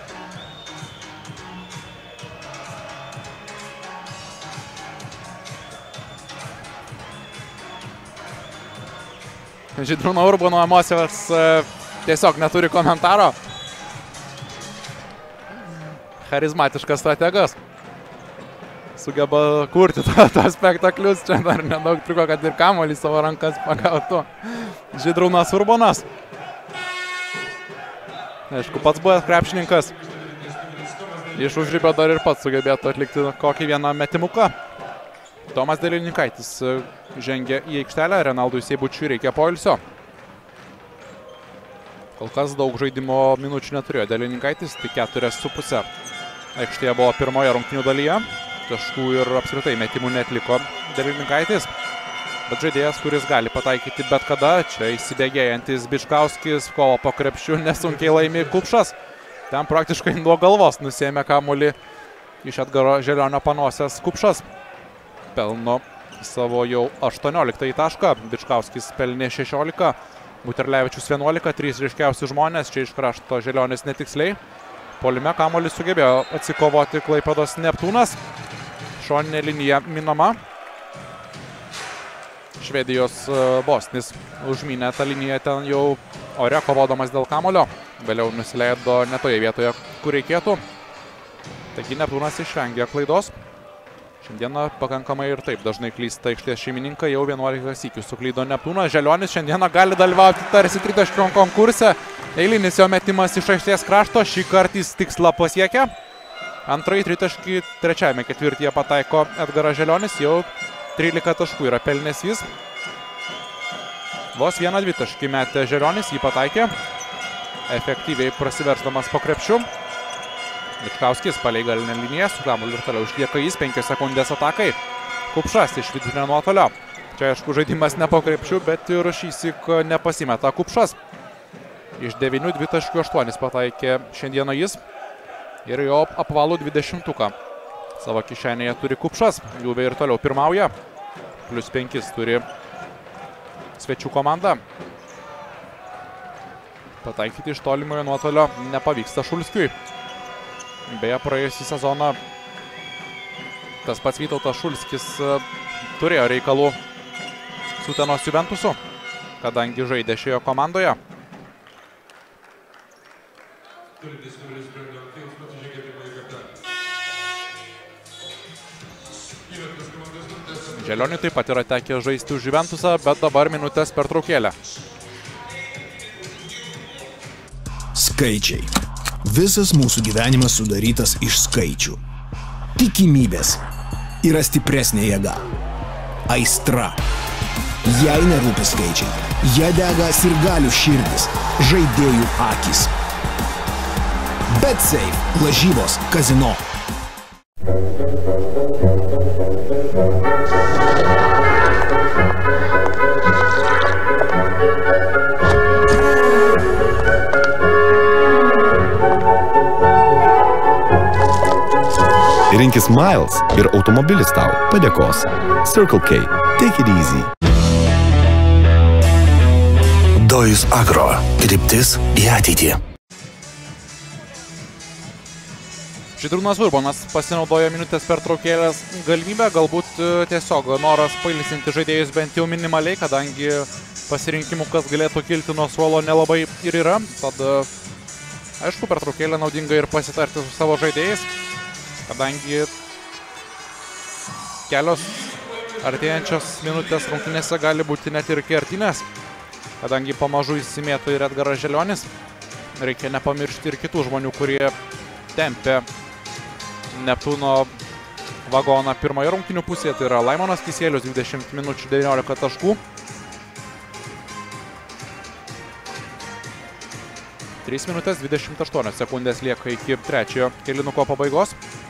Žydrūno Urbono emocijos tiesiog neturi komentaro. Charizmatiškas strategas. Sugeba kurti tos spektaklius. Čia dar nedaug triko, kad ir kamuolį savo rankas pagautų Žydrūnas Urbonas. Aišku, pats buvęs krepšininkas. Iš užribio dar ir pats sugebėtų atlikti kokį vieną metimuką. Tomas Delininkaitis žengia į aikštelę. Renaldui Seibučiui reikia poilsio. Kol kas daug žaidimo minučių neturėjo Delininkaitis, tik keturias su pusė. Aikštėje buvo pirmoje rungtynių dalyje. Taškų ir apskritai metimų netliko Delininkaitis. Bet žaidėjas, kuris gali pataikyti bet kada. Čia įsibėgėjantis Bičkauskis, kovo po krepšių, nesunkiai laimi Kupšas. Ten praktiškai nuo galvos nusėmė kamuolį iš Edgaro Želionio panosės Kupšas. Pelno savo jau aštuonioliktąjį tašką. Bičkauskis pelnė šešiolika. Buterlevičius vienuolika. Trys ryškiausi žmonės. Čia iš krašto Želionis netiksliai. Puolime kamuolį sugebėjo atsikovoti Klaipėdos Neptūnas. Šoninė linija minama. Švedijos Bosnis užmynė tą liniją ten jau ore, kovodamas dėl kamuolio. Vėliau nusileido ne toje vietoje, kur reikėtų. Taigi Neptūnas išvengė klaidos. Šiandieną pakankamai ir taip dažnai klysta aikštės šeimininkai, jau vienuolika sykių suklydo Neptūnas. Želionis šiandieną gali dalyvauti tarsi tritaškių konkurse. Eilinis jo metimas iš aikštės krašto, šį kartą jis tikslą pasiekia. Antrąjį tritaškį trečiajame ketvirtyje pataiko Edgaras Želionis, jau trylika taškų yra pelnęs jis. Vos vieną dvitaškį metė Želionis, jį pataikė, efektyviai prasiversdamas po krepšiu. Bičkauskis palei galinę liniją, su kamuoliu ir toliau išlieka jis, penkios sekundės atakai. Kupšas iš vidutinio nuotolio. Čia aišku žaidimas ne po krepšiu, bet ir šįsyk nepasimeta Kupšas. Iš devynių dvitaškių aštuonis pataikė šiandieną jis ir jo apvalų dvidešimtuką. Savo kišenėje turi Kupšas, Juve ir toliau pirmauja. Plius penkis turi svečių komanda. Pataikyti iš tolimojo nuotolio nepavyksta Šulskiui. Beje, praėjusį sezoną tas pats Vytautas Šulskis turėjo reikalų su Utenos Juventusu, kadangi žaidė šioje komandoje. Želioniui taip pat yra tekę žaisti už Juventusą, bet dabar minutės pertraukėlę. Skaičiai. Visas mūsų gyvenimas sudarytas iš skaičių. Tikimybės yra stipresnė jėga. Aistra. Jei nerūpi skaičiai, jie dega sirgalių širdis, žaidėjų akys. BetSafe. Lažybos kazino. Rinkis Miles ir automobilis tau padėkos. Circle K. Take it easy. Dojus Agro. Kryptis į ateitį. Žydrūnas Urbonas pasinaudojo minutės pertraukėlės galimybę, galbūt tiesiog noras pailsinti žaidėjus bent jau minimaliai, kadangi pasirinkimų, kas galėtų kilti nuo suolo, nelabai ir yra. Tad, aišku, pertraukėlė naudinga ir pasitarti su savo žaidėjais, kadangi kelios artėjančios minutės rungtynėse gali būti net ir kertinės, kadangi pamažu įsimėto ir Edgaras Želionis. Reikia nepamiršti ir kitų žmonių, kurie tempė Neptūno vagoną pirmoje rungtynių pusėje. Tai yra Laimonas Kisielius, dvidešimt minučių devyniolika taškų. trys minutės dvidešimt aštuonios sekundės lieka iki trečiojo kėlinuko pabaigos.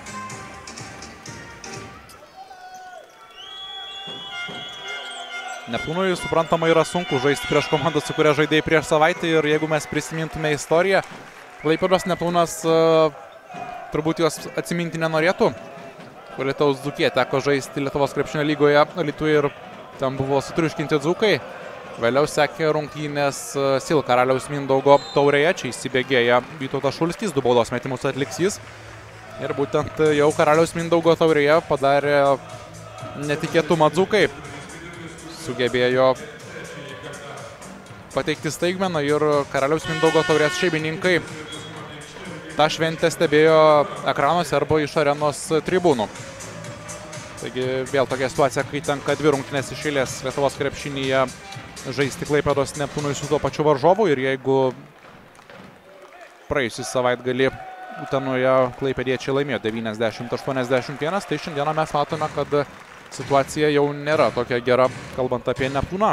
Neptūnui suprantama yra sunku žaisti prieš komandą, su kuria žaidėjai prieš savaitę, ir jeigu mes prisimintume istoriją, Klaipėdos Neptūnas uh, turbūt jos atsiminti nenorėtų. Alytaus Dzūkija teko žaisti Lietuvos krepšinio lygoje Alytuje ir ten buvo sutriuškinti dzūkai. Vėliau sekė rungtynės Sil Karaliaus Mindaugo taurėje, čia įsibėgėja Vytautas Šulskis, du baudos metimus atliks jis. Ir būtent jau Karaliaus Mindaugo taurėje padarė netikėtumą dzūkai. Sugebėjo pateikti staigmeną ir Karaliaus Mindaugo taurės šeimininkai tą šventę stebėjo ekranuose arba iš arenos tribūnų. Taigi vėl tokia situacija, kai tenka dvi rungtynės iš eilės Lietuvos krepšinyje žaisti Klaipėdos Neptūnui su tuo pačiu varžovu, ir jeigu praėjusį savaitgalį Utenoje klaipėdiečiai laimėjo devyniasdešimt aštuoniasdešimt vienas, tai šiandieną mes matome, kad situacija jau nėra tokia gera, kalbant apie Neptūną.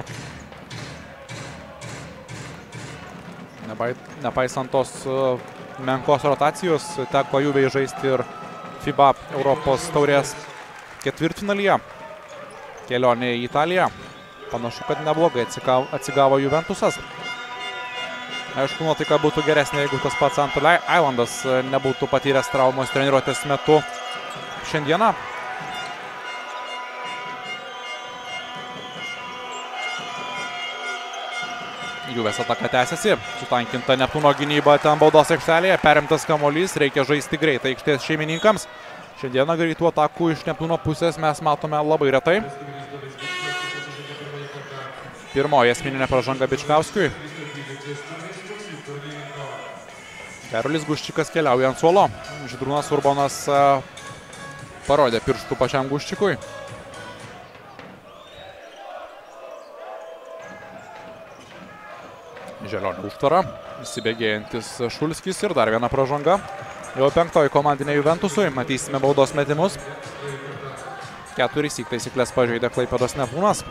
Nepaisant tos menkos rotacijos, teko Juvei žaisti ir FIBA Europos taurės ketvirtfinalyje. Kelionė į Italiją. Panašu, kad neblogai atsigavo Juventusas. Aišku, nuotaika būtų geresnė, jeigu tas pats Antolai Ailandas nebūtų patyręs traumos treniruotės metu šiandieną. Juvės ataka tęsiasi, sutankinta Neptūno gynyba ten baudos aikštelėje, perimtas kamuolys, reikia žaisti greitai aikštės šeimininkams. Šiandieną greitų atakų iš Neptūno pusės mes matome labai retai. Pirmoji esmininė pražanga Bičkauskiui. Karolis Guščikas keliauja ant suolo. Žydrūnas Urbonas parodė pirštų pačiam Guščikui. Želionio užtvara, įsibėgėjantis Šulskis ir dar viena pražanga. Jau penktoji komandinė Juventusui, matysime baudos metimus. Keturis įk taisyklės pažeidė Klaipėdos Neptūnas.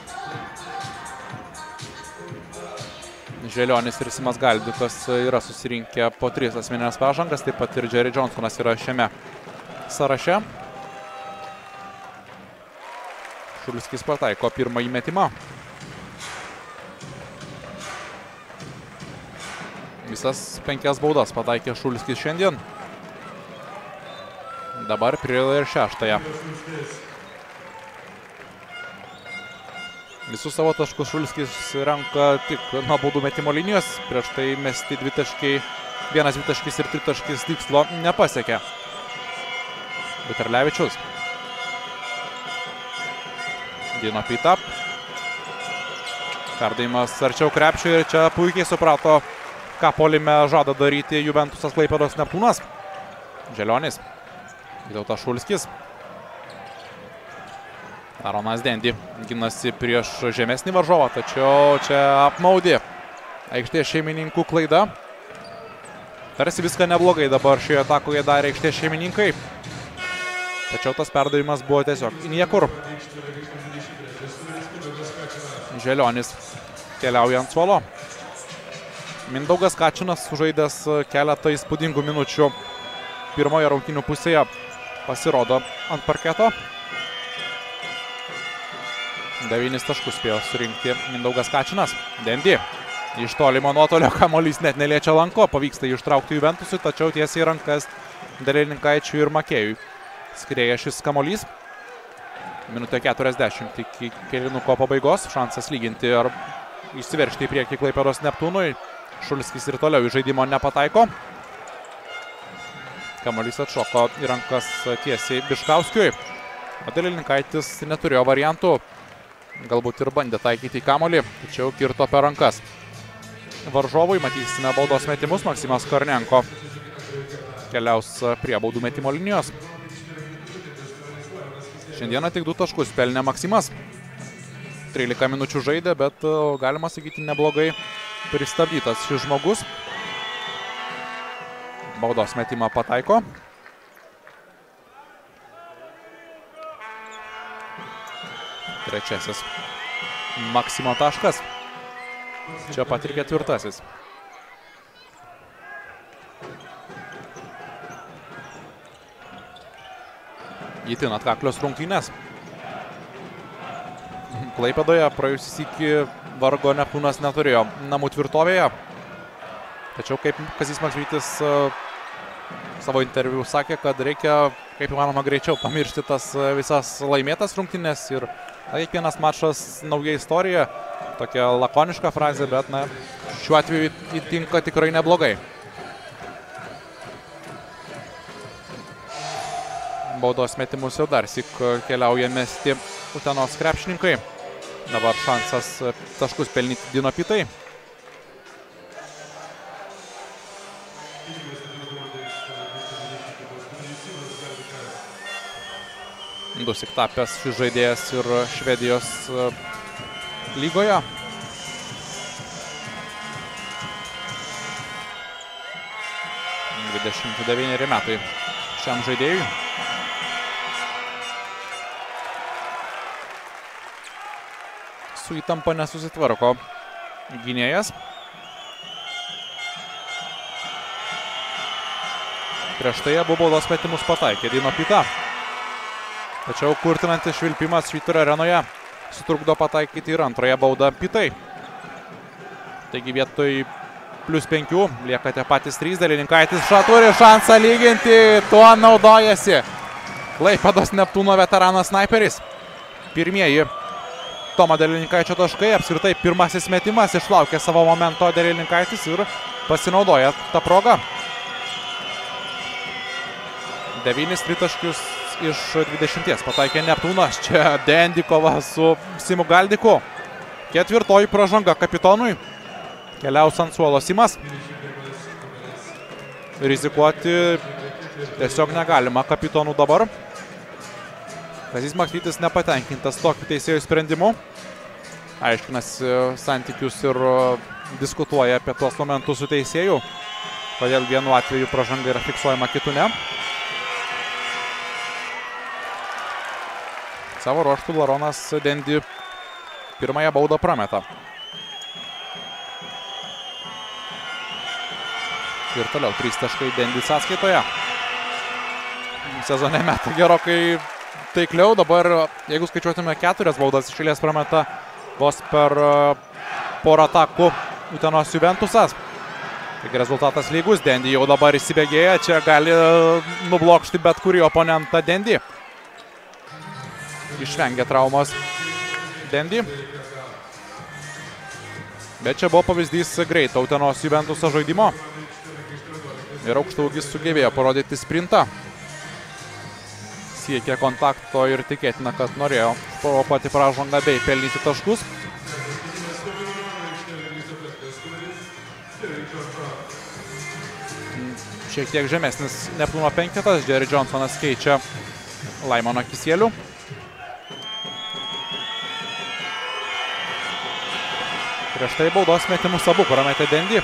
Želionis ir Simas Galdikas yra susirinkę po tris asmeninės pražangas, taip pat ir Jerry Johnsonas yra šiame sąraše. Šulskis pataiko pirmąjį metimą. Visas penkias baudas pataikė Šulskis šiandien. Dabar prideda ir šeštąją. Visus savo taškus Šulskis renka tik nuo baudų metimo linijos. Prieš tai mesti dvi taškai, vienas dvi taškis ir tri taškis tikslo nepasiekė. Buterlevičius. Dino Pita. Perdavimas arčiau krepšio ir čia puikiai suprato, ką puolime žada daryti Juventusas Klaipėdos Neptūnas. Želionis. Vytautas Šulskis. Aronas Dendy ginasi prieš žemesnį varžovą, tačiau čia apmaudė aikštės šeimininkų klaida. Tarsi viską neblogai dabar šioje atakoje darė aikštės šeimininkai. Tačiau tas perdavimas buvo tiesiog niekur. Želionis keliauja ant suolo. Mindaugas Kačinas sužaidęs keletą įspūdingų minučių pirmoje rungtynių pusėje pasirodo ant parketo. Devynis taškus spėjo surinkti Mindaugas Kačinas. Dendy. Iš tolimo nuotolio kamuolys net neliečia lanko. Pavyksta jį ištraukti Juventusui, tačiau tiesiai rankas Dalininkaičiui ir Makėjui. Skrieja šis kamuolys. Minutė keturiasdešimt iki kėlinuko pabaigos. Šansas lyginti ar išsiveržti į priekį Klaipėdos Neptūnui. Šulskis ir toliau į žaidimo nepataiko. Kamuolys atšoko į rankas tiesiai Biškauskiui. Dalininkaitis neturėjo variantų. Galbūt ir bandė taikyti į kamuolį, tačiau kirto per rankas. Varžovui matysime baudos metimus. Maksimas Kornenko keliaus prie baudų metimo linijos. Šiandieną tik du taškus pelnė Maksimas. trylika minučių žaidė, bet galima sakyti neblogai pristabdytas šis žmogus. Baudos metimą pataiko. Trečiasis Maksimo taškas. Čia pat ir ketvirtasis. Itin atkaklios rungtynės. Klaipėdoje praėjusį sykį vargo Neptūnas neturėjo namų tvirtovėje. Tačiau kaip Kazys Maksvytis savo interviu sakė, kad reikia kaip įmanoma greičiau pamiršti tas visas laimėtas rungtynės ir kiekvienas mačas nauja istorija. Tokia lakoniška frazė, bet na, šiuo atveju įtinka tikrai neblogai. Baudos metimus jau dar syk keliauja mesti Utenos krepšininkai. Dabar šansas taškus pelnyti Dino Pitai. Dusik tapęs šis žaidėjas ir Švedijos lygoje. dvidešimt devyneri metai šiam žaidėjui. Su įtampa nesusitvarko gynėjas. Prieš tai abu baudos metimus pataikė Dino Pita. Tačiau kurtinantis švilpimas Švyturio arenoje sutrukdo pataikyti ir antroje baudą Pitai. Taigi vietoj plius penkių lieka tie patys trys. Dalininkaitis turi šansą lyginti. Tuo naudojasi Klaipėdos Neptūno veteranas snaiperis. Pirmieji Tomo Dalininkaičio taškai. Apskritai pirmasis metimas. Išlaukė savo momento Dalininkaitis ir pasinaudoja tą progą. Devynis tritaškius iš dvidešimties pataikė Neptūnas. Čia Dendy kova su Simu Galdiku. Ketvirtoji pražanga kapitonui. Keliaus ant suolo Simas. Rizikuoti tiesiog negalima kapitonų dabar. Kazys Maksvytis nepatenkintas tokiu teisėjų sprendimu. Aiškinasi santykius ir diskutuoja apie tuos momentus su teisėju. Kodėl vienu atveju pražanga yra fiksuojama, kitu ne. Savo ruoštų Laronas Dendy pirmąją baudą prameta. Ir toliau trys taškai Dendy sąskaitoje. Sezone metai gerokai taikliau. Dabar, jeigu skaičiuotume keturias baudas iš eilės prameta vos per porą atakų Utenos Juventusas. Taigi rezultatas lygus. Dendy jau dabar įsibėgėja. Čia gali nublokšti bet kurį oponentą Dendy. Išvengia traumos Dendy. Bet čia buvo pavyzdys greito Utenos Juventuso žaidimo. Ir aukštaūgis sugebėjo parodyti sprintą. Siekė kontakto ir tikėtina, kad norėjo provokuoti pražangą bei pelnyti taškus. Šiek tiek žemesnis Neptūno penketas. Jerry Johnsonas keičia Laimoną Kisielių. Prieš tai baudos metimus abu prametė Dendy.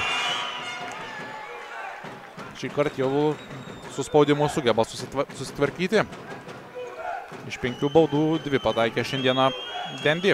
Šį kartą jau su spaudimu sugeba susitvarkyti. Iš penkių baudų dvi pataikė šiandieną Dendy.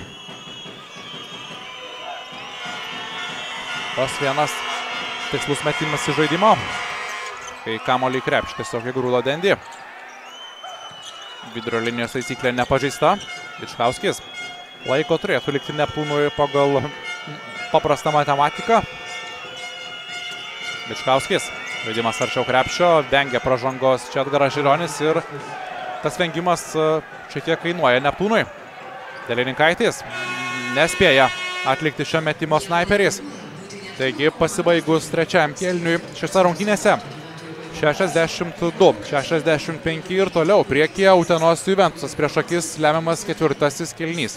Pas vienas tikslus metimas į žaidimo. Kai kamuolį krepšį tiesiog įgrūdo Dendy. Vidurio linijos taisyklė nepažeista. Bičkauskis. Laiko turėtų likti Neptūnui pagal paprastą matematiką. Bičkauskis. Žaidimas arčiau krepšio, vengia pražangos čia Edgaras Žilionis ir tas vengimas šiek tiek kainuoja Neptūnui. Delininkaitis nespėja atlikti šio metimo snaiperis. Taigi pasibaigus trečiajam kėliniui šiose rungtynėse šešiasdešimt du šešiasdešimt penki ir toliau priekyje Utenos Juventusas prieš akis lemiamas ketvirtasis kėlinys.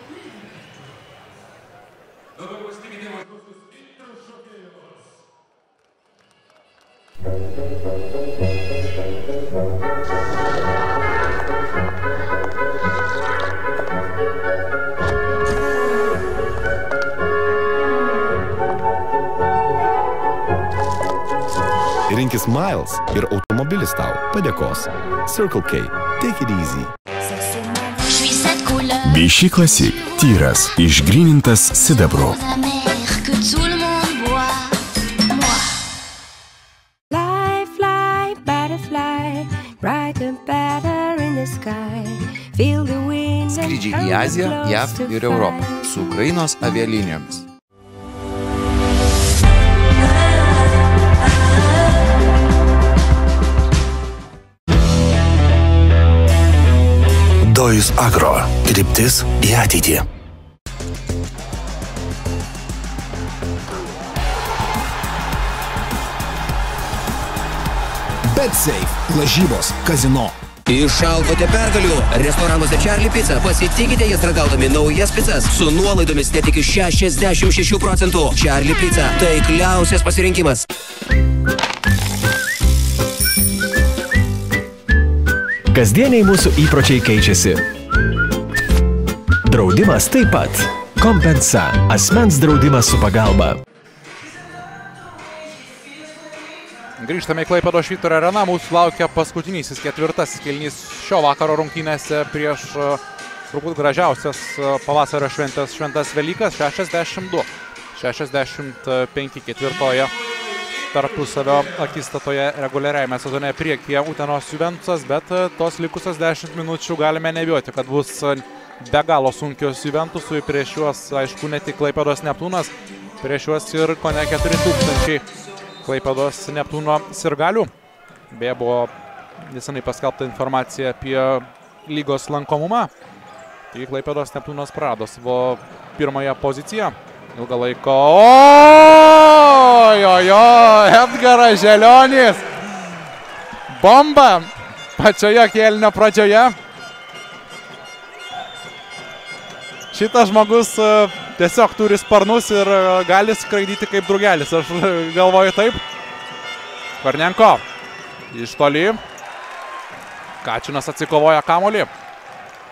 Rinkis Miles ir automobilis tau padėkos. Circle K. Take it easy. Vichy Classic. Tyras, išgrynintas sidabru. Skrydžiai į Aziją, JAV ir Europą su Ukrainos avialinijomis. Dojus Agro. Kryptis į ateitį. BetSafe. Lažybos. Kazino. Išalkote pergalių. Restoranuose Charlie Pizza. Pasitikite jas ragaudami naujas pizzas su nuolaidomis net iki šešiasdešimt šešių procentų. Charlie Pizza. Taikliausias pasirinkimas. Kasdieniai mūsų įpročiai keičiasi. Draudimas taip pat. Kompensa. Asmens draudimas su pagalba. Grįžtame į Klaipėdos Švyturio areną. Mūsų laukia paskutinysis ketvirtasis kėlinys šio vakaro rungtynėse prieš turbūt gražiausias pavasario šventės šventas Velykas. šešiasdešimt du šešiasdešimt penki ketvirtoje tarpusavio akistatoje reguliariajame sezone priekyje Utenos Juventusas, bet tos likusios dešimt minučių galime nebijoti, kad bus be galo sunkios Juventusui. Prieš juos, aišku, ne tik Klaipėdos Neptūnas, prieš juos ir kone keturi tūkstančiai Klaipėdos Neptūno sirgalių. Beje, buvo nesenai paskelbta informacija apie lygos lankomumą. Tai Klaipėdos Neptūnas prarado savo pirmąją poziciją. Ilgą laiko. Ojojo, Edgaras Želionis. Bomba pačioje kėlinio pradžioje. Šitas žmogus tiesiog turi sparnus ir gali skraidyti kaip drugelis. Aš galvoju taip. Kornenko iš toli. Kačinas atsikovoja kamuolį.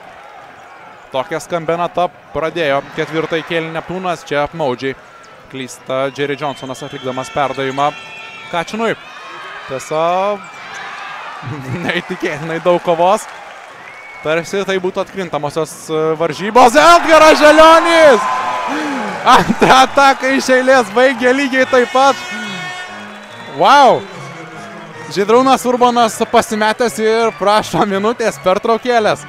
Tokia skambinata pradėjo ketvirtąjį kėlinį Neptūnas, čia apmaudžiai klysta Jerry Johnsonas atlikdamas perdavimą Kačinui. Tiesa, neįtikėtinai daug kovos. Tarsi tai būtų atkrintamosios varžybos. Edgaras Želionis! Antrą ataką iš eilės baigė lygiai taip pat. Wow! Žydrūnas Urbonas pasimetęs ir prašo minutės pertraukėlės.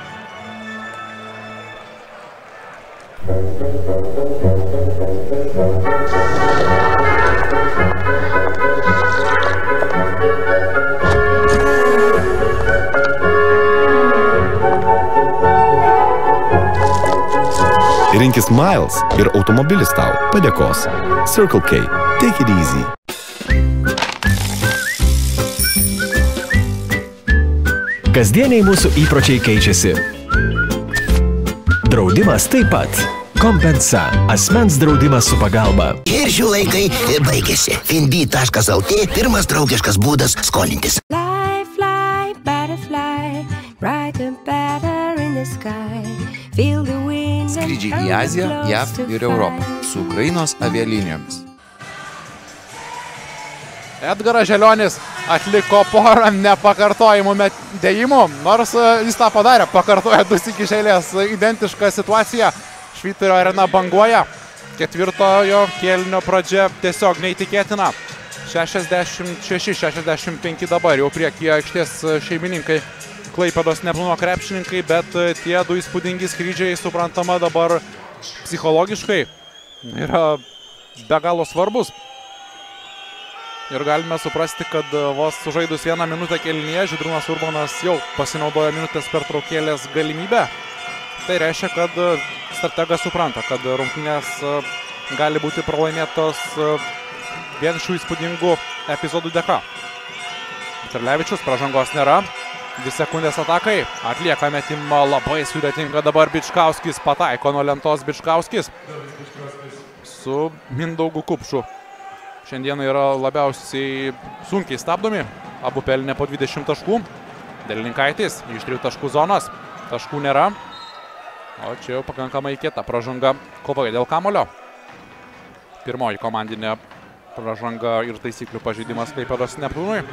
Rinkis Miles ir automobilis tau padėkos. Circle K. Take it easy. Kasdieniai mūsų įpročiai keičiasi. Draudimas taip pat. Kompensa. Asmens draudimas su pagalba. Ir šių laikai baigėsi. Finbi taškas lt pirmas draugiškas būdas skolintis. Fly, fly, butterfly, brighter, better in the sky. Feel the wind. Skrydžiai į Aziją, J A V ir Europą su Ukrainos avialinijomis. Edgaras Želionis atliko porą nepakartojimų dėjimų, nors jis tą padarė, pakartoja du syk iš eilės identišką situaciją. Švyturio arena banguoja, ketvirtojo kėlinio pradžia tiesiog neįtikėtina. šešiasdešimt šeši šešiasdešimt penki dabar jau priekyje aikštės šeimininkai, Klaipėdos Neptūno krepšininkai, bet tie du įspūdingi skrydžiai, suprantama, dabar psichologiškai yra be galo svarbus. Ir galime suprasti, kad vos sužaidus vieną minutę kėlinyje, Žydrūnas Urbonas jau pasinaudojo minutės pertraukėlės galimybę. Tai reiškia, kad strategas supranta, kad rungtynės gali būti pralaimėtos vien šių įspūdingų epizodų dėka. Terlevičius, pražangos nėra. Dvi sekundės atakai. Atlieka metimą labai sudėtinga dabar Bičkauskis. Pataiko nuo lentos Bičkauskis su Mindaugu Kupšu. Šiandieną yra labiausiai sunkiai stabdomi. Abu pelnė po dvidešimt taškų. Delininkaitis iš trijų taškų zonos. Taškų nėra. O čia jau pakankamai kieta pražanga kovoje dėl kamulio. Pirmoji komandinė pražanga ir taisyklių pažeidimas Klaipėdos Neptūnui.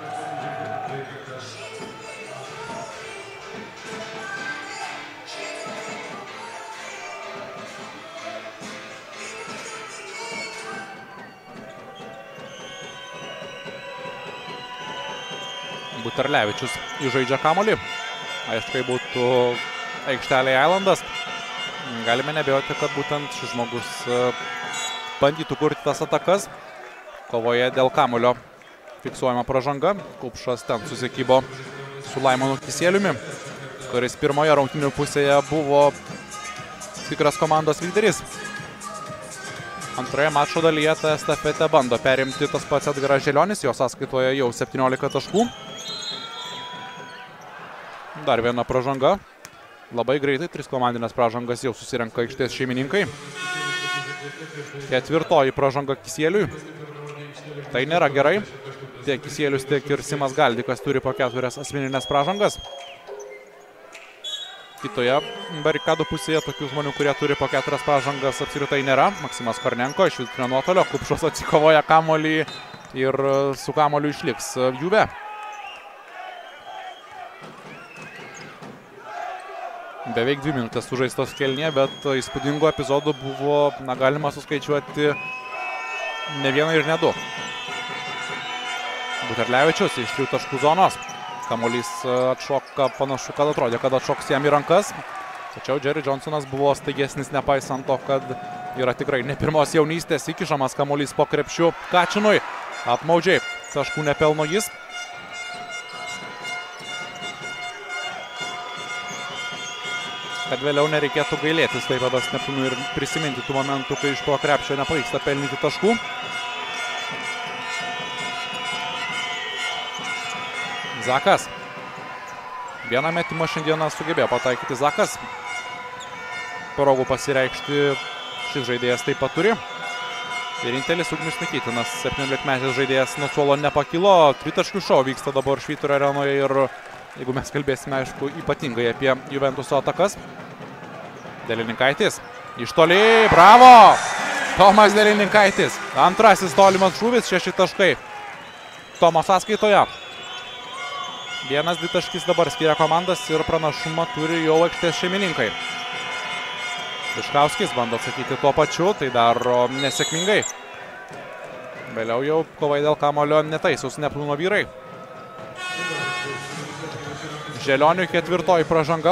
Buterlevičius įžaidžia kamuolį. Aiškai būtų aikštelėje Islandas. Galime nebijoti, kad būtent šis žmogus bandytų kurti tas atakas. Kovoje dėl kamuolio fiksuojama pražanga. Kupšas ten susikybo su Laimonu Kisieliumi, kuris pirmoje rungtynių pusėje buvo tikras komandos lyderis. Antroje mačo dalyje tą estafetę bando perimti tas pats Edgaras Želionis. Jo sąskaitoje jau septyniolika taškų. Dar viena pražanga. Labai greitai, tris komandinės pražangas jau susirenka aikštės šeimininkai. Ketvirtoji pražanga Kisieliui. Tai nėra gerai. Tiek Kisielius, tiek ir Simas Galdikas turi po keturias asmeninės pražangas. Kitoje barikadų pusėje tokių žmonių, kurie turi po keturias pražangas, apskritai nėra. Maksimas Kornenko iš vidutinio nuotolio. Kupšas atsikovoja kamuolį ir su kamuoliu išliks Juve. Beveik dvi minutės sužaistos kėlinyje, bet įspūdingų epizodų buvo, na, galima suskaičiuoti ne vieną ir ne du. Buterlevičius iš trijų taškų zonos. Kamuolys atšoka, panašu, kad atrodė, kad atšoks jam į rankas. Tačiau Jerry Johnsonas buvo staigesnis, nepaisant to, kad yra tikrai ne pirmos jaunystės. Įkišamas kamuolys po krepšiu Kačinui. Apmaudžiai taškų nepelno jis. Kad vėliau nereikėtų gailėtis Klaipėdos Neptūnui ir prisiminti tų momentų, kai iš po krepšio nepavyksta pelnyti taškų. Zakas. Vieną metimą šiandieną sugebėjo pataikyti Zakas. Progų pasireikšti šis žaidėjas taip pat turi. Vienintelis Ugnius Nikytinas, septyniolikmetis žaidėjas nuo suolo nepakilo. Tritaškių šou vyksta dabar Švyturio arenoje ir jeigu mes kalbėsime, aišku, ypatingai apie Juventuso atakas. Delininkaitis. Iš toli, bravo! Tomas Delininkaitis. Antrasis tolimas šūvis, šeši taškai. Tomo sąskaitoje. Vienas dvitaškis dabar skiria komandas ir pranašumą turi jau aikštės šeimininkai. Biškauskis bando atsakyti tuo pačiu, tai daro nesėkmingai. Vėliau jau kovai dėl kamulio netaisus Neptūno vyrai. Želioniui ketvirtoji pražanga.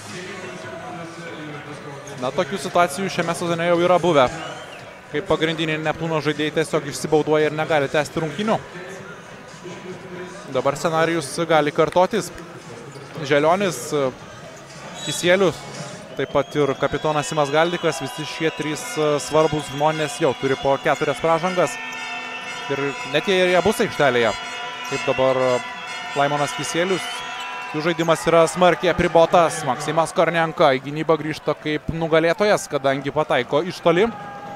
Na, tokių situacijų šiame sezone jau yra buvę, kai pagrindiniai Neptūno žaidėjai tiesiog išsibauduoja ir negali tęsti rungtynių. Dabar scenarijus gali kartotis. Želionis, Kisielius, taip pat ir kapitonas Simas Galdikas, visi šie trys svarbus žmonės jau turi po keturias pražangas. Ir net jie ir jie bus aikštelėje, kaip dabar Laimonas Kisielius. Jų žaidimas yra smarkiai apribotas. Maksimas Kornenka į gynybą grįžta kaip nugalėtojas, kadangi pataiko iš toli.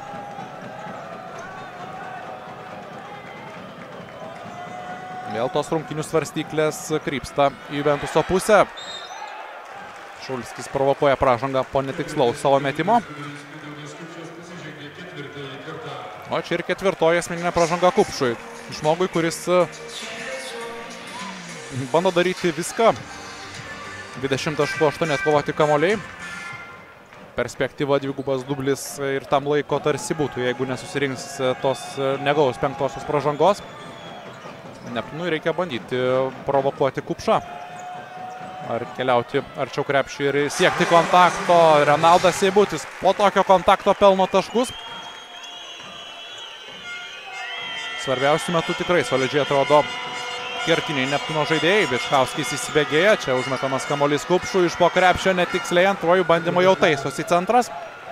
Vėl tos rungtynių svarstyklės krypsta į Juventuso pusę. Šulskis provokuoja pražangą po netikslaus savo metimo. O čia ir ketvirtoji asmeninė pražanga Kupšui. Žmogui, kuris bando daryti viską. dvidešimt taškų aštuoni atkovoti kamuoliai. Perspektyva dvigubas dublis ir tam laiko tarsi būtų, jeigu nesusirinks tos negaus penktosios pražangos. Neptūnui reikia bandyti provokuoti Kupšą. Ar keliauti arčiau krepšį ir siekti kontakto. Renaldas Seibutis po tokio kontakto pelno taškus. Svarbiausių metų tikrai solidžiai atrodo kertiniai Neptūno žaidėjai. Bičkauskis įsibėgėja, čia užmetamas kamuolys Kupšų iš po krepšio netiksliai, antrojų bandymų jau taisosi centras.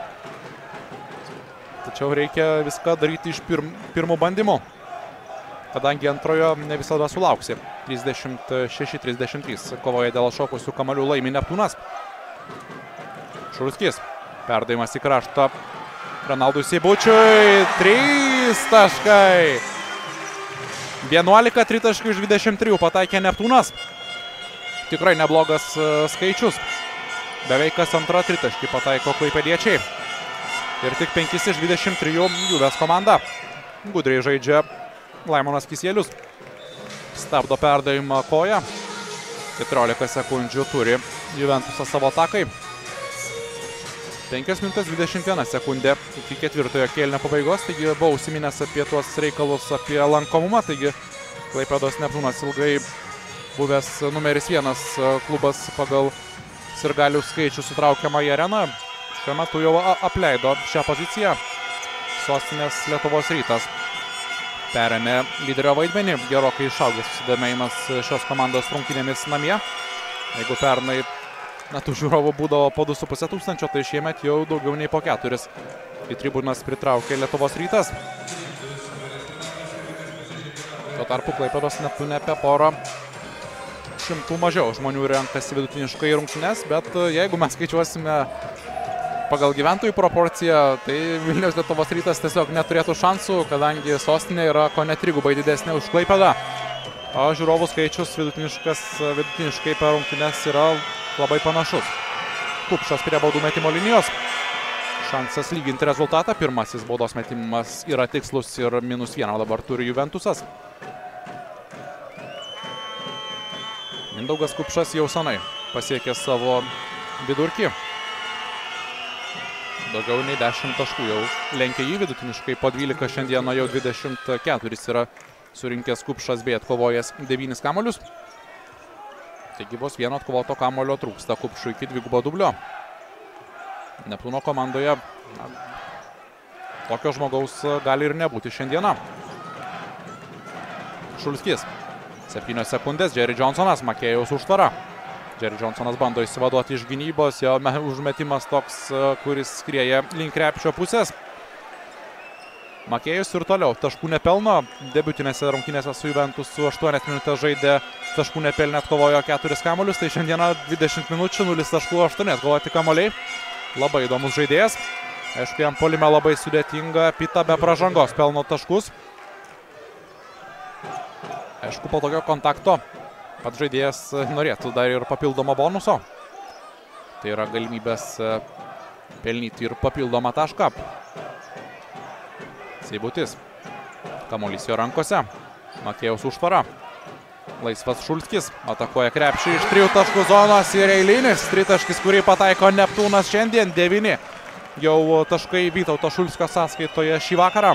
Tačiau reikia viską daryti iš pirm, pirmų bandymų, kadangi antrojo ne visada sulauksi. trisdešimt šeši trisdešimt trys kovoja dėl šokusių kamuolių laimi Neptūnas. Šulskis, perdavimas į kraštą Renaldui Seibučiui, trys taškai. vienuolika tritaškių iš dvidešimt trijų pataikė Neptūnas. Tikrai neblogas skaičius. Beveik kas antra tritaškį pataiko klaipėdiečiai. Ir tik penkis iš dvidešimt trijų Juves komanda. Gudriai žaidžia Laimonas Kisielius. Stabdo perdavimą koją. keturiolika sekundžių turi Juventusas savo atakai. penkios minutės dvidešimt viena sekundė iki ketvirtojo kėlinio pabaigos, taigi buvau užsiminęs apie tuos reikalus, apie lankomumą, taigi Klaipėdos Neptūnas ilgai buvęs numeris vienas klubas pagal sirgalių skaičių sutraukiamą į areną. Šiuo metu jau apleido šią poziciją. Sostinės Lietuvos Rytas perėmė lyderio vaidmenį, gerokai išaugęs susidomėjimas šios komandos rungtynėmis namie. Jeigu pernai na, tų žiūrovų būdavo po du su puse tūkstančio, tai šiemet jau daugiau nei po keturis. Į tribūnas pritraukė Lietuvos Rytas. Tuo tarpu Klaipėdos Neptūne apie porą šimtų mažiau žmonių renkasi vidutiniškai rungtynes, bet jeigu mes skaičiuosime pagal gyventojų proporciją, tai Vilniaus Lietuvos Rytas tiesiog neturėtų šansų, kadangi sostinė yra ko net trigubai didesnė už Klaipėdą. O žiūrovų skaičius vidutiniškai per rungtynes yra labai panašus. Kupšas prie baudų metimo linijos. Šansas lyginti rezultatą. Pirmasis baudos metimas yra tikslus ir minus vieną dabar turi Juventusas. Mindaugas Kupšas jau senai pasiekė savo vidurkį. Daugiau nei dešimt taškų jau lenkia jį vidutiniškai. Po dvylika šiandieną jau dvidešimt keturis yra surinkęs Kupšas bei atkovojęs devynis kamuolius. Taigi vos vieno atkovoto kamuolio trūksta Kupšui iki dvigubo dublio. Neptūno komandoje na, tokio žmogaus gali ir nebūti šiandieną. Šulskis. septynios sekundės. Jerry Johnsonas, Makėjaus užtvara. Jerry Johnsonas bando įsivaduoti iš gynybos. Jo užmetimas toks, kuris skrieja link krepšio pusės. Makėjus ir toliau taškų nepelno. Debiutinėse rungtynėse su Juventusu aštuonias minutės žaidė, taškų nepelnė, atkovojo keturis kamuolius. Tai šiandieną dvidešimt minučių, nulis taškų aštuoni atkovoti kamuoliai. Labai įdomus žaidėjas. Aišku, jam puolime labai sudėtinga. Pita be pražangos pelno taškus. Aišku, po tokio kontakto pats žaidėjas norėtų dar ir papildomo bonuso. Tai yra galimybės pelnyti ir papildomą tašką. Seibutis. Kamuolys jo rankose. Makėjaus užtvara. Laisvas Šulskis. Atakuoja krepšį iš trijų taškų zonos ir eilinis. Tritaškis, kurį pataiko Neptūnas šiandien. Devyni. Jau taškai Vytauto Šulskio sąskaitoje šį vakarą.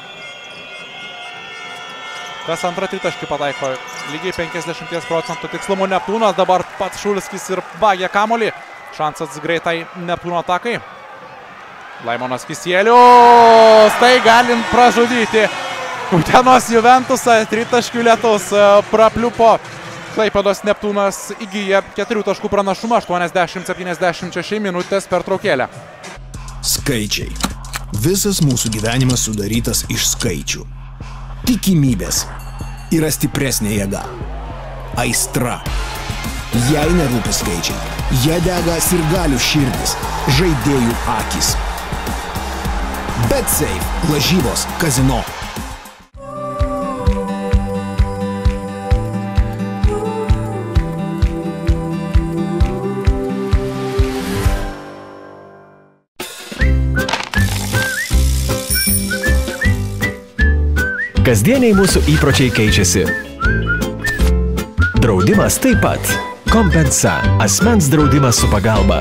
Kas antrą tritaškį pataiko lygiai penkiasdešimt procentų tikslumu Neptūnas. Dabar pats Šulskis ir vagia kamuolį. Šansas greitai Neptūno atakai. Laimonas Kisielius. Tai galint pražudyti Utenos Juventusą. Tritaškių lietaus prapliupo. Klaipėdos Neptūnas įgyja keturių taškų pranašumą. aštuoniasdešimt septyniasdešimt šeši minutės pertraukėlę. Skaičiai. Visas mūsų gyvenimas sudarytas iš skaičių. Tikimybės yra stipresnė jėga. Aistra. Jei nerūpi skaičiai, jie dega sirgalių širdis, žaidėjų akys. BetSafe. Lažybos. Kazino. Kasdieniai mūsų įpročiai keičiasi. Draudimas taip pat. Kompensa. Asmens draudimas su pagalba.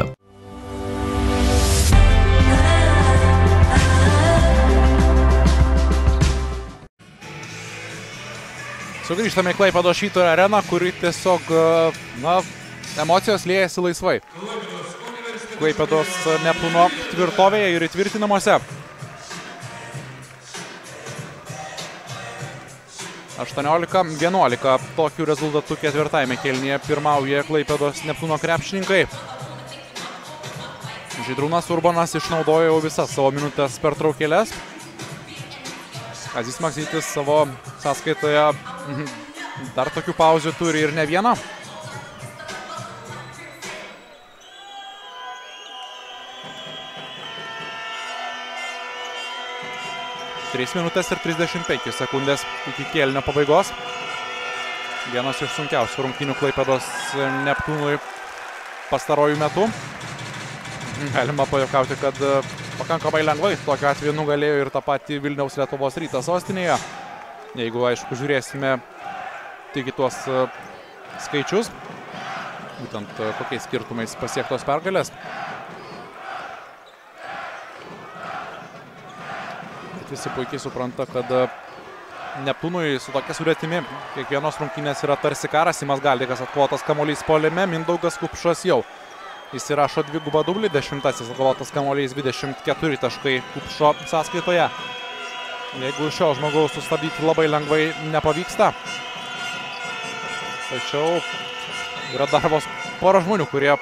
Sugrįžtame į Klaipėdos Švyturio areną, kuri tiesiog, na, emocijos liejasi laisvai. Klaipėdos Neptūno tvirtovėje ir įtvirtinamuose. aštuoniolika vienuolika. Tokiu rezultatu ketvirtajame kėlinyje pirmauja Klaipėdos Neptūno krepšininkai. Žydrūnas Urbonas išnaudojo jau visas savo minutės pertraukėlės. Kazys Maksytis savo sąskaitoje dar tokių pauzių turi ir ne vieną. trys minutės ir trisdešimt penkios sekundės iki kėlinio pabaigos. Vienas iš sunkiausių rungtynių Klaipėdos Neptūnui pastarojų metų. Galima pajuokauti, kad pakankamai lengvai tokiu atveju nugalėjo ir tą patį Vilniaus Lietuvos Rytą sostinėje. Jeigu, aišku, žiūrėsime tik į tuos skaičius, būtent kokiais skirtumais pasiektos pergalės. Visi puikiai supranta, kad Neptūnui su tokia sudėtimi kiekvienos rungtynės yra tarsi karas. Simas Galdikas atkovotas kamuolys puolime, Mindaugas Kupšas jau įsirašo dvigubą dublį, dešimtasis atkovotas kamuolys, dvidešimt keturi taškai Kupšo sąskaitoje. Jeigu šio žmogaus sustabdyti labai lengvai nepavyksta. Tačiau yra dar vos pora žmonių, kurie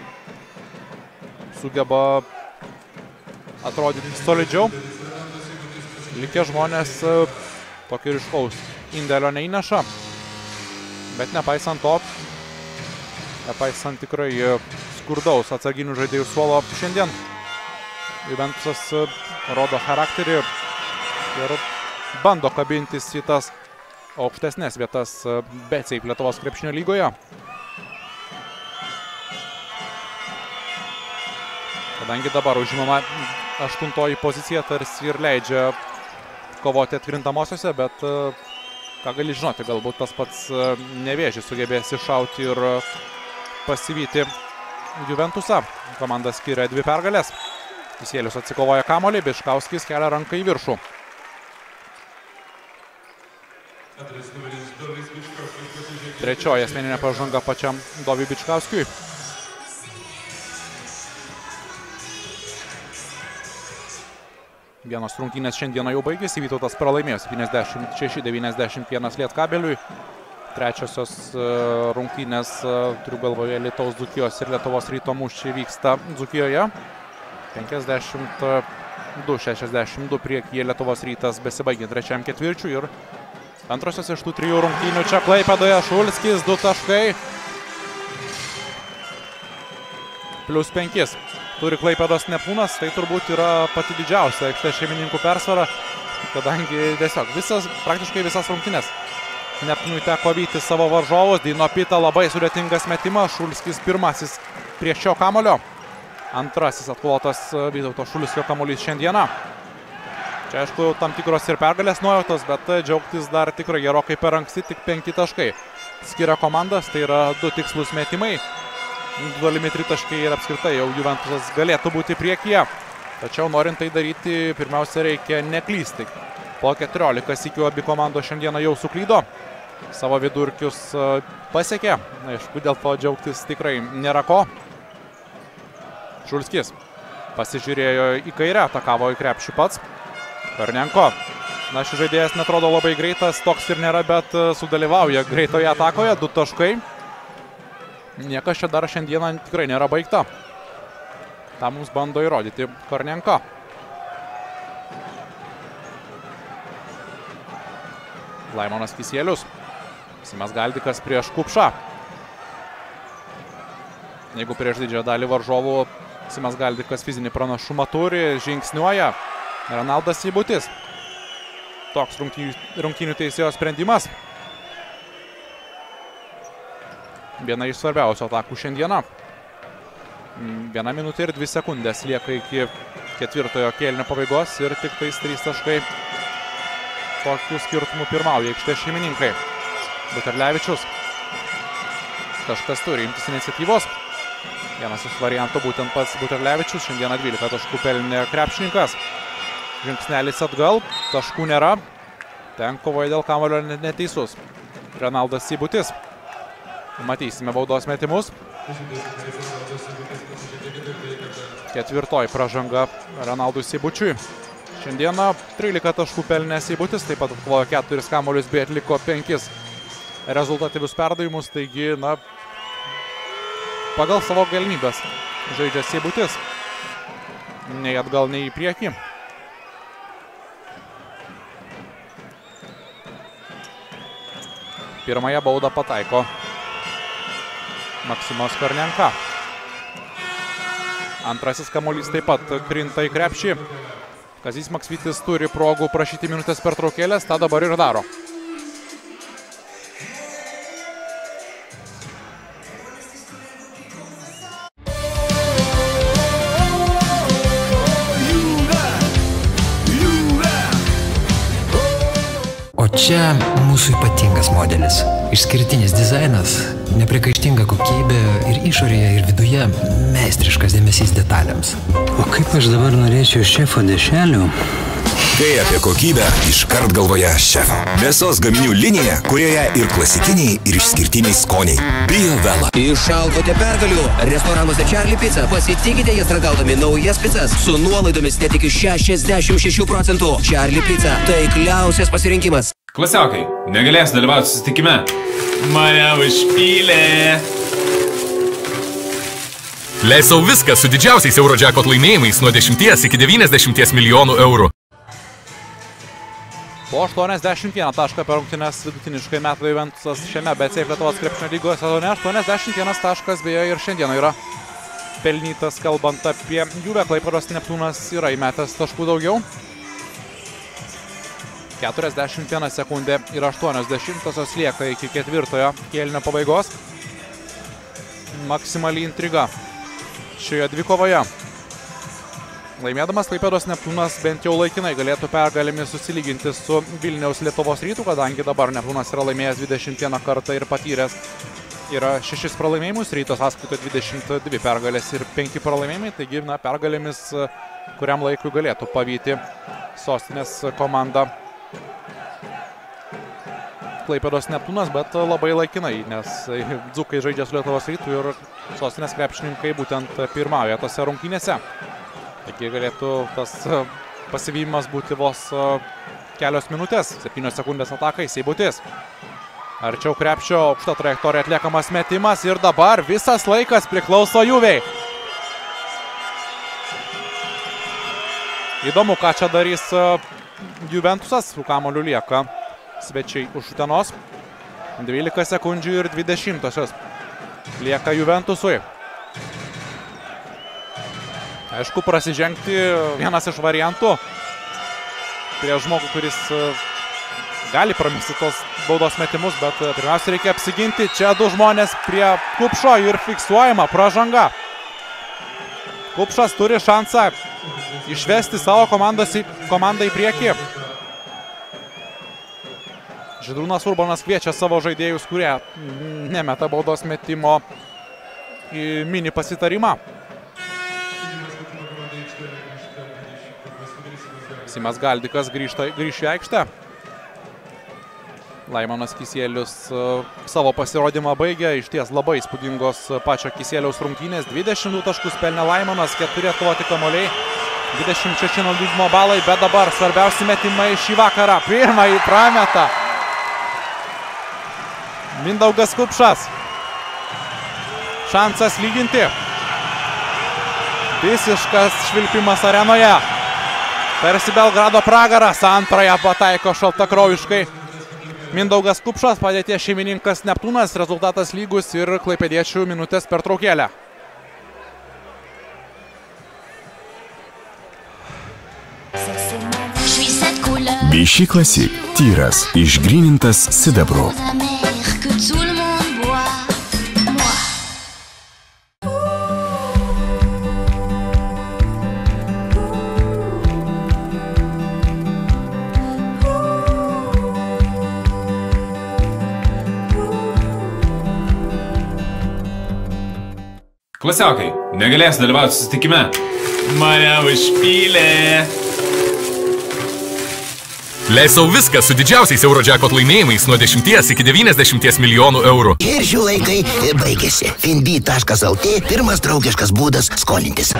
sugeba atrodyti solidžiau. Likę žmonės tokio ryškaus indėlio neįneša, bet nepaisant to, nepaisant tikrai skurdaus atsarginių žaidėjų suolo šiandien, Juventusas rodo charakterį ir bando kabintis į tas aukštesnės vietas BetSafe Lietuvos krepšinio lygoje. Kadangi dabar užimama aštuntoji pozicija, tarsi ir leidžia kovoti atkrintamosiose, bet ką gali žinoti, galbūt tas pats Nevėžis sugebės iššauti ir pasivyti Juventusą. Komanda skiria dvi pergalės. Kisielius atsikovoja kamuolį, Bičkauskis kelia ranką į viršų. Trečioji asmeninė pažanga pačiam Doviui Bičkauskiui. Vienos rungtynės šiandieną jau baigėsi, Vytautas pralaimėjo septyniasdešimt šeši devyniasdešimt vienas Lietkabeliui. Trečiosios rungtynės, turiu galvoje, Alytaus, Dzūkijos ir Lietuvos Ryto mūšiai vyksta Dzūkijoje. penkiasdešimt du šešiasdešimt du priekyje Lietuvos Rytas besibaigia trečiam ketvirčiui ir antrosios iš tų trijų rungtynių čia Klaipėdoje Šulskis, du taškai. Plius penkis. Turi Klaipėdos Neptūnas, tai turbūt yra pati didžiausia aikštės šeimininkų persvara, kadangi tiesiog visas, praktiškai visas rungtynės Neptūnui teko vyti savo varžovus. Dino Pita labai sudėtingas metimas, Šulskis pirmasis prie šio kamulio. Antrasis atkovotas Vytauto Šuliskio kamuolys šiandieną. Čia aišku tam tikros ir pergalės nuojautos, bet džiaugtis dar tikrai gerokai per anksti, tik penki taškai. Skiria komandas, tai yra du tikslus metimai. Duolimi tritaškai ir apskritai jau Juventusas galėtų būti priekyje. Tačiau norint tai daryti, pirmiausia reikia neklysti. Po keturiolika sykių abi komandos šiandieną jau suklydo. Savo vidurkius pasiekė. Aišku, dėl to džiaugtis tikrai nėra ko. Šulskis pasižiūrėjo į kairę, atakavo į krepšį pats. Kornienko. Na, šis žaidėjas netrodo labai greitas, toks ir nėra, bet sudalyvauja greitoje atakoje. Du taškai. Niekas čia dar šiandieną tikrai nėra baigta. Ta mums bando įrodyti Kornienko. Laimonas Kisielius. Simas Galdikas prieš Kupšą. Jeigu prieš didžiąją dalį varžovų Simas Galdikas fizinį pranašumą turi, žingsniuoja Renaldas Seibutis. Toks rungtynių, rungtynių teisėjo sprendimas. Viena iš svarbiausių atakų šiandieną. Viena minutė ir dvi sekundės lieka iki ketvirtojo kėlinio pabaigos ir tik tais trys taškai. Tokių skirtumų pirmauja aikštės šeimininkai. Buterlevičius. Kažkas turi imtis iniciatyvos. Vienas iš variantų būtent pats Buterlevičius. Šiandieną dvylika taškų pelnė krepšininkas. Žingsnelis atgal, taškų nėra. Ten kovoja dėl kamuolio neteisus. Renaldas Seibutis. Matysime baudos metimus. Ketvirtoji pražanga Renaldui Seibučiui. Šiandieną trylika taškų pelnė Seibutis, taip pat atkovojo keturis kamuolius bei atliko penkis rezultatyvius perdavimus. Taigi, na, pagal savo galimybės žaidžia Seibutis. Nei atgal, nei į priekį. Pirmąją baudą pataiko Maksimas Kornienka. Antrasis kamuolys taip pat krinta į krepšį. Kazys Maksvytis turi progų prašyti minutės pertraukėlės, tą dabar ir daro. O čia mūsų ypatingas modelis. Išskirtinis dizainas, neprikaištinga kokybė ir išorėje, ir viduje meistriškas dėmesys detalėms. O kaip aš dabar norėčiau šefo dešrelių? Kai apie kokybę, iškart galvoje šefo. Mėsos gaminių linija, kurioje ir klasikiniai, ir išskirtiniai skoniai. Bio Vela. Išalkote pergalių. Restoranuose Charlie Pizza. Pasitikite jas ragaudami naujas pizzas su nuolaidomis net iki šešiasdešimt šešių procentų. Charlie Pizza. Taikliausias pasirinkimas. Klasiokai, negalės dalyvauti susitikime. Mane užpylė. Leisau viską su didžiausiais Eurojackpot laimėjimais nuo dešimties iki devyniasdešimties milijonų eurų. Po aštuoniasdešimt vieną tašką per rungtynes vidutiniškai metų Juventusas šiame B C Lietuvos krepšinio lygos sezone. aštuoniasdešimt vienas taškas beje ir šiandieną yra pelnytas, kalbant apie Juve. Klaipėdos Neptūnas yra įmetęs taškų daugiau. keturiasdešimt viena sekundė ir aštuonios dešimtosios lieka iki ketvirtojo kėlinio pabaigos. Maksimali intriga šioje dvikovoje. Laimėdamas Klaipėdos Neptūnas bent jau laikinai galėtų pergalėmis susilyginti su Vilniaus Lietuvos Rytu, kadangi dabar Neptūnas yra laimėjęs dvidešimt vieną kartą ir patyręs yra šešis pralaimėjimus. Ryto sąskaitoje dvidešimt dvi pergalės ir penki pralaimėjimai. Taigi, na, pergalėmis kuriam laikui galėtų pavyti sostinės komandą Klaipėdos Neptūnas, bet labai laikinai, nes dzūkai žaidžia su Lietuvos Rytu ir sostinės krepšininkai būtent pirmauja tose rungtynėse. Taigi galėtų tas pasivyjimas būti vos kelios minutės, septynios sekundės atakai, Seibutis. Arčiau krepšio, aukšta trajektorija atliekamas metimas ir dabar visas laikas priklauso Juvei. Įdomu, ką čia darys Juventusas, su kamuoliu lieka svečiai už Utenos. dvylika sekundžių ir dvidešimtosios lieka Juventusui. Aišku, prasižengti vienas iš variantų prie žmogų, kuris gali pramesti tos baudos metimus, bet pirmiausia reikia apsiginti. Čia du žmonės prie Kupšo ir fiksuojama pražanga. Kupšas turi šansą išvesti savo komandos į, komandą į priekį. Žydrūnas Urbanas kviečia savo žaidėjus, kurie nemeta baudos metimo į mini pasitarimą. Simas Galdikas grįžta, grįš į aikštę. Laimonas Kisielius uh, savo pasirodymą baigė. Iš ties labai įspūdingos pačio Kisieliaus rungtynės. dvidešimt du taškus pelnė Laimonas, keturi atkovoti kamuoliai, dvidešimt šeši naudingumo balai, bet dabar svarbiausi metimai šį vakarą. Pirmąjį prameta Mindaugas Kupšas. Šansas lyginti. Visiškas švilpimas arenoje. Tarsi Belgrado pragaras, antrąją pataiko šaltakraujiškai Mindaugas Kupšas, padėties šeimininkas Neptūnas, rezultatas lygus ir klaipėdiečių minutės pertraukėlė. Vichy Classic. Tyras, išgrynintas sidabru. Klasiokai, negalės dalyvauti susitikime. Mane užpylė. Leisau viską su didžiausiais Eurojackpot laimėjimais nuo dešimties iki devyniasdešimties milijonų eurų. Ir šių laikai baigėsi. Finbi taškas lt pirmas draugiškas būdas skolintis.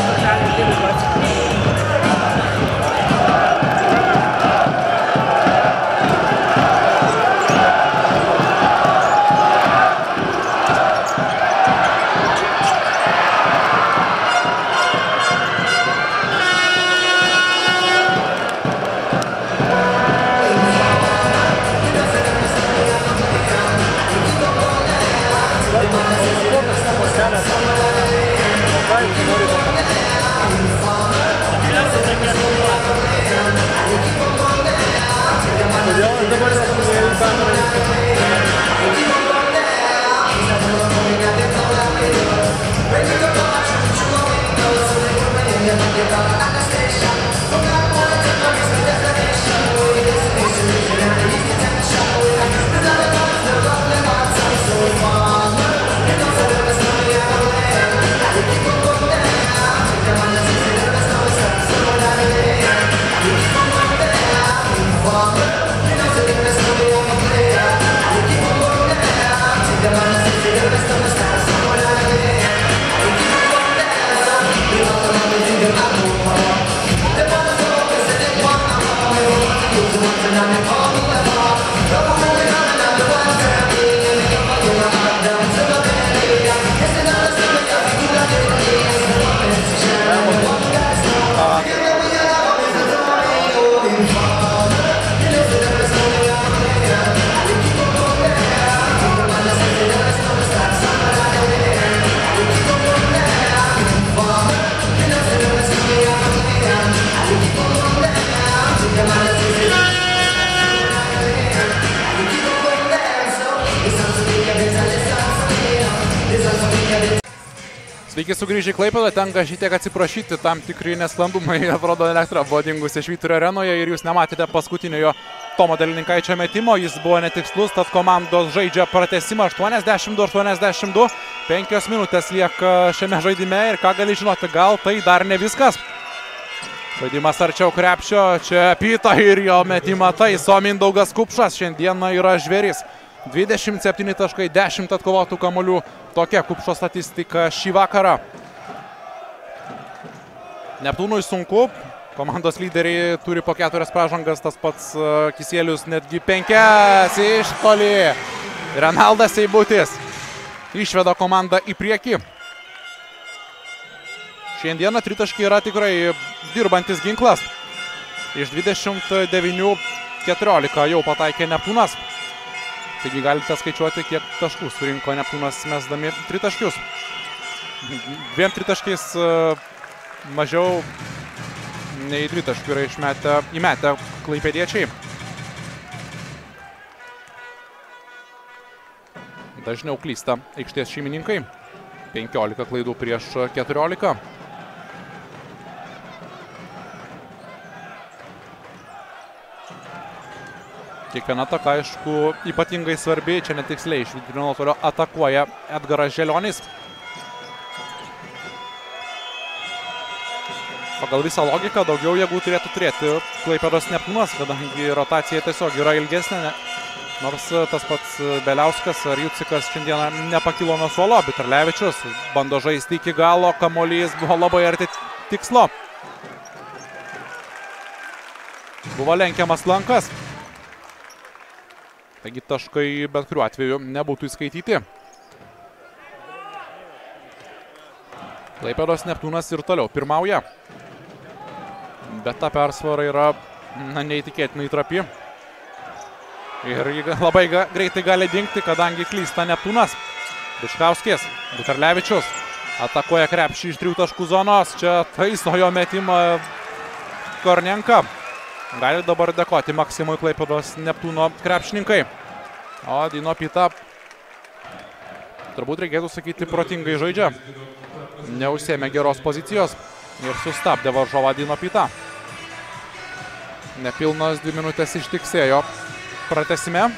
Sveiki sugrįžę į Klaipėdą, tenka šitiek atsiprašyti, tam tikri nesklandumai atrodo elektra buvo dingusi Švyturio arenoje ir jūs nematėte paskutinio Tomo Delininkaičio metimo, jis buvo netikslus, tad komandos žaidžia pratęsimą aštuoniasdešimt du aštuoniasdešimt du, penkios minutės lieka šiame žaidime ir ką gali žinoti, gal tai dar ne viskas. Žaidimas arčiau krepšio, čia Pyta ir jo metimą taiso Mindaugas Kupšas, šiandieną yra žvėris. dvidešimt septyni taškai, dešimt atkovotų kamuolių, tokia Kupšo statistika šį vakarą. Neptūnui sunku, komandos lyderiai turi po keturias pražangas, tas pats Kisielius netgi penkias iš toli. Renaldas Seibutis išveda komandą į priekį. Šiandieną tritaškiai yra tikrai dirbantis ginklas. Iš dvidešimt devynių keturiolika jau pataikė Neptūnas. Taigi galite skaičiuoti, kiek taškų surinko Neptūnas mesdami tritaškius. Dviem tritaškiais mažiau nei dvitaškių yra išmetę, įmetę klaipėdiečiai. Dažniau klysta aikštės šeimininkai. penkiolika klaidų prieš keturiolika. Kiekviena ataka, aišku, ypatingai svarbi. Čia netiksliai iš vidurinio nuotolio atakuoja Edgaras Želionis. Pagal visą logiką daugiau jėgų turėtų turėti Klaipėdos Neptūnas, kadangi rotacija tiesiog yra ilgesnė. Nors tas pats Beliauskas ar Jucikas šiandieną nepakilo nuo suolo. Bitarlevičius bando žaisti iki galo, kamuolys buvo labai arti tikslo. Buvo lenkiamas lankas. Taigi taškai bet kuriuo atveju nebūtų įskaityti. Klaipėdos Neptūnas ir toliau pirmauja. Bet ta persvara yra na, neįtikėtinai trapi. Ir labai ga, greitai gali dingti, kadangi klysta Neptūnas. Bičkauskis, Bitarlevičius atakuoja krepšį iš trijų taškų zonos. Čia taiso jo metimą Kornenka. Gali dabar dėkoti Maksimui Klaipėdos Neptūno krepšininkai. O Dino Pita, turbūt reikėtų sakyti, protingai žaidžia. Neužsėmė geros pozicijos ir sustabdė varžovą Dino Pita. Nepilnos dvi minutės ištiksėjo pratęsime.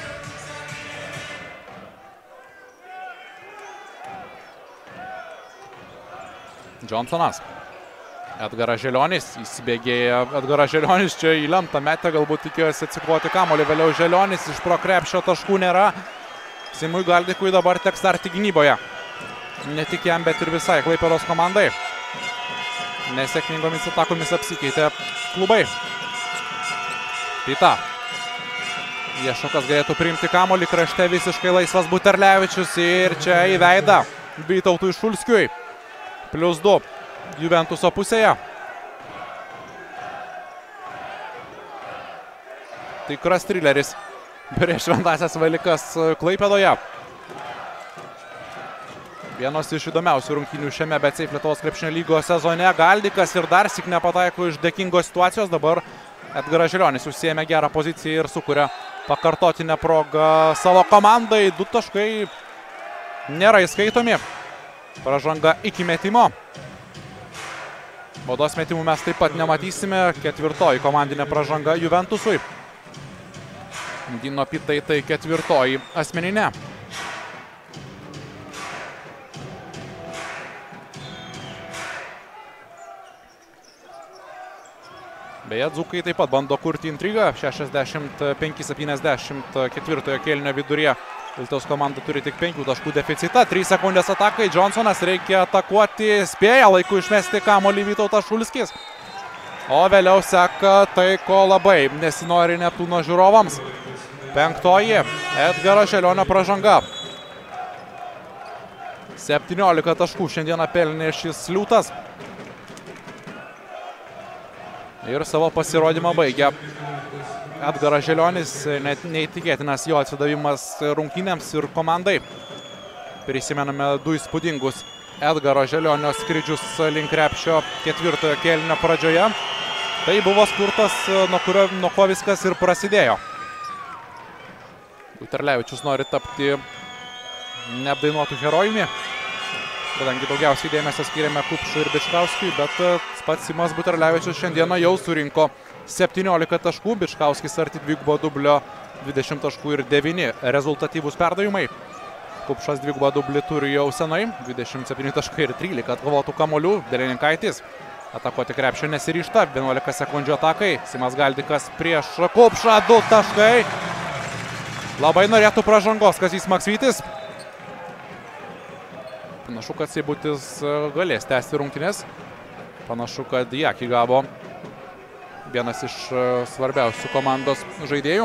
Johnsonas. Edgaras Želionis įsibėgėja. Edgaras Želionis čia į lentą metę, galbūt tikėjosi atsikvoti kamuolį. Vėliau Želionis iš pro krepšio taškų nėra. Simui Galdikui dabar teks starti gynyboje. Ne tik jam, bet ir visai Klaipėdos komandai. Nesėkmingomis atakomis apsikeitė klubai. Pita. Iešokas galėtų priimti kamuolį, krašte visiškai laisvas Buterlevičius ir čia į veidą Vytautui Šulskiui. Plius du Juventuso pusėje. Tikras trileris prieš šventąsias Velykas Klaipėdoje. Vienos iš įdomiausių rungtynių šiame Bet Safe Lietuvos krepšinio lygos sezone. Galdikas ir dar sik nepataiko iš dėkingos situacijos. Dabar Edgaras Želionis užsiėmė gerą poziciją ir sukuria pakartotinę progą savo komandai. Du taškai nėra įskaitomi. Pražanga iki metimo. Baudos metimų mes taip pat nematysime. Ketvirtoji komandinė pražanga Juventusui. Dino Pitai tai ketvirtoji asmeninė. Beje, dzūkai taip pat bando kurti intrigą. šešiasdešimt penki septyniasdešimt ketvirtojo kėlinio viduryje. Vilniaus komanda turi tik penkių taškų deficitą. trys sekundės atakai. Johnsonas reikia atakuoti. Spėja laiku išmesti kamuolį Vytautas Šulskis. O vėliau seka tai, ko labai nesinori Neptūno žiūrovams. Penktoji Edgaro Želionio pražanga. septyniolika taškų šiandieną pelnė šis liūtas. Ir savo pasirodymą baigia Edgaras Želionis. Net neįtikėtinas jo atsidavimas rungtynėms ir komandai. Prisimename du įspūdingus Edgaro Želionio skrydžius link krepšio ketvirtojo kėlinio pradžioje. Tai buvo spurtas, nuo, kurio, nuo ko viskas ir prasidėjo. Buterlevičius nori tapti neapdainuotų herojumi, kadangi daugiausiai dėmesio skiriame Kupšui ir Bičkauskiui, bet pats Simas Buterlevičius šiandieną jau surinko septyniolika taškų, Bičkauskis arti dvigubo dublio dvidešimt taškų ir devyni rezultatyvūs perdavimai. Kupšas dvigubą dublį turi jau senai, dvidešimt septyni taškai ir trylika atkovotų kamuolių. Delininkaitis atakuoti krepšio nesiryžta, vienuolika sekundžių atakai. Simas Galdikas prieš Kupšą, du taškai. Labai norėtų pražangos Kazys Maksvytis. Panašu, kad Seibutis galės tęsti rungtynės. Panašu, kad Jakį gavo vienas iš svarbiausių komandos žaidėjų.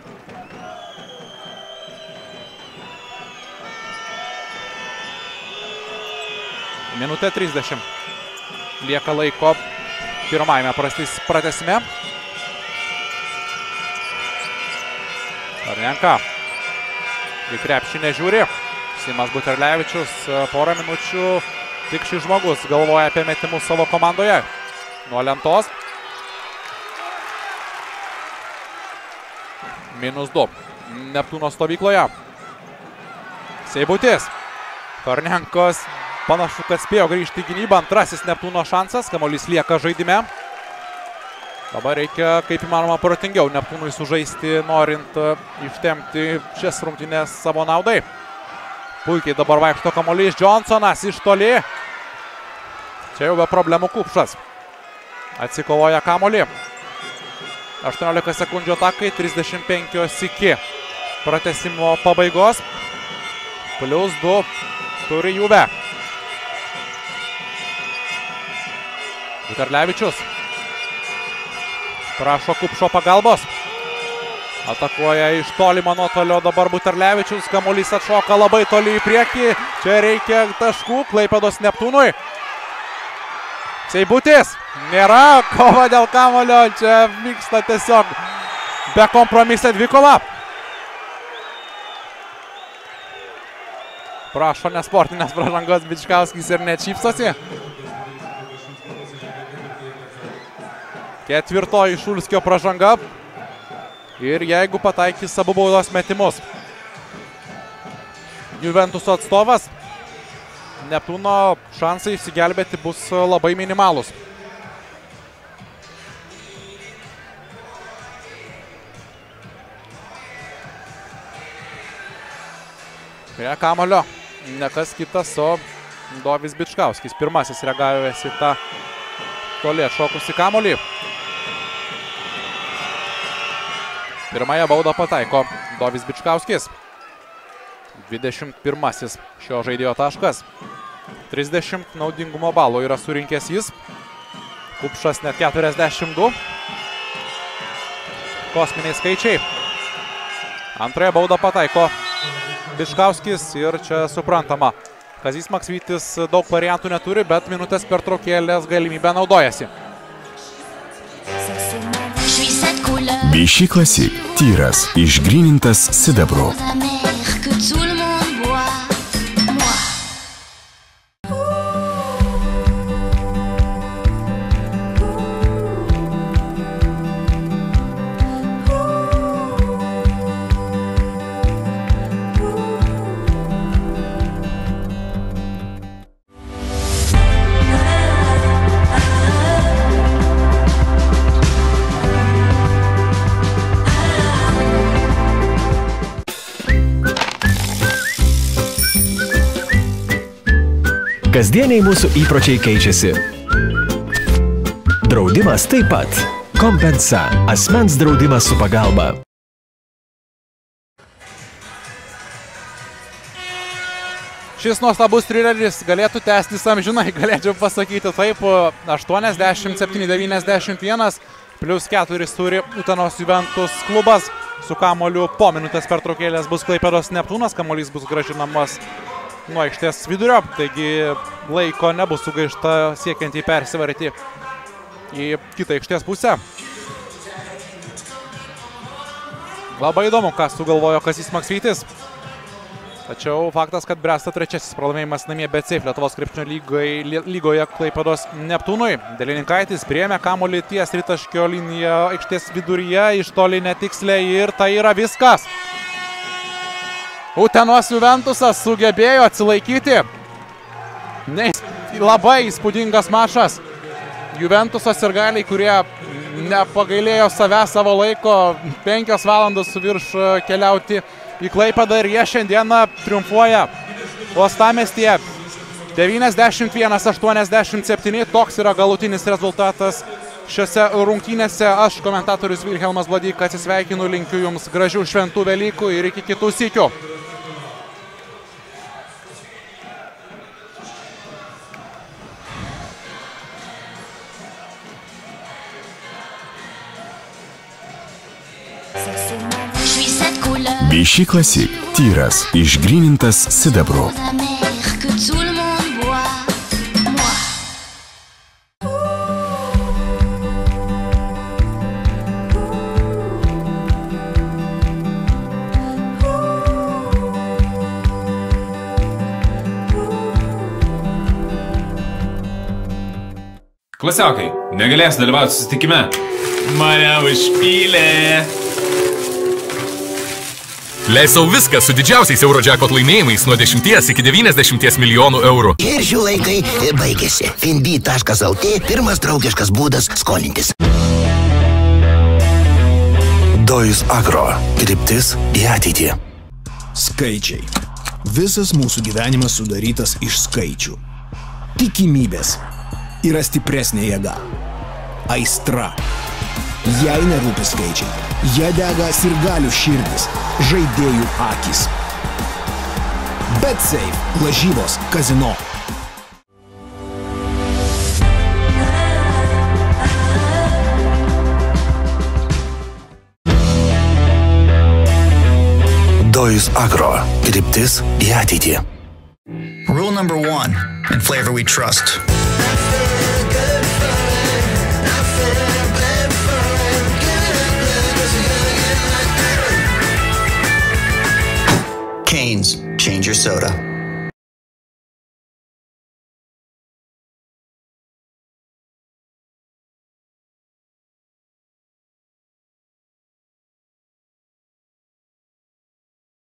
Minutė trisdešimt. Lieka laiko pirmajame pratęsime. Kornenka. Į krepšį nežiūri. Simas Buterlevičius porą minučių. Tik šis žmogus galvoja apie metimus savo komandoje. Nuo lentos. Minus du. Neptūno stovykloje. Seibutis. Kornenkos panašu, kad spėjo grįžti į gynybą. Antrasis Neptūno šansas. Kamuolys lieka žaidime. Dabar reikia kaip įmanoma protingiau Neptūnui sužaisti, norint ištemti šias rungtynes savo naudai. Puikiai dabar vaikšto kamuolys, Johnsonas iš toli. Čia jau be problemų Kupšas. Atsikovoja kamuolį. aštuoniolika sekundžių atakai, trisdešimt penkios iki pratęsimo pabaigos. Plius du turi Juve. Buterlevičius prašo Kupšo pagalbos. Atakuoja iš tolimo nuotolio dabar Buterlevičius. Kamuolys atšoka labai toli į priekį. Čia reikia taškų Klaipėdos Neptūnui. Seibutis. Nėra kova dėl kamuolio. Čia vyksta tiesiog be kompromisė dvikova. Prašo nesportinės pražangos Bičkauskis ir net šypsosi. Ketvirtoji Šulskio pražanga. Ir jeigu pataikys abu baudos metimus Juventuso atstovas, Neptūno šansai išsigelbėti bus labai minimalus. Prie kamuolio nekas kitas, o Dovis Bičkauskis. Pirmasis reagavęs į tą toli atšokusį kamuolį. Pirmąją baudą pataiko Dovis Bičkauskis. dvidešimt pirmasis šio žaidėjo taškas. trisdešimt naudingumo balų yra surinkęs jis. Kupšas net keturiasdešimt du. Kosminiai skaičiai. Antrąją baudą pataiko Bičkauskis ir čia suprantama. Kazys Maksvytis daug variantų neturi, bet minutės pertraukėlės galimybę naudojasi. Vichy Classic. Tyras, išgrynintas sidabru. Kasdieniai mūsų įpročiai keičiasi. Draudimas taip pat. Kompensa. Asmens draudimas su pagalba. Šis nuostabus trileris galėtų tęstis amžinai, galėčiau pasakyti taip. aštuoniasdešimt septyni devyniasdešimt vienas, plius keturis turi Utenos Juventus klubas. Su kamuoliu po minutės pertraukėlės bus Klaipėdos Neptūnas, kamuolys bus grąžinamas nuo aikštės vidurio, taigi laiko nebus sugaišta siekiant jį persivaryti į kitą aikštės pusę. Labai įdomu, ką sugalvojo Kazys Maksvytis. Tačiau faktas, kad bręsta trečiasis pralaimėjimas namie B C Lietuvos krepšinio lygoje Klaipėdos Neptūnui. Delininkaitis priėmė kamuolį ties tritaškio liniją aikštės viduryje, iš toli netiksliai ir tai yra viskas. Utenos Juventusas sugebėjo atsilaikyti. Ne, labai įspūdingas mačas. Juventusas ir galiai, kurie nepagailėjo save savo laiko, penkios valandos su virš keliauti į Klaipėdą ir jie šiandieną triumfuoja uostamiestyje. devyniasdešimt vienas aštuoniasdešimt septyni, toks yra galutinis rezultatas šiose rungtynėse. Aš, komentatorius Vilhelmas Bladyka, atsisveikinu, linkiu jums gražių šventų Velykų ir iki kitų sykių. Vichy Classic. Tyras, išgrynintas sidabru. Klasiokai, negalės dalyvauti susitikime. Mane užpylė. Leisau viską su didžiausiais Eurojackpot laimėjimais nuo dešimties iki devyniasdešimties milijonų eurų. Ir šių laikai baigėsi. Finbi taškas lt pirmas draugiškas būdas skolintis. Dojus Agro. Kryptis į ateitį. Skaičiai. Visas mūsų gyvenimas sudarytas iš skaičių. Tikimybės yra stipresnė jėga. Aistra. Jei nerūpi skaičiai, jie dega sirgalių širdis, žaidėjų akis. BetSafe. Lažybos kazino. Dojus Agro. Kryptis į ateitį. Rule number one. In flavor we trust. Canes. Change your soda.